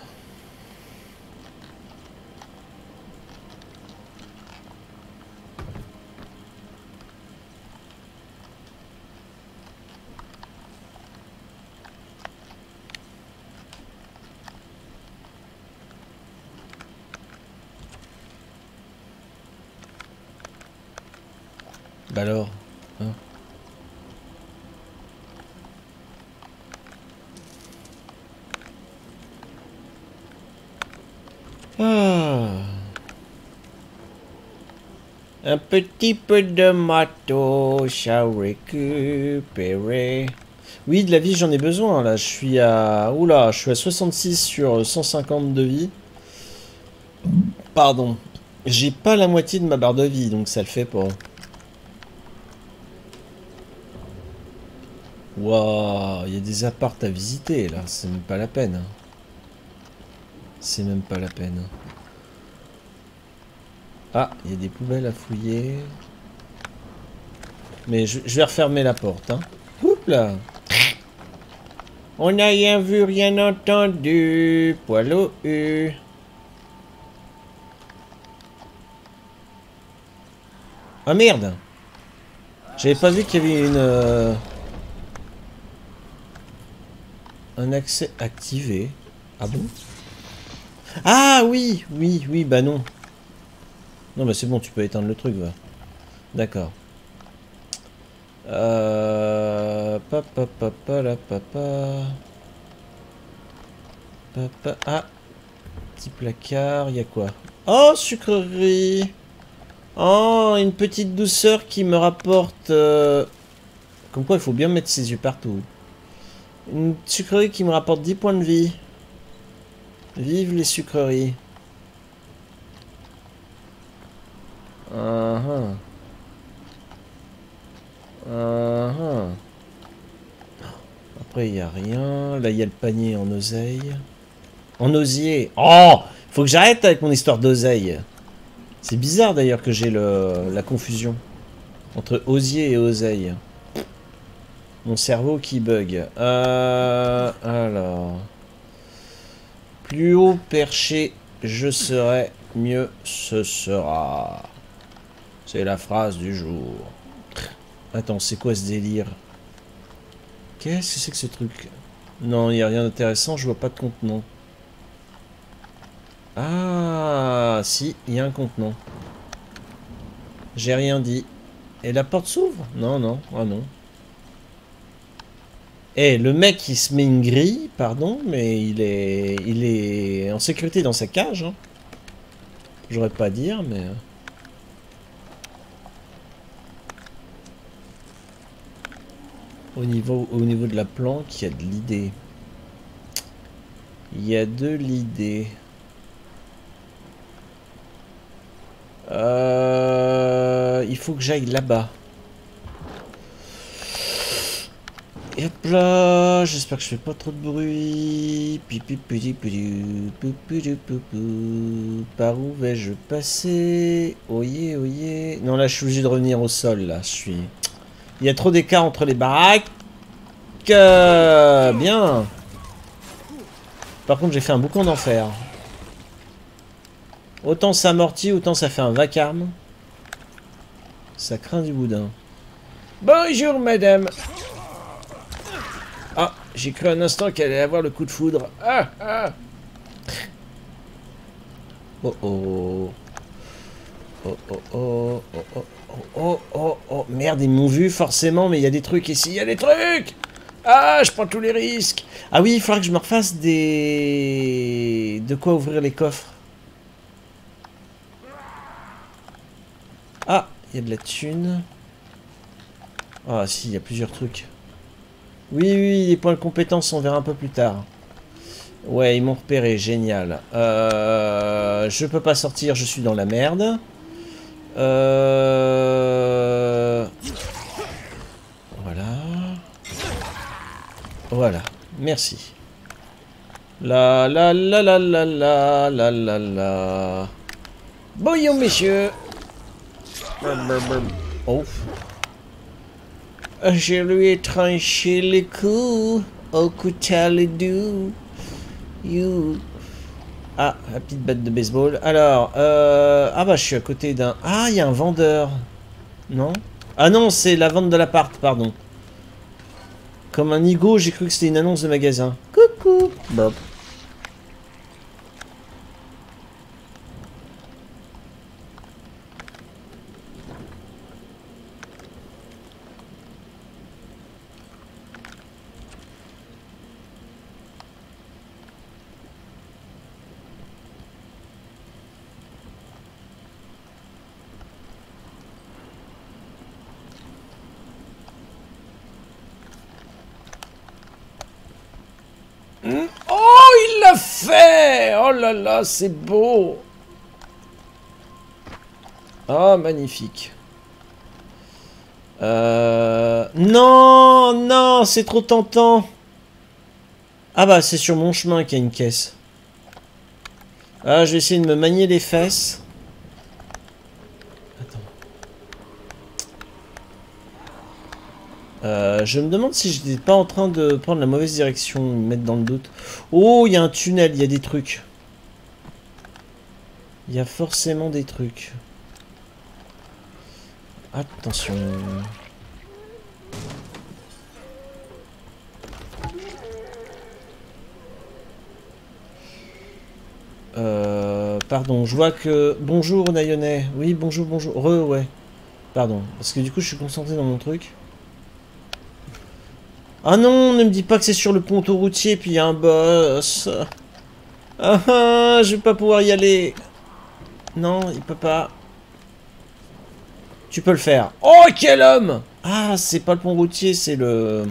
Bah alors, hein. Ah. Un petit peu de matos à récupérer. Oui, de la vie, j'en ai besoin, là. Je suis à... Oula, je suis à 66 sur 150 de vie. Pardon. J'ai pas la moitié de ma barre de vie, donc ça le fait pas. Waouh, il y a des apparts à visiter là, c'est même pas la peine. C'est même pas la peine. Ah, il y a des poubelles à fouiller. Mais je vais refermer la porte. Hein. Oups là. On n'a rien vu, rien entendu. Poil au U. Ah merde. J'avais pas vu qu'il y avait une... Un accès activé. Ah bon? Ah oui, oui, oui, bah non. Non, bah c'est bon, tu peux éteindre le truc, va. D'accord. Papa, papa, la papa. Papa, ah. Petit placard, il y a quoi? Oh, sucrerie. Oh, une petite douceur qui me rapporte... Comme quoi, il faut bien mettre ses yeux partout. Une sucrerie qui me rapporte 10 points de vie. Vive les sucreries. après, il n'y a rien. Là, il y a le panier en oseille. En osier. Oh! Faut que j'arrête avec mon histoire d'oseille. C'est bizarre d'ailleurs que j'ai la confusion entre osier et oseille. Mon cerveau qui bug. Alors. Plus haut perché je serai, mieux ce sera. C'est la phrase du jour. Attends, c'est quoi ce délire? Qu'est-ce que c'est que ce truc? Non, il n'y a rien d'intéressant, je vois pas de contenant. Ah, si, il y a un contenant. J'ai rien dit. Et la porte s'ouvre? Non, non, ah non. Eh, le mec, il se met une grille, pardon, mais il est en sécurité dans sa cage. Hein. J'aurais pas à dire, mais... Au niveau de la planque, il y a de l'idée. Il y a de l'idée. Il faut que j'aille là-bas. Et hop là, j'espère que je fais pas trop de bruit. Par où vais-je passer? Oyez, oyez. Non, là, je suis obligé de revenir au sol, là. Il y a trop d'écart entre les baraques. Bien. Par contre, j'ai fait un boucan d'enfer. Autant ça amortit, autant ça fait un vacarme. Ça craint du boudin. Bonjour, madame. Ah, j'ai cru un instant qu'elle allait avoir le coup de foudre. Ah, ah. Oh, oh. Oh, oh, oh, oh, oh, oh, oh, oh. Merde, ils m'ont vu, forcément, mais il y a des trucs ici. Il y a des trucs. Ah, je prends tous les risques. Ah oui, il faudra que je me refasse des... De quoi ouvrir les coffres. Ah, il y a de la thune. Ah si, il y a plusieurs trucs. Oui, oui, les points de compétence, on verra un peu plus tard. Ouais, ils m'ont repéré, génial. Je peux pas sortir, je suis dans la merde. Voilà. Voilà, merci. La la la la la la la la la. Bonjour, messieurs. Oh. Je lui ai tranché le cou au couteau doux. You. Ah, la petite batte de baseball. Alors, ah bah je suis à côté d'un... Ah, il y a un vendeur. Non? Ah non, c'est la vente de l'appart, pardon. Comme un nigo, j'ai cru que c'était une annonce de magasin. Coucou. Bob. Oh, il l'a fait! Oh là là, c'est beau! Oh, magnifique. Non, non, c'est trop tentant. Ah bah, c'est sur mon chemin qu'il y a une caisse. Ah, je vais essayer de me manier les fesses. Je me demande si je n'étais pas en train de prendre la mauvaise direction, me mettre dans le doute. Oh, il y a un tunnel, il y a des trucs. Il y a forcément des trucs. Attention. Pardon, je vois que... Bonjour, Nayonais. Oui, bonjour, bonjour. Ouais. Pardon, parce que du coup, je suis concentré dans mon truc. Ah non, ne me dis pas que c'est sur le pont autoroutier, puis il y a un boss. Ah ah, je vais pas pouvoir y aller. Non, il peut pas. Tu peux le faire. Oh, quel homme! Ah, c'est pas le pont routier, c'est le...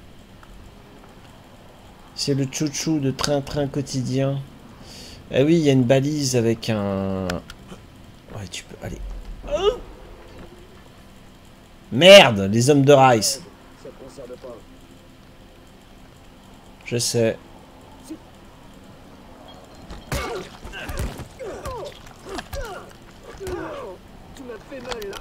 C'est le chouchou de train-train quotidien. Eh oui, il y a une balise avec un... Ouais, tu peux... Allez. Oh, merde, les hommes de Rice. Je sais. Tu m'as fait mal là.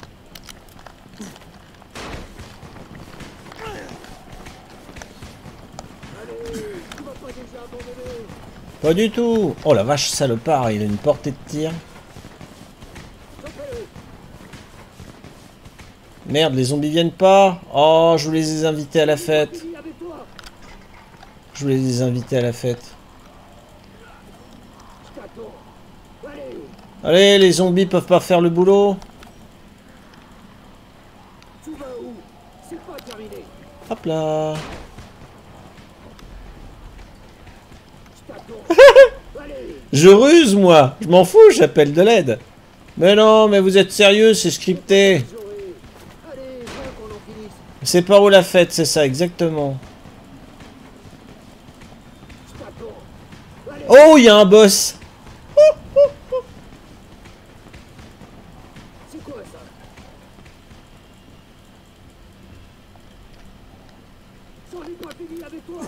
Allez, tu vas pas déjà abandonner. Pas du tout. Oh la vache, salopard, il a une portée de tir. Merde, les zombies viennent pas. Oh, je voulais les inviter à la fête. Je voulais les inviter à la fête. Allez, les zombies peuvent pas faire le boulot. Hop là. Je ruse, moi. Je m'en fous, j'appelle de l'aide. Mais non, mais vous êtes sérieux, c'est scripté. C'est par où la fête, c'est ça, exactement. Oh, il y a un boss. C'est quoi ça? J'en ai pas fini avec toi.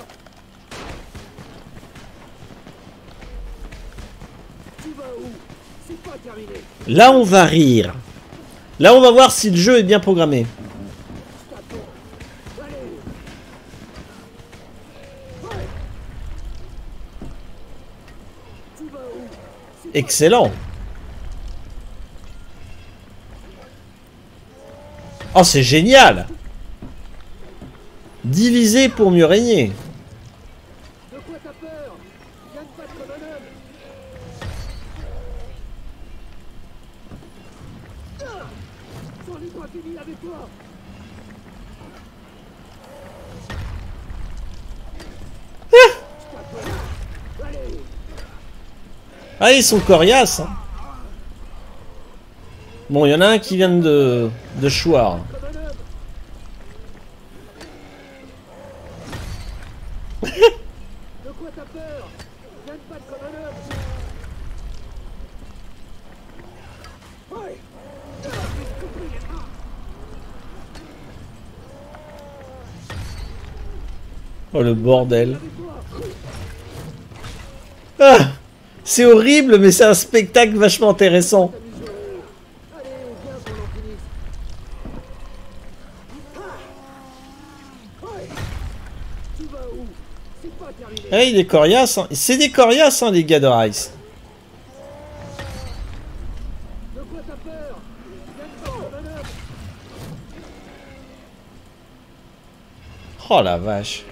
Tu vas où? C'est pas terminé. Là, on va rire. Là, on va voir si le jeu est bien programmé. Excellent. Oh, c'est génial. Diviser pour mieux régner. De quoi t'as peur? Viens de battre le bonhomme. J'en ai pas fini avec toi. Ah, ils sont coriaces. Hein. Bon, il y en a un qui vient de choir. De quoi t'as peur? Viens de battre le bonhomme. Ouais. Oh, le bordel. Ah, c'est horrible, mais c'est un spectacle vachement intéressant. Hey, il est coriace, hein. C'est des coriaces, hein, les gars de Rice. Oh la vache.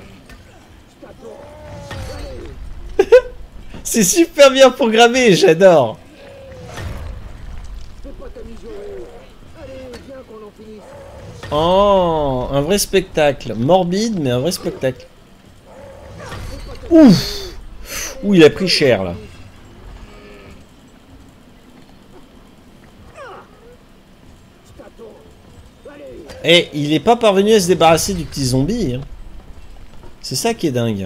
C'est super bien programmé, j'adore. Oh, un vrai spectacle. Morbide, mais un vrai spectacle. Ouf. Ouh, il a pris cher, là. Et il n'est pas parvenu à se débarrasser du petit zombie. Hein. C'est ça qui est dingue.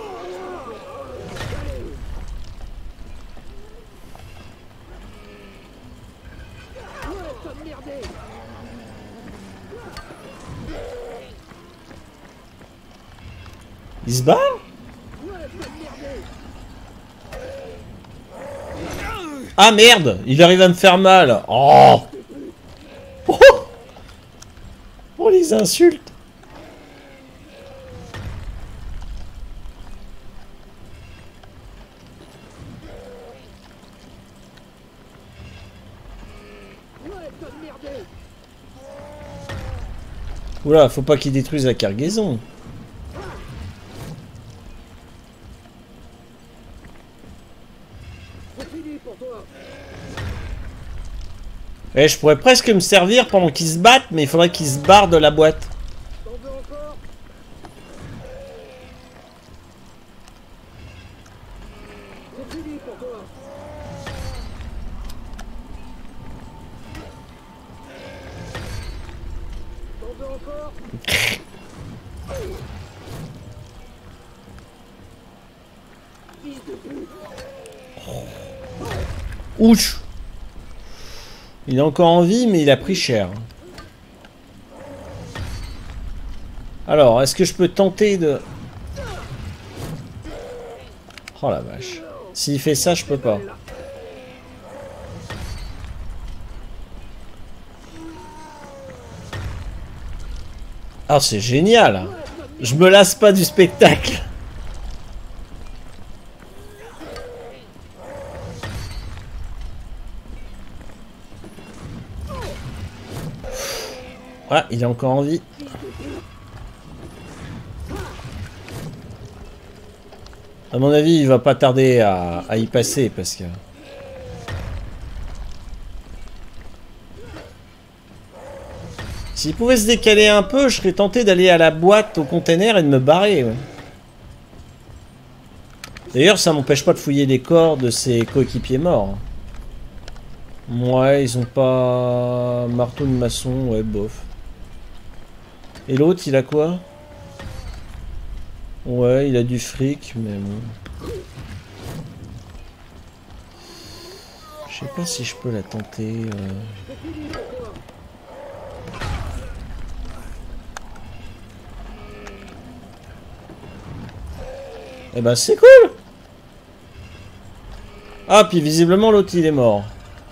Il se bat? Ah merde! Il arrive à me faire mal! Oh! Oh, oh les insultes! Oula, faut pas qu'il détruise la cargaison. Et je pourrais presque me servir pendant qu'ils se battent, mais il faudrait qu'ils se barrent de la boîte. Ouch! Il est encore en vie, mais il a pris cher. Alors, est-ce que je peux tenter de... Oh la vache. S'il fait ça, je peux pas. Ah, c'est génial. Je me lasse pas du spectacle. Ah, il est encore en vie. À mon avis, il va pas tarder à y passer parce que... S'il pouvait se décaler un peu, je serais tenté d'aller à la boîte au container et de me barrer. Ouais. D'ailleurs, ça m'empêche pas de fouiller les corps de ses coéquipiers morts. Ouais, ils ont pas... Marteau de maçon, ouais, bof. Et l'autre, il a quoi? Ouais, il a du fric, mais bon... Je sais pas si je peux la tenter... Eh ben c'est cool. Ah, puis visiblement l'autre il est mort.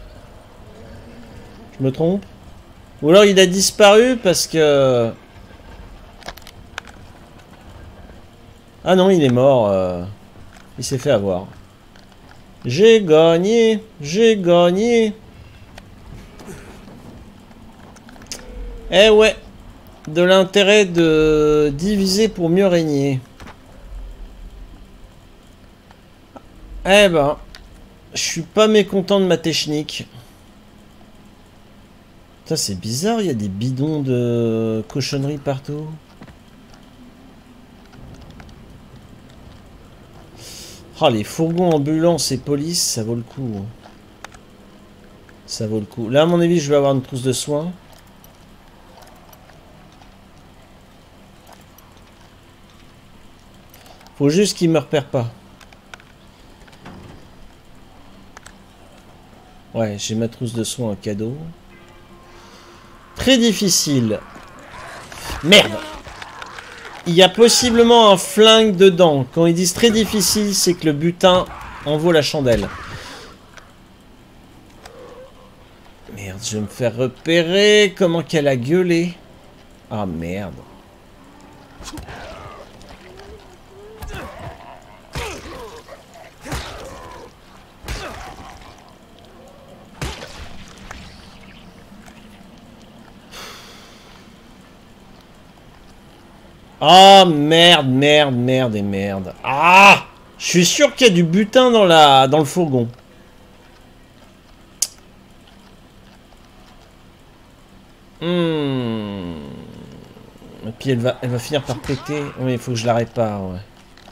Je me trompe? Ou alors il a disparu parce que... Ah non, il est mort. Il s'est fait avoir. J'ai gagné. J'ai gagné. Eh ouais. De l'intérêt de diviser pour mieux régner. Eh ben, je suis pas mécontent de ma technique. Putain, c'est bizarre, il y a des bidons de cochonneries partout. Ah, les fourgons ambulance et police, ça vaut le coup. Ça vaut le coup. Là, à mon avis, je vais avoir une trousse de soins. Faut juste qu'ils me repèrent pas. Ouais, j'ai ma trousse de soins en cadeau. Très difficile. Merde! Il y a possiblement un flingue dedans. Quand ils disent très difficile, c'est que le butin en vaut la chandelle. Merde, je vais me faire repérer. Comment qu'elle a gueulé? Ah merde. Ah, merde, merde, merde et merde. Ah! Je suis sûr qu'il y a du butin dans le fourgon. Et puis elle va finir par péter. Oui, il faut que je la répare, ouais.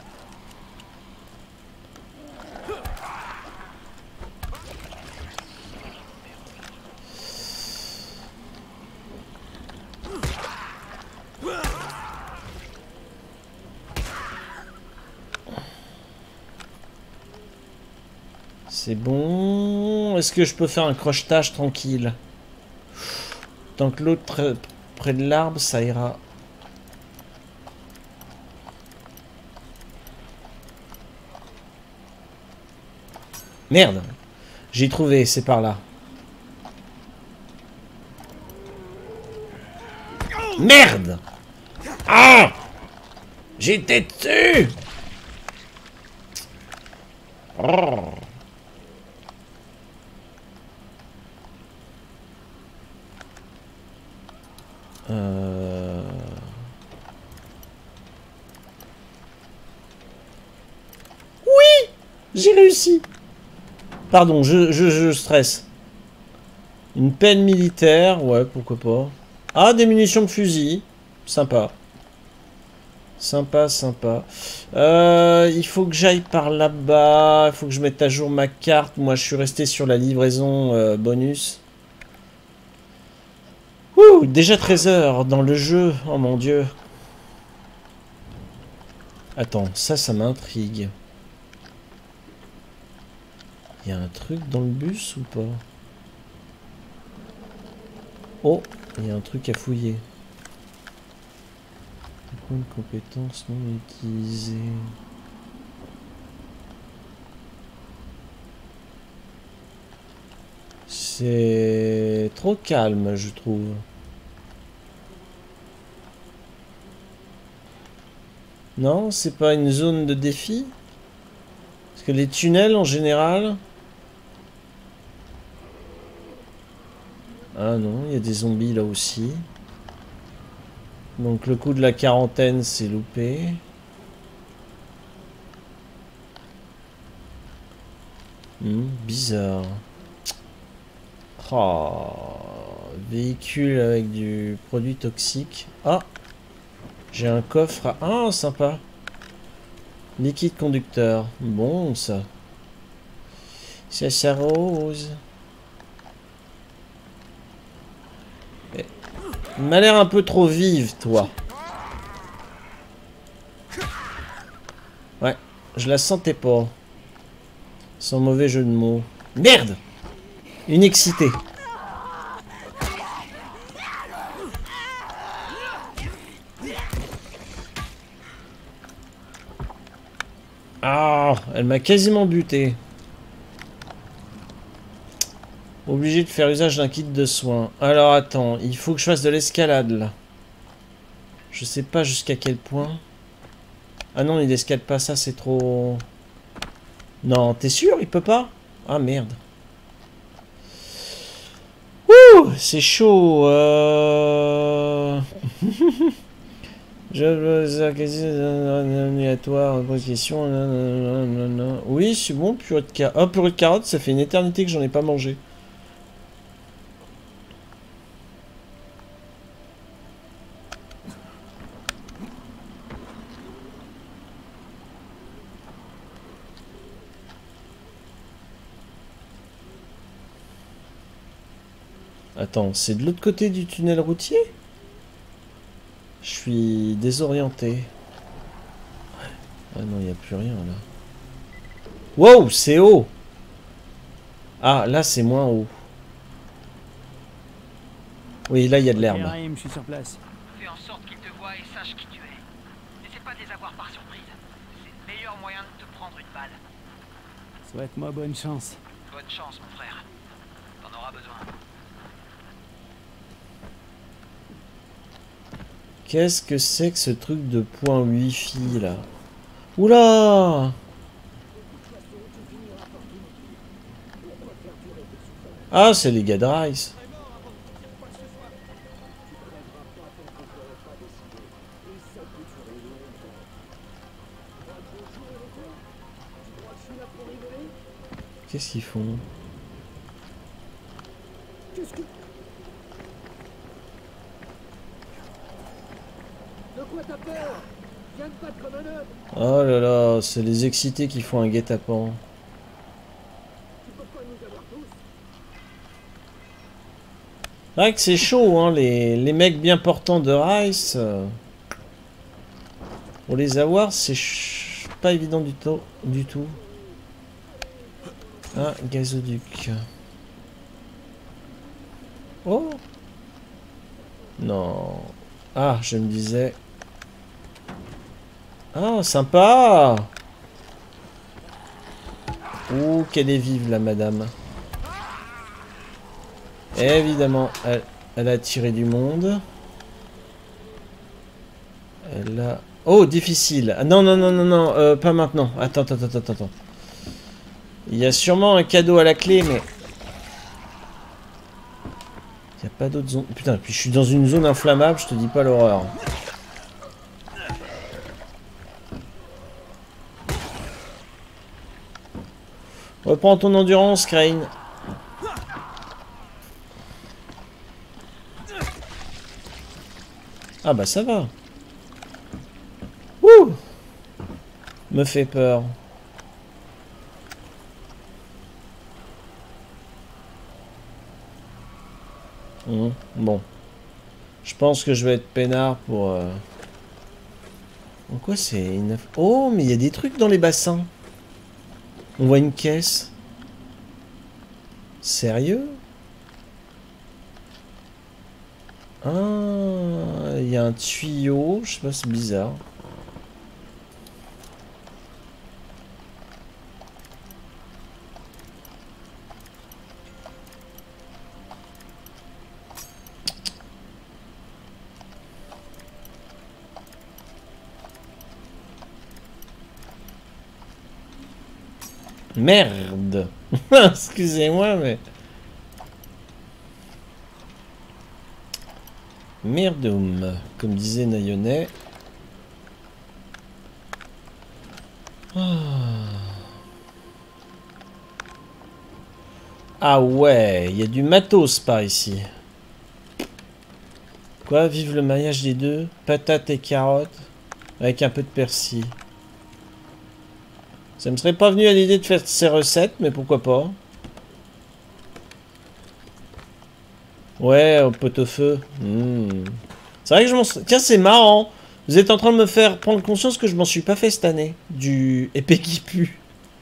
C'est bon. Est-ce que je peux faire un crochetage tranquille? Tant que l'autre près de l'arbre, ça ira. Merde. J'ai trouvé, c'est par là. Merde. Ah! J'étais dessus. Oh. Oui! J'ai réussi! Pardon, je stresse. Une pelle militaire, ouais, pourquoi pas. Ah, des munitions de fusil. Sympa. Sympa, sympa. Il faut que j'aille par là-bas. Il faut que je mette à jour ma carte. Moi, je suis resté sur la livraison bonus. Ouh, déjà 13 heures dans le jeu. Oh mon dieu. Attends, ça m'intrigue. Il y a un truc dans le bus ou pas? Oh, il y a un truc à fouiller. Point de compétences non utilisées. C'est trop calme, je trouve. Non, c'est pas une zone de défi? Parce que les tunnels, en général... Ah non, il y a des zombies là aussi. Donc le coup de la quarantaine, c'est loupé. Bizarre. Oh, véhicule avec du produit toxique. Ah, j'ai un coffre à... Ah, sympa. Liquide conducteur. Bon, ça. Ça s'arrose. Il m'a l'air un peu trop vive, toi. Ouais, je la sentais pas. Sans mauvais jeu de mots. Merde! Une excitée. Ah, elle m'a quasiment buté. Obligé de faire usage d'un kit de soins. Alors attends, il faut que je fasse de l'escalade là. Je sais pas jusqu'à quel point. Ah non, il n'escalade pas ça, c'est trop... Non, t'es sûr, il peut pas? Ah merde. Ouh, c'est chaud. Je veux aléatoire, bonne question. Oui, c'est bon, purée de carottes. Oh, purée de carottes, ça fait une éternité que j'en ai pas mangé. Attends, c'est de l'autre côté du tunnel routier? Je suis désorienté. Ah non, il n'y a plus rien là. Wow, c'est haut! Ah, là c'est moins haut. Oui, là il y a de l'herbe. Je suis sur place. Fais en sorte qu'ils te voient et sachent qui tu es. N'essaie pas de les avoir par surprise. C'est le meilleur moyen de te prendre une balle. Souhaite-moi bonne chance. Bonne chance, mon frère. T'en auras besoin. Qu'est-ce que c'est que ce truc de point wifi là? Oula! Ah, c'est les gars de Rice. Qu'est-ce qu'ils font? Oh là là, c'est les excités qui font un guet-apens. C'est vrai que c'est chaud, hein, les mecs bien portants de Rice. Pour les avoir, c'est pas évident du tout. Ah, gazoduc. Oh! Non. Ah, je me disais... Ah, sympa! Ouh, qu'elle est vive, la madame. Évidemment, elle a tiré du monde. Elle a... Oh, difficile. Ah, non, non, non, non, non, pas maintenant. Attends. Il y a sûrement un cadeau à la clé, mais... Il n'y a pas d'autres zones... Putain, puis je suis dans une zone inflammable, je te dis pas l'horreur. Reprends ton endurance, Crane. Ah bah ça va. Ouh! Me fait peur. Bon. Je pense que je vais être peinard pour... En quoi c'est une... Oh, mais il y a des trucs dans les bassins. On voit une caisse. Sérieux? Ah, il y a un tuyau. Je sais pas, c'est bizarre. Merde. Excusez-moi, mais... Merdoum, comme disait Nayonnet. Ah ouais, il y a du matos par ici. Quoi, vive le mariage des deux, patates et carottes, avec un peu de persil. Ça me serait pas venu à l'idée de faire ces recettes, mais pourquoi pas. Ouais, au pot-au-feu. C'est vrai que je m'en... Tiens, c'est marrant. Vous êtes en train de me faire prendre conscience que je m'en suis pas fait cette année. Du épée qui pue.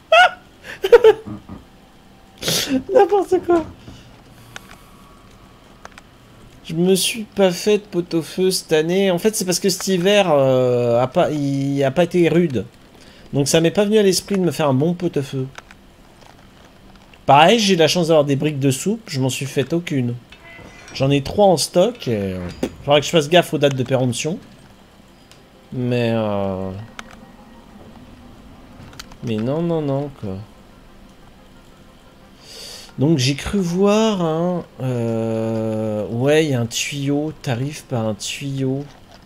N'importe quoi. Je me suis pas fait de pot-au-feu cette année. En fait, c'est parce que cet hiver, il a pas été rude. Donc ça m'est pas venu à l'esprit de me faire un bon pot-au-feu. Pareil, j'ai la chance d'avoir des briques de soupe. Je m'en suis fait aucune. J'en ai 3 en stock. Et... faudrait que je fasse gaffe aux dates de péremption. Mais non, quoi. Donc j'ai cru voir un... ouais, il y a un tuyau. T'arrives par un tuyau.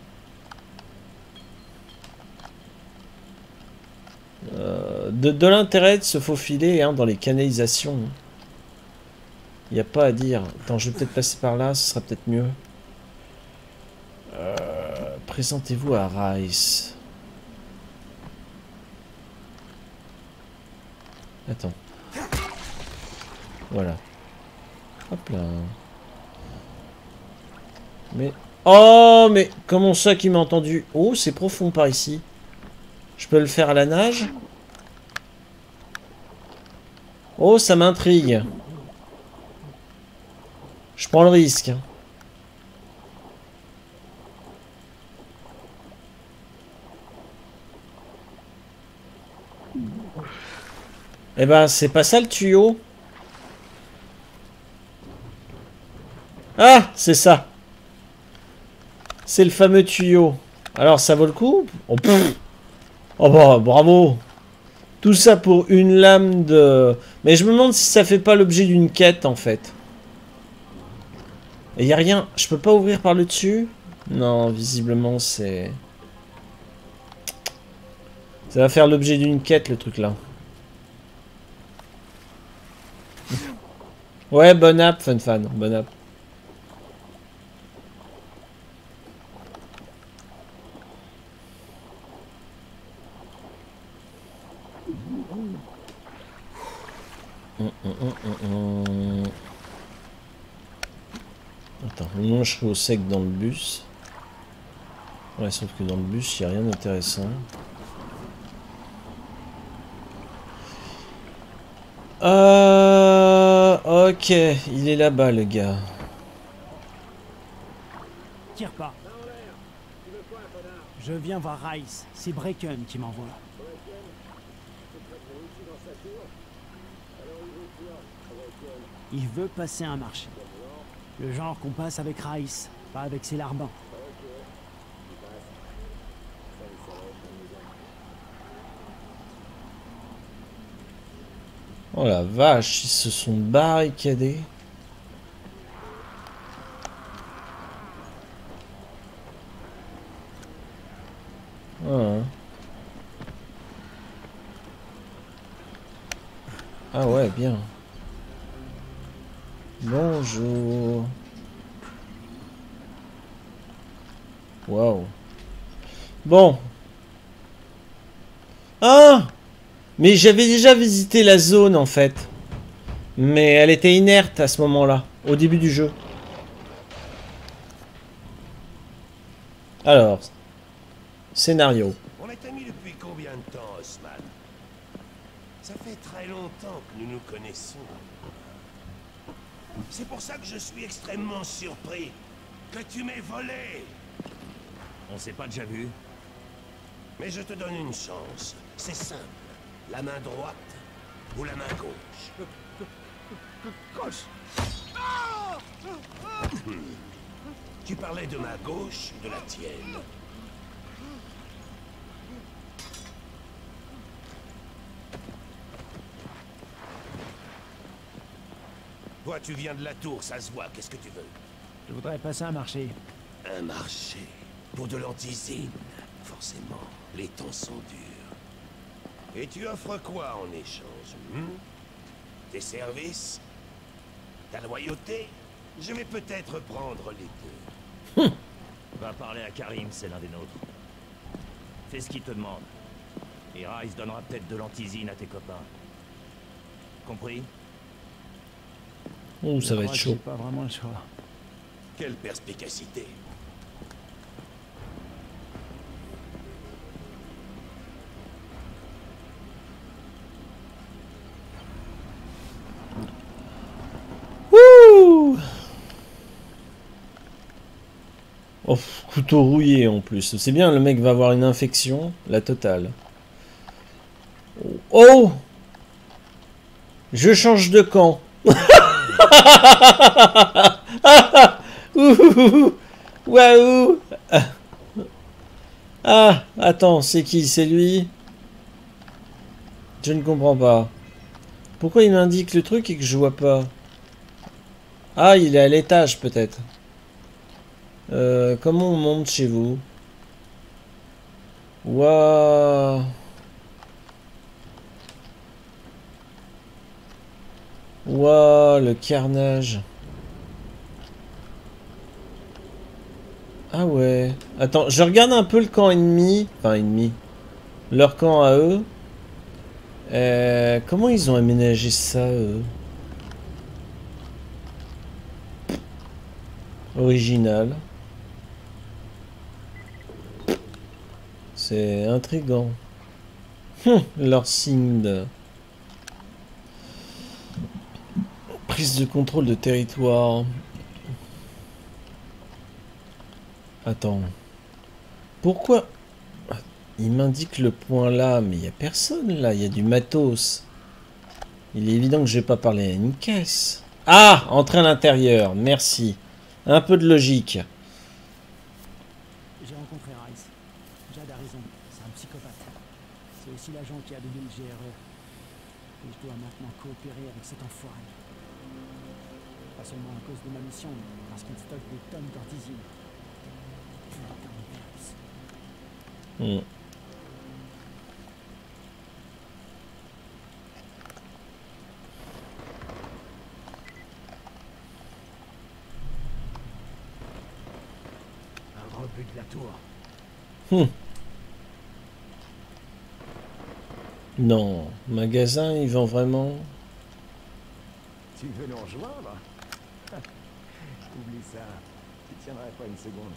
De l'intérêt de se faufiler dans les canalisations. Il n'y a pas à dire. Attends, je vais peut-être passer par là, ce sera peut-être mieux. Présentez-vous à Rice. Attends. Voilà. Hop là. Mais... oh, mais comment ça qui m'a entendu? Oh, c'est profond par ici. Je peux le faire à la nage? Oh, ça m'intrigue. Je prends le risque. Eh ben, c'est pas ça le tuyau. Ah, c'est ça. C'est le fameux tuyau. Alors, ça vaut le coup? Oh, oh bah, bravo. Tout ça pour une lame de... Mais je me demande si ça fait pas l'objet d'une quête, en fait. Et y a rien... Je peux pas ouvrir par le dessus? Non, visiblement, c'est... Ça va faire l'objet d'une quête, le truc là. Ouais, bonne app, fan. Bonne app. Attends, moi je serai au sec dans le bus. Ouais, sauf que dans le bus, il n'y a rien d'intéressant. Ok, il est là-bas, le gars. Tire pas. Je viens voir Rice. C'est Bracken qui m'envoie. Il veut passer un marché. Le genre qu'on passe avec Rice, pas avec ses larbins. Oh la vache, ils se sont barricadés. Ah ouais, bien. Bonjour. Waouh. Bon. Ah! Mais j'avais déjà visité la zone en fait. Mais elle était inerte à ce moment-là, au début du jeu. Alors, scénario. On est amis depuis combien de temps, Osman? Ça fait très longtemps que nous nous connaissons. C'est pour ça que je suis extrêmement surpris que tu m'aies volé. On s'est pas déjà vu. Mais je te donne une chance. C'est simple. La main droite ou la main gauche? Gauche. Tu parlais de ma gauche ou de la tienne? Toi, tu viens de la tour, ça se voit. Qu'est-ce que tu veux? Je voudrais passer un marché. Un marché pour de l'antisine. Forcément, les temps sont durs. Et tu offres quoi en échange? Tes services? Ta loyauté? Je vais peut-être prendre les deux. Va parler à Karim, c'est l'un des nôtres. Fais ce qu'il te demande. Et Rice donnera peut-être de l'antisine à tes copains. Compris? Oh, ça va être chaud. J'ai pas vraiment le choix. Quelle perspicacité. Wouh! Oh, couteau rouillé en plus. C'est bien, le mec va avoir une infection, la totale. Oh! Je change de camp. Waouh! Ah, attends, c'est qui? C'est lui? Je ne comprends pas. Pourquoi il m'indique le truc et que je vois pas? Ah, il est à l'étage peut-être. Comment on monte chez vous? Waouh! Waouh, le carnage. Ah ouais. Attends, je regarde un peu le camp ennemi. Enfin, ennemi. Leur camp à eux. Comment ils ont aménagé ça, eux? Original. C'est intriguant. Leur signe de... prise de contrôle de territoire. Attends. Pourquoi? Il m'indique le point là, mais il n'y a personne là, il y a du matos. Il est évident que je vais pas parler à une caisse. Ah! Entrer à l'intérieur, merci. Un peu de logique. J'ai rencontré Rice. Jade a raison, c'est un psychopathe. C'est aussi l'agent qui a donné le GRE. Et je dois maintenant coopérer avec cet enfoiré. Pas seulement à cause de ma mission, mais parce qu'il stocke des tonnes d'antisine. Putain de virus. Un rebut de la tour. Non, magasin, ils vendent vraiment. Tu veux nous rejoindre? Oublie ça. Tu tiendrais pas une seconde.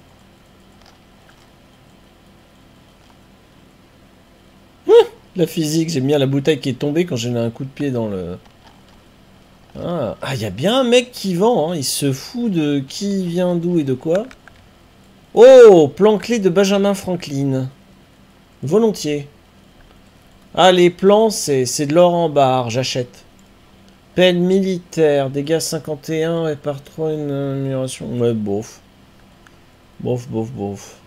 La physique, j'aime bien la bouteille qui est tombée quand j'ai mis un coup de pied dans le... Ah, il y a bien un mec qui vend, hein. Il se fout de qui vient d'où et de quoi. Oh, plan clé de Benjamin Franklin. Volontiers. Ah, les plans, c'est de l'or en barre, j'achète. Pelle militaire, dégâts 51 et par 3 une amélioration. Ouais, bof. Bof, bof, bof.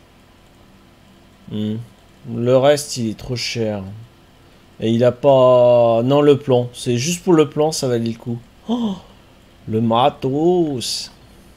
Le reste, il est trop cher. Et il a pas... Non, le plan. C'est juste pour le plan, ça valait le coup. Oh, le matos.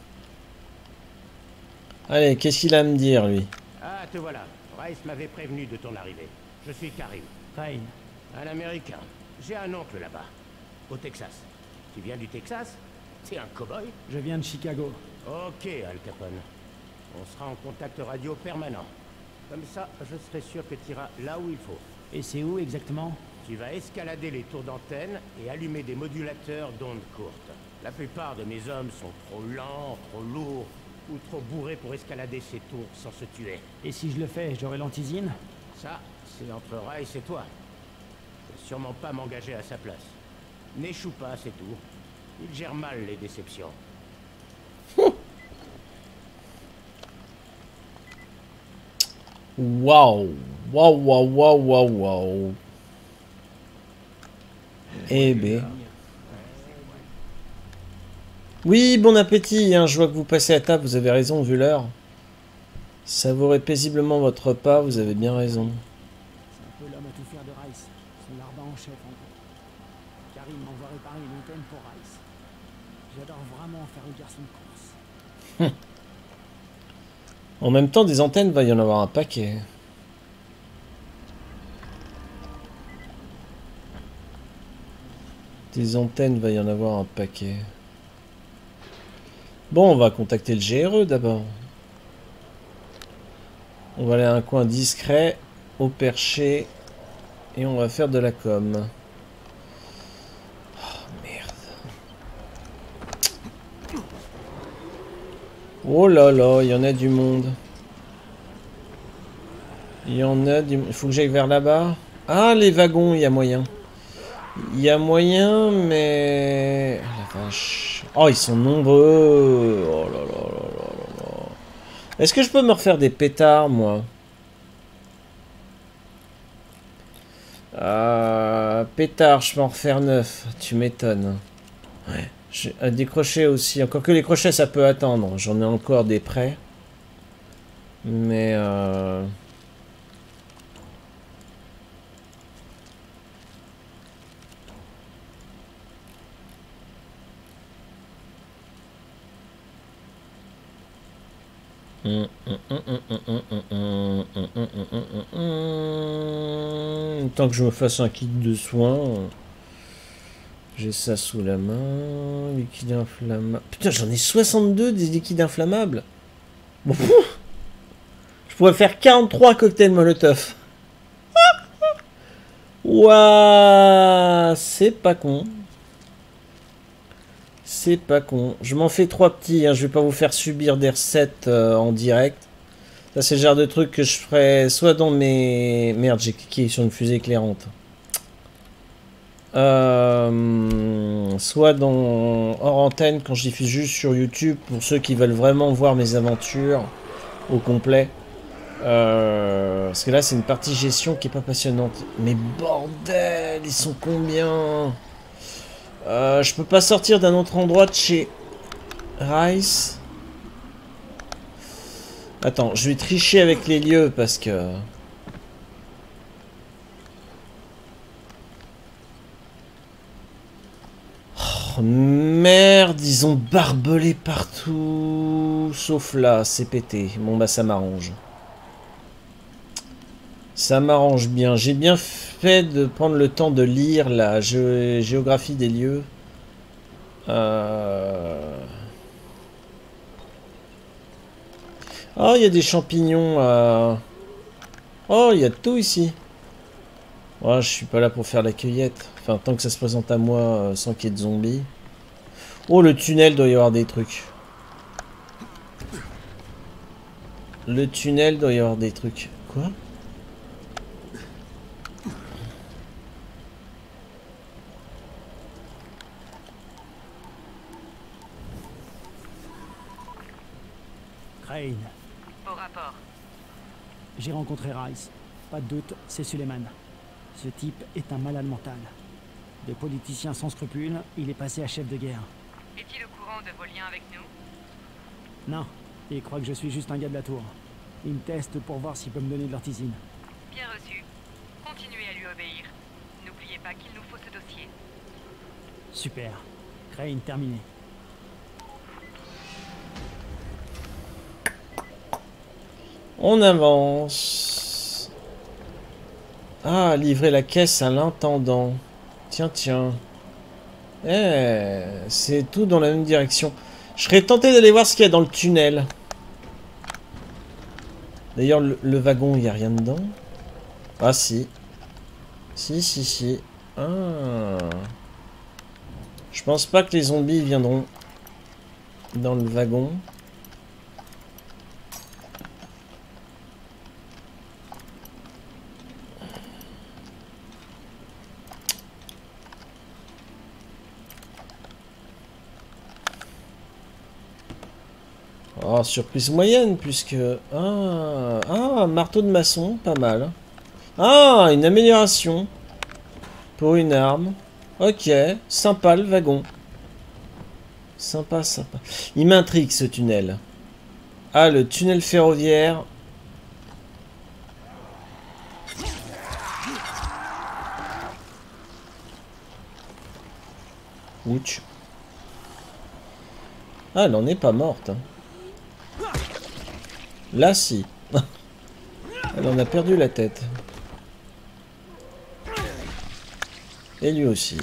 Allez, qu'est-ce qu'il a à me dire, lui? Ah, te voilà. Rice m'avait prévenu de ton arrivée. Je suis Karim. Fine. Un Américain. J'ai un oncle là-bas, au Texas. Tu viens du Texas? T'es un cow-boy? Je viens de Chicago. Ok, Al Capone. On sera en contact radio permanent. Comme ça, je serai sûr que tu iras là où il faut. Et c'est où exactement? Tu vas escalader les tours d'antenne et allumer des modulateurs d'ondes courtes. La plupart de mes hommes sont trop lents, trop lourds ou trop bourrés pour escalader ces tours sans se tuer. Et si je le fais, j'aurai l'antisine? Ça, c'est entre Rice et toi. Je vais sûrement pas m'engager à sa place. N'échoue pas, c'est tout. Il gère mal les déceptions. Waouh. Waouh, waouh, waouh, waouh, waouh. Eh ben. Oui, bon appétit, hein. Je vois que vous passez à table, vous avez raison, vu l'heure. Savourez paisiblement votre repas, vous avez bien raison. C'est un peu l'homme à tout faire de Rice. Son larbin en chef, en gros. Karim m'envoie réparer une antenne pour Rice. J'adore vraiment faire le garçon de course. En même temps, des antennes, va y en avoir un paquet. Des antennes, va y en avoir un paquet. Bon, on va contacter le GRE d'abord. On va aller à un coin discret, au perché, et on va faire de la com. Oh, merde. Oh là là, il y en a du monde. Il y en a du... Il faut que j'aille vers là-bas. Ah, les wagons, il y a moyen. Il y a moyen, mais... Oh, la vache. Oh, ils sont nombreux. Oh là là là là là là. Est-ce que je peux me refaire des pétards, moi? Pétard, je peux en refaire 9. Tu m'étonnes. Ouais. J'ai des crochets aussi. Encore que les crochets, ça peut attendre. J'en ai encore des prêts. Mais... Tant que je me fasse un kit de soins, j'ai ça sous la main. Liquide inflammable. Putain, j'en ai 62 des liquides inflammables. Bon, je pourrais faire 43 cocktails Molotov. Ouah, c'est pas con. C'est pas con. Je m'en fais 3 petits. Hein. Je vais pas vous faire subir des recettes en direct. Ça, c'est le genre de truc que je ferai soit dans mes... Merde, j'ai cliqué sur une fusée éclairante. Soit dans hors antenne quand je diffuse juste sur YouTube pour ceux qui veulent vraiment voir mes aventures au complet. Parce que là, c'est une partie gestion qui est pas passionnante. Mais bordel, ils sont combien ? Je peux pas sortir d'un autre endroit de chez Rice. Attends, je vais tricher avec les lieux parce que... Oh merde, ils ont barbelé partout. Sauf là, c'est pété. Bon bah ça m'arrange. Ça m'arrange bien. J'ai bien fait de prendre le temps de lire la géographie des lieux. Oh, il y a des champignons. Oh, il y a tout ici. Oh, je suis pas là pour faire la cueillette. Enfin, tant que ça se présente à moi sans qu'il y ait de zombies. Oh, le tunnel doit y avoir des trucs. Le tunnel doit y avoir des trucs. Quoi ? Crane. Au rapport. J'ai rencontré Rice. Pas de doute, c'est Suleiman. Ce type est un malade mental. De politicien sans scrupules, il est passé à chef de guerre. Est-il au courant de vos liens avec nous? Non, il croit que je suis juste un gars de la tour. Il me teste pour voir s'il peut me donner de l'ortisine. Bien reçu. Continuez à lui obéir. N'oubliez pas qu'il nous faut ce dossier. Super. Crane terminé. On avance. Ah, livrer la caisse à l'intendant. Tiens, tiens. Eh, c'est tout dans la même direction. Je serais tenté d'aller voir ce qu'il y a dans le tunnel. D'ailleurs, le wagon, il n'y a rien dedans. Ah, si. Si, si, si. Ah. Je pense pas que les zombies viendront dans le wagon. Oh, surprise moyenne, puisque... Ah, marteau de maçon, pas mal. Ah, une amélioration. Pour une arme. Ok, sympa le wagon. Sympa, sympa. Il m'intrigue ce tunnel. Ah, le tunnel ferroviaire. Ouch. Ah, elle en est pas morte. Hein. Là, si. Elle en a perdu la tête. Et lui aussi.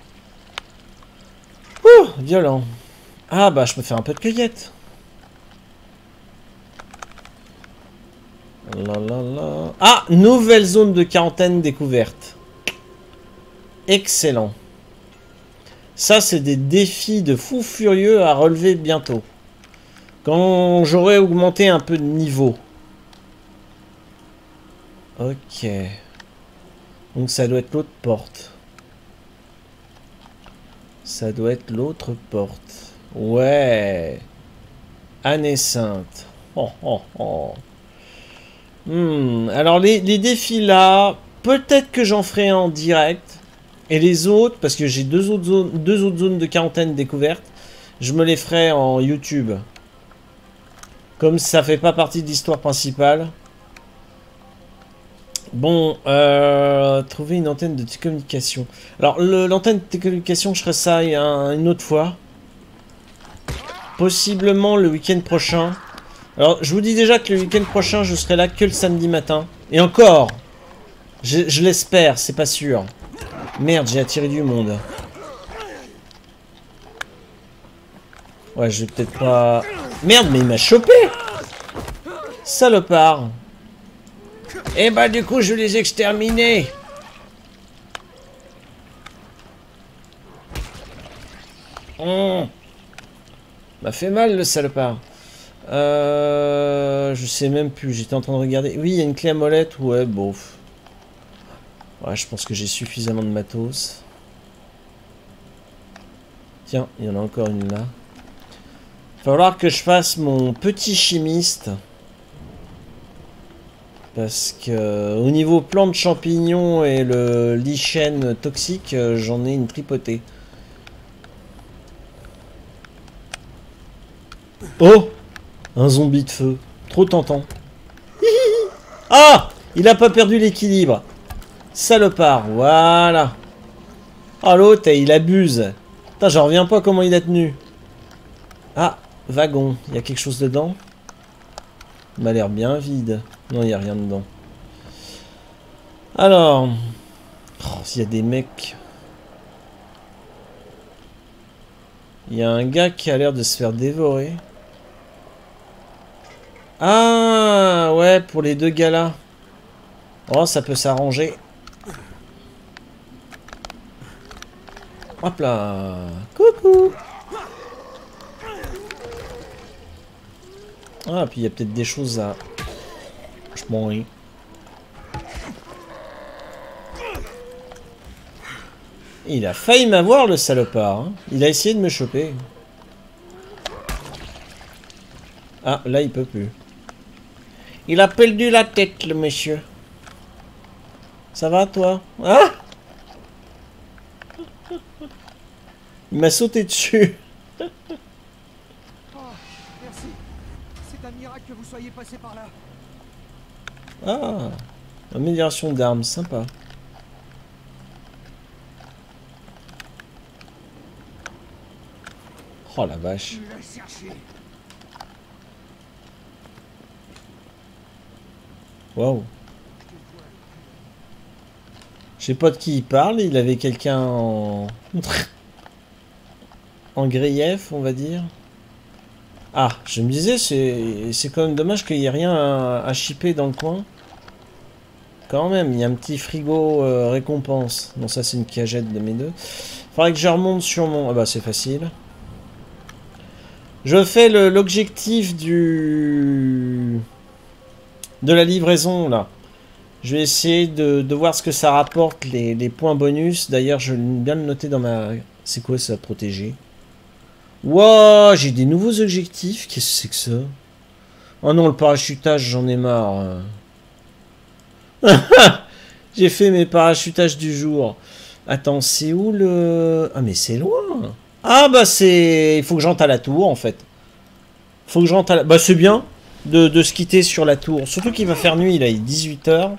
Ouh, violent. Ah, bah, je peux faire un peu de cueillette. Là, là, là. Ah, nouvelle zone de quarantaine découverte. Excellent. Ça, c'est des défis de fou furieux à relever bientôt. Quand j'aurai augmenté un peu de niveau. Ok. Donc ça doit être l'autre porte. Ça doit être l'autre porte. Ouais. Année sainte. Oh, oh, oh. Alors les défis là, peut-être que j'en ferai en direct. Et les autres, parce que j'ai deux autres zones de quarantaine découvertes, je me les ferai en YouTube. Comme ça fait pas partie de l'histoire principale. Bon, trouver une antenne de télécommunication. Alors, l'antenne de télécommunication, je ferai ça une autre fois. Possiblement le week-end prochain. Alors, je vous dis déjà que le week-end prochain, je serai là que le samedi matin. Et encore, je l'espère, c'est pas sûr. Merde, j'ai attiré du monde. Ouais, je vais peut-être pas... Merde, mais il m'a chopé! Salopard! Et bah, du coup, je vais les exterminer! M'a fait mal, le salopard. Je sais même plus, j'étais en train de regarder. Oui, il y a une clé à molette, ouais, bof. Ouais, je pense que j'ai suffisamment de matos. Tiens, il y en a encore une là. Il va falloir que je fasse mon petit chimiste. Parce que au niveau plante champignons et le lichen toxique, j'en ai une tripotée. Oh! Un zombie de feu. Trop tentant. Ah! Il a pas perdu l'équilibre. Salopard, voilà. Ah, l'autre, il abuse. Putain, j'en reviens pas comment il a tenu. Ah, wagon. Il y a quelque chose dedans? Il m'a l'air bien vide. Non, il n'y a rien dedans. Alors. Oh, s'il y a des mecs. Il y a un gars qui a l'air de se faire dévorer. Ah, ouais, pour les deux gars là. Oh, ça peut s'arranger. Hop là. Coucou. Ah, puis il y a peut-être des choses à... Je m'en ris. Il a failli m'avoir, le salopard. Hein. Il a essayé de me choper. Ah, là, il peut plus. Il a perdu la tête, le monsieur. Ça va, toi? Ah! Il m'a sauté dessus. Oh, merci. C'est un miracle que vous soyez passé par là. Ah, amélioration d'armes, sympa. Oh la vache. Waouh. Je sais pas de qui il parle, il avait quelqu'un en... en grief, on va dire. Ah, je me disais, c'est quand même dommage qu'il n'y ait rien à shipper dans le coin. Quand même, il y a un petit frigo récompense. Bon, ça c'est une cagette de mes deux. Faudrait que je remonte sur mon... Ah bah c'est facile. Je fais l'objectif de la livraison, là. Je vais essayer de voir ce que ça rapporte, les points bonus. D'ailleurs, je vais bien le noter dans ma... C'est quoi ça, protéger? Wow, j'ai des nouveaux objectifs. Qu'est-ce que c'est que ça? Oh non, le parachutage, j'en ai marre. J'ai fait mes parachutages du jour. Attends, c'est où le... Ah, mais c'est loin. Ah, bah c'est... Il faut que j'entre à la tour, en fait. Faut que j'entre à la... Bah, c'est bien de se quitter sur la tour. Surtout qu'il va faire nuit, là. Il est 18h.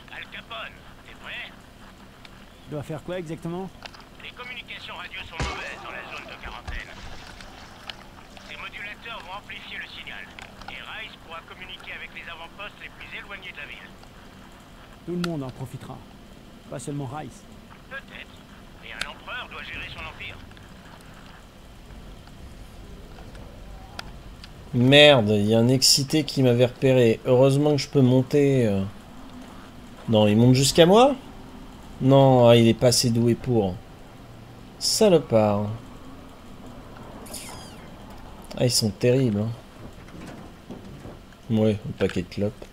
Je dois faire quoi exactement? Les communications radio sont mauvaises dans la zone de quarantaine. Ces modulateur vont amplifier le signal. Et Rice pourra communiquer avec les avant-postes les plus éloignés de la ville. Tout le monde en profitera. Pas seulement Rice. Peut-être. Et un empereur doit gérer son empire. Merde, il y a un excité qui m'avait repéré. Heureusement que je peux monter. Non, il monte jusqu'à moi? Non, il est pas assez doué pour. Salopard. Ah, ils sont terribles. Hein. Ouais, un paquet de clopes.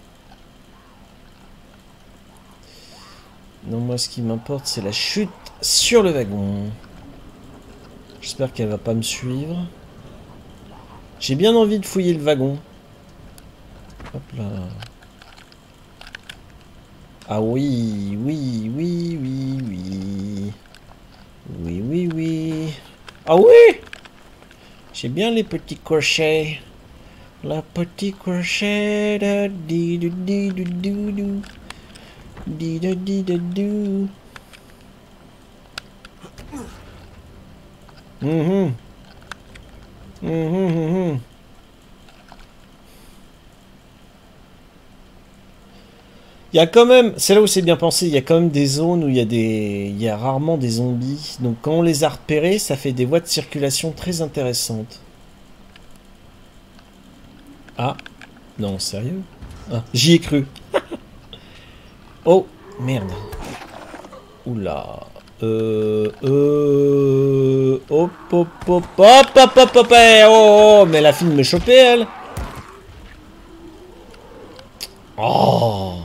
Non, moi, ce qui m'importe, c'est la chute sur le wagon. J'espère qu'elle va pas me suivre. J'ai bien envie de fouiller le wagon. Hop là. Ah oui, oui, oui, oui, oui. Oui, oui, oui. Ah oui! J'ai bien les petits crochets. La petite crochet. Da, di, du, di, du, du, du. Di, da, di, da, du. Il y a quand même, c'est là où c'est bien pensé, il y a quand même des zones où il y a rarement des zombies. Donc quand on les a repérés, ça fait des voies de circulation très intéressantes. Ah, non, sérieux? Ah, j'y ai cru. Oh, merde. Oula. Hop, hop, hop, hop, hop, hop, hop, oh, mais la fille me chopait, elle. Oh.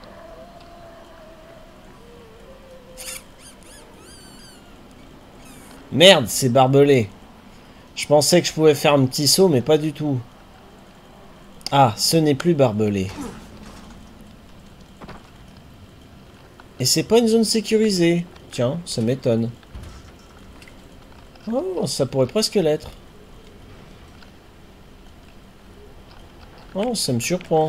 Merde, c'est barbelé. Je pensais que je pouvais faire un petit saut, mais pas du tout. Ah, ce n'est plus barbelé. Et c'est pas une zone sécurisée. Tiens, ça m'étonne. Oh, ça pourrait presque l'être. Oh, ça me surprend.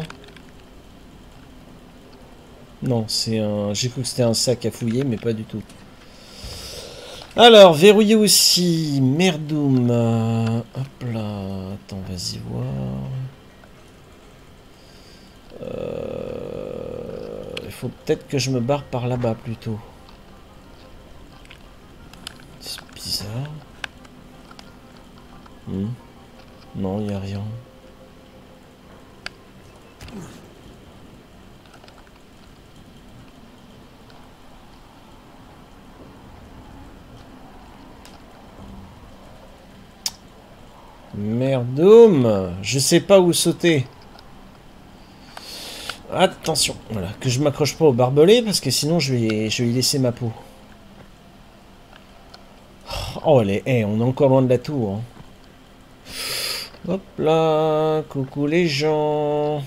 Non, c'est un... J'ai cru que c'était un sac à fouiller, mais pas du tout. Alors, verrouillé aussi. Merdoum. Hop là. Attends, vas-y voir. Il faut peut-être que je me barre par là-bas plutôt. C'est bizarre. Non, il n'y a rien. Merdoum, je sais pas où sauter. Attention, voilà, que je m'accroche pas au barbelé parce que sinon je vais y laisser ma peau. Oh, on est encore loin de la tour. Hein. Hop là, coucou les gens.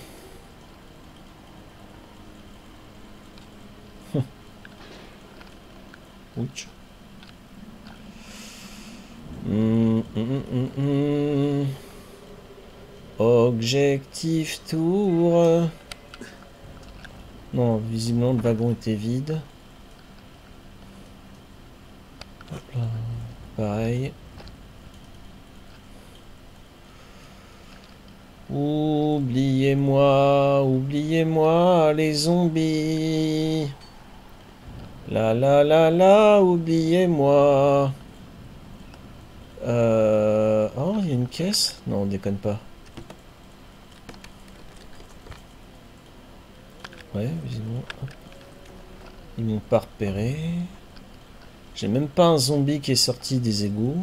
Ouch. Objectif tour. Non, visiblement le wagon était vide. Hop là. Pareil. Oubliez-moi, oubliez-moi les zombies. La la la la, oubliez-moi. Oh, il y a une caisse? Non, on déconne pas. Ouais, visiblement. Ils m'ont pas repéré. J'ai même pas un zombie qui est sorti des égouts.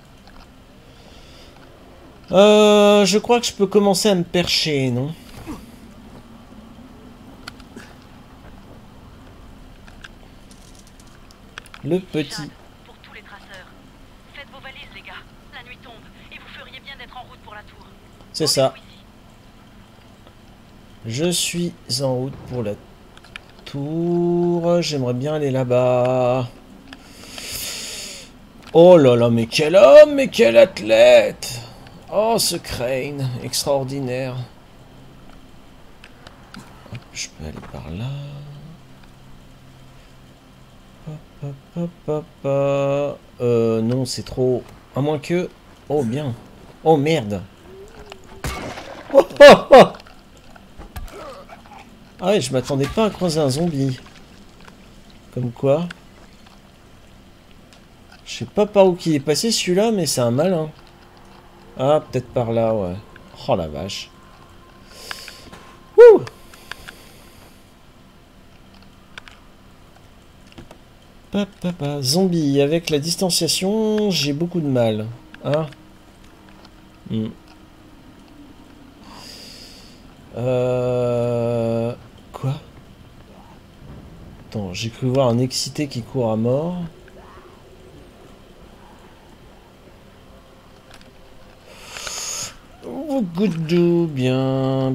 Je crois que je peux commencer à me percher, non? Le petit. Pour tous les traceurs. Faites vos valises, les gars. La nuit tombe et vous feriez bien d'être en route pour la tour. C'est ça. Je suis en route pour la tour. J'aimerais bien aller là-bas. Oh là là, mais quel homme, mais quel athlète! Oh, ce Crane, extraordinaire. Hop, je peux aller par là. Hop, hop, hop, hop. Non, c'est trop... À moins que... Oh, bien. Oh, merde. Ah ouais, je m'attendais pas à croiser un zombie. Comme quoi. Je sais pas par où qu'il est passé celui-là, mais c'est un malin. Ah, peut-être par là, ouais. Oh la vache. Wouh! Zombie, avec la distanciation, j'ai beaucoup de mal. Hein? Quoi? Attends, j'ai cru voir un excité qui court à mort. Oh, goudou, bien.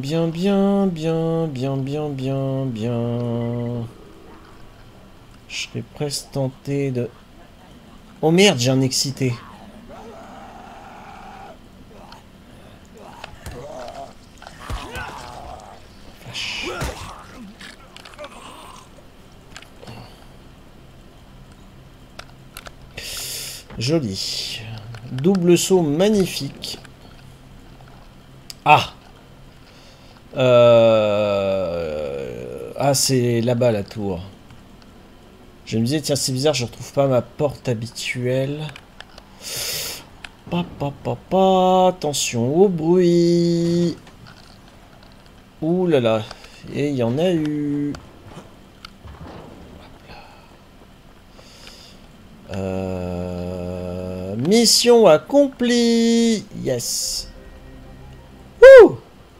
Je serais presque tenté de... Oh merde, j'ai un excité. Vache. Joli. Double saut magnifique. Ah. Ah, c'est là-bas la tour. Je me disais, tiens, c'est bizarre, je retrouve pas ma porte habituelle. Attention au bruit. Ouh là là. Et il y en a eu. Mission accomplie. Yes. Wouh.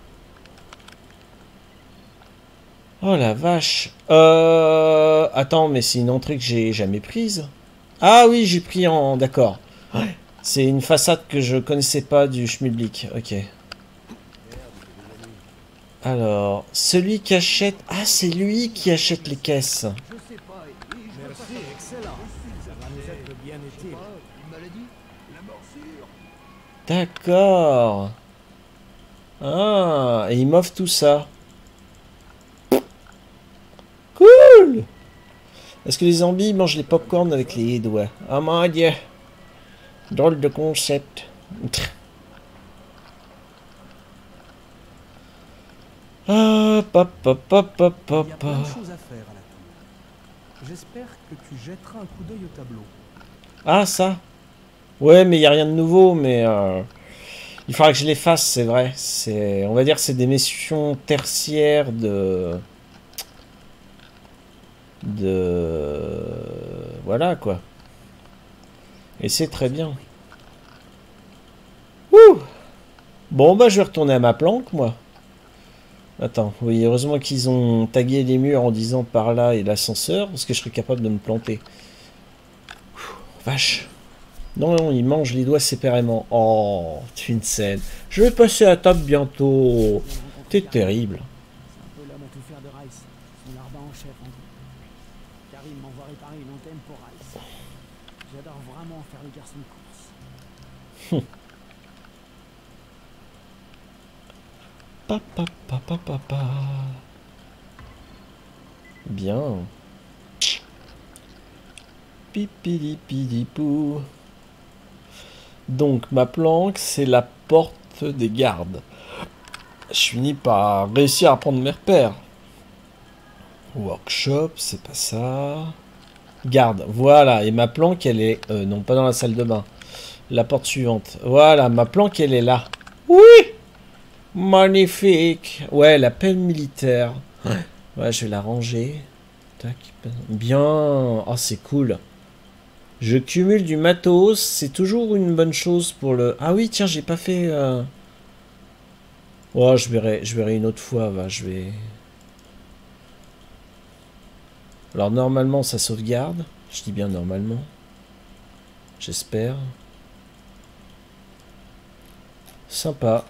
Oh la vache. Attends, mais c'est une entrée que j'ai jamais prise. Ah oui, j'ai pris en... D'accord. Ouais. C'est une façade que je connaissais pas du schmilblick. Ok. Alors, celui qui achète... Ah, c'est lui qui achète les caisses. Merci, excellent. Ça va nous être bien utile. Une maladie? La morsure. D'accord. Ah, et il m'offre tout ça. Cool. Est-ce que les zombies mangent les popcorn avec les doigts? Oh mon dieu. Drôle de concept. Ah, Il y a plein de choses à faire à la tour. J'espère que tu jetteras un coup d'œil au tableau. Ah, ça. Ouais, mais il n'y a rien de nouveau, mais... il faudra que je les fasse, c'est vrai. On va dire que c'est des missions tertiaires de... Voilà, quoi. Et c'est très bien. Ouh. Bon, bah, je vais retourner à ma planque, moi. Attends, oui, heureusement qu'ils ont tagué les murs en disant par là et l'ascenseur, parce que je serais capable de me planter. Ouh, vache. Non, non, ils mangent les doigts séparément. Oh, c'est une scène. Je vais passer à table bientôt. T'es terrible. C'est un peu l'homme à tout faire de Rice. Son larbin en chef, en tout. Karim m'envoie réparer une antenne pour Rice. J'adore vraiment faire le garçon de course. Bien. Pipidi-pidi-pou. Donc, ma planque, c'est la porte des gardes. Je finis par réussir à prendre mes repères. Workshop, c'est pas ça. Garde, voilà. Et ma planque, elle est... non, pas dans la salle de bain. La porte suivante. Voilà, ma planque, elle est là. Oui! Magnifique. Ouais, la pelle militaire. Ouais, je vais la ranger. Tac. Bien. Oh, c'est cool. Je cumule du matos. C'est toujours une bonne chose pour le... Ah oui, tiens, j'ai pas fait... Oh, je verrai une autre fois. Va, je vais... Alors, normalement, ça sauvegarde. Je dis bien normalement. J'espère. Sympa.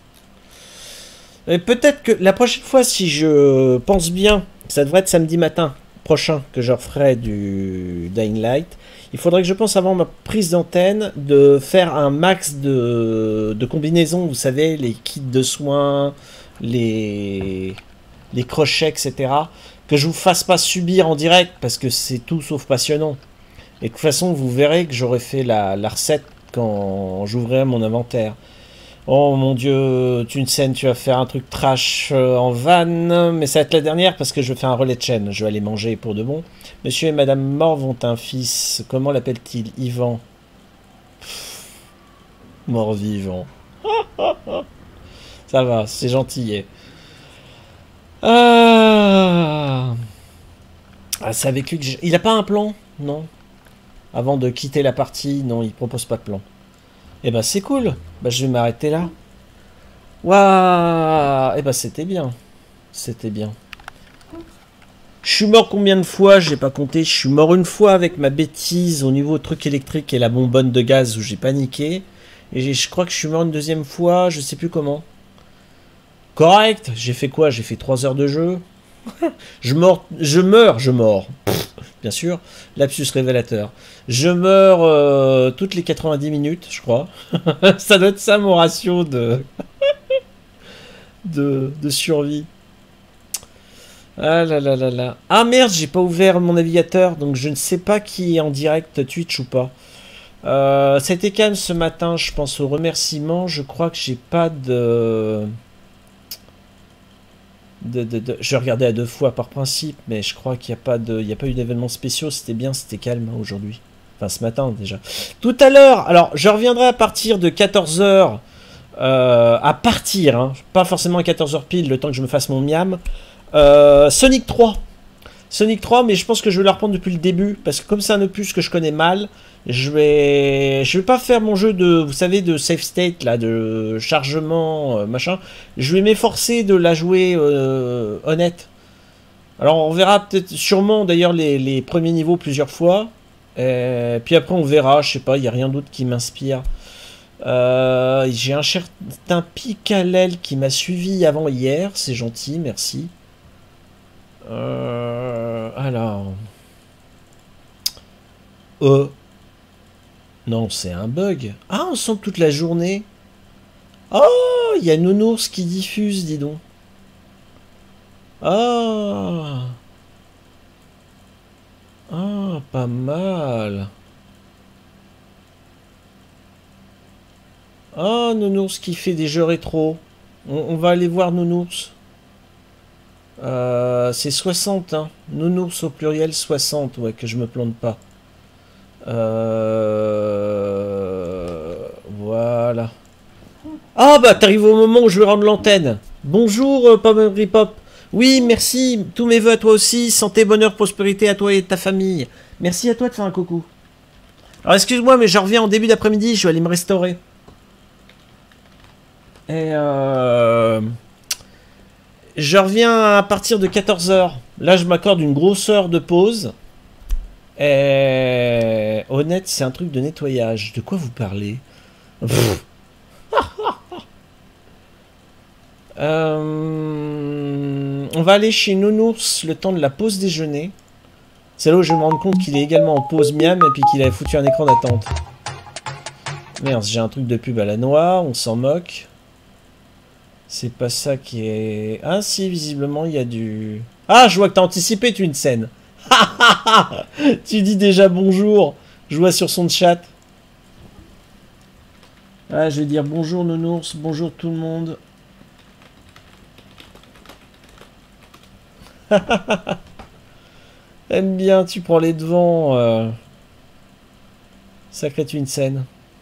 Et peut-être que la prochaine fois, si je pense bien, ça devrait être samedi matin prochain que je referai du Dying Light. Il faudrait que je pense avant ma prise d'antenne de faire un max de combinaisons. Vous savez, les kits de soins, les crochets, etc. Que je vous fasse pas subir en direct parce que c'est tout sauf passionnant. Et de toute façon, vous verrez que j'aurai fait la recette quand j'ouvrirai mon inventaire. Oh mon dieu, Tunsen, tu vas faire un truc trash en vanne, mais ça va être la dernière parce que je fais un relais de chaîne. Je vais aller manger pour de bon. Monsieur et Madame Morve ont un fils. Comment l'appelle-t-il? Yvan. Mort-vivant. Ça va, c'est gentil. Ah, c'est avec lui que il a pas un plan? Non. Avant de quitter la partie, non, il propose pas de plan. Eh ben c'est cool. Bah je vais m'arrêter là. Waouh. Eh ben c'était bien. C'était bien. Je suis mort combien de fois? J'ai pas compté. Je suis mort une fois avec ma bêtise au niveau truc électrique et la bonbonne de gaz où j'ai paniqué. Et je crois que je suis mort une deuxième fois, je sais plus comment. Correct. J'ai fait quoi? J'ai fait 3 heures de jeu. Je meurs. Pff, bien sûr, lapsus révélateur. Je meurs toutes les 90 minutes, je crois. Ça doit être ça mon ratio de de survie. Ah là là là là. Ah merde, j'ai pas ouvert mon navigateur, donc je ne sais pas qui est en direct Twitch ou pas. C'était calme ce matin, je pense aux remerciements. Je crois que j'ai pas de... Je regardais à 2 fois par principe, mais je crois qu'il n'y a pas de... Il n'y a pas eu d'événements spéciaux, c'était bien, c'était calme aujourd'hui. Enfin, ce matin déjà. Tout à l'heure, alors je reviendrai à partir de 14 h. À partir, hein, pas forcément à 14 h pile, le temps que je me fasse mon miam. Sonic 3. Sonic 3, mais je pense que je vais la reprendre depuis le début, parce que comme c'est un opus que je connais mal, je vais pas faire mon jeu de, vous savez, de save state, là, de chargement, machin. Je vais m'efforcer de la jouer honnête. Alors on verra peut-être, sûrement d'ailleurs les premiers niveaux plusieurs fois. Puis après on verra, je sais pas, il n'y a rien d'autre qui m'inspire. J'ai un certain Picalel qui m'a suivi avant hier, c'est gentil, merci. Alors... Non, c'est un bug. Ah, on sent toute la journée. Oh, il y a Nounours qui diffuse, dis donc. Ah. Ah, pas mal. Ah, Nounours qui fait des jeux rétro. On va aller voir Nounours. C'est 60, hein. Nounours au pluriel 60, ouais, que je me plante pas. Voilà. Ah bah t'arrives au moment où je vais rendre l'antenne. Bonjour Pommery Pop. Oui, merci. Tous mes vœux à toi aussi. Santé, bonheur, prospérité à toi et ta famille. Merci à toi de faire un coucou. Alors excuse-moi, mais je reviens en début d'après-midi. Je vais aller me restaurer. Et je reviens à partir de 14 h. Là, je m'accorde une grosse heure de pause. Et honnête, c'est un truc de nettoyage. De quoi vous parlez? On va aller chez Nounours le temps de la pause déjeuner. C'est là où je vais me rendre compte qu'il est également en pause miam et puis qu'il avait foutu un écran d'attente. Merde, j'ai un truc de pub à la noix, on s'en moque. C'est pas ça qui est... Ah si, visiblement il y a du... Ah, je vois que t'as anticipé, tu une scène. Tu dis déjà bonjour. Je vois sur son chat. Ah, je vais dire bonjour Nounours, bonjour tout le monde. Aime bien, tu prends les devants. Sacré une scène.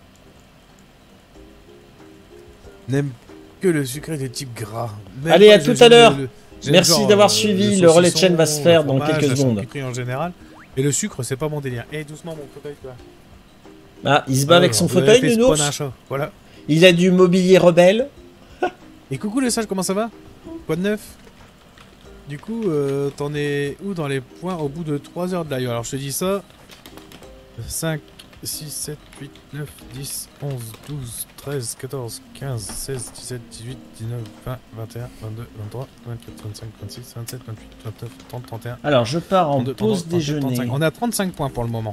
N'aime que le sucré de type gras. Même allez, à tout à l'heure. Merci d'avoir suivi. Le relais de chaîne va se faire dans quelques secondes. En général. Et le sucre, c'est pas mon délire. Et doucement, mon fauteuil, toi. Ah, il se bat avec son fauteuil, Nounours. Voilà. Il a du mobilier rebelle. Et coucou les sages, comment ça va? Quoi de neuf? Du coup, t'en es où dans les points au bout de 3 heures de live? Alors je te dis ça. 5, 6, 7, 8, 9, 10, 11, 12, 13, 14, 15, 16, 17, 18, 19, 20, 21, 22, 23, 24, 25, 26, 27, 28, 29, 30, 31. Alors je pars en 32, pause 33, déjeuner. 35. On a 35 points pour le moment.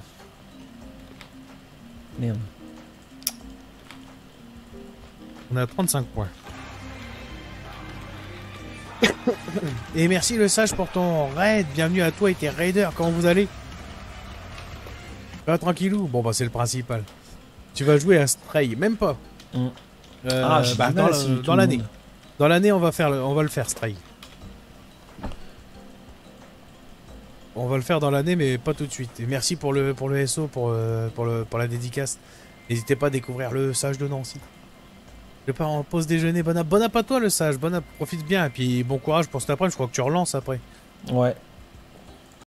Merde. On a 35 points. Et merci le sage pour ton raid. Bienvenue à toi et tes raiders. Comment vous allez? Pas tranquillou. Bon bah c'est le principal. Tu vas jouer à Stray, même pas. dans l'année. Dans l'année, on va le faire, Stray. On va le faire dans l'année, mais pas tout de suite. Et merci pour le SO, pour la dédicace. N'hésitez pas à découvrir le sage de Nancy. Je pars en pause déjeuner. Bon app à toi, le sage. Bon app, profite bien. Et puis bon courage pour cet après-midi. Je crois que tu relances après. Ouais.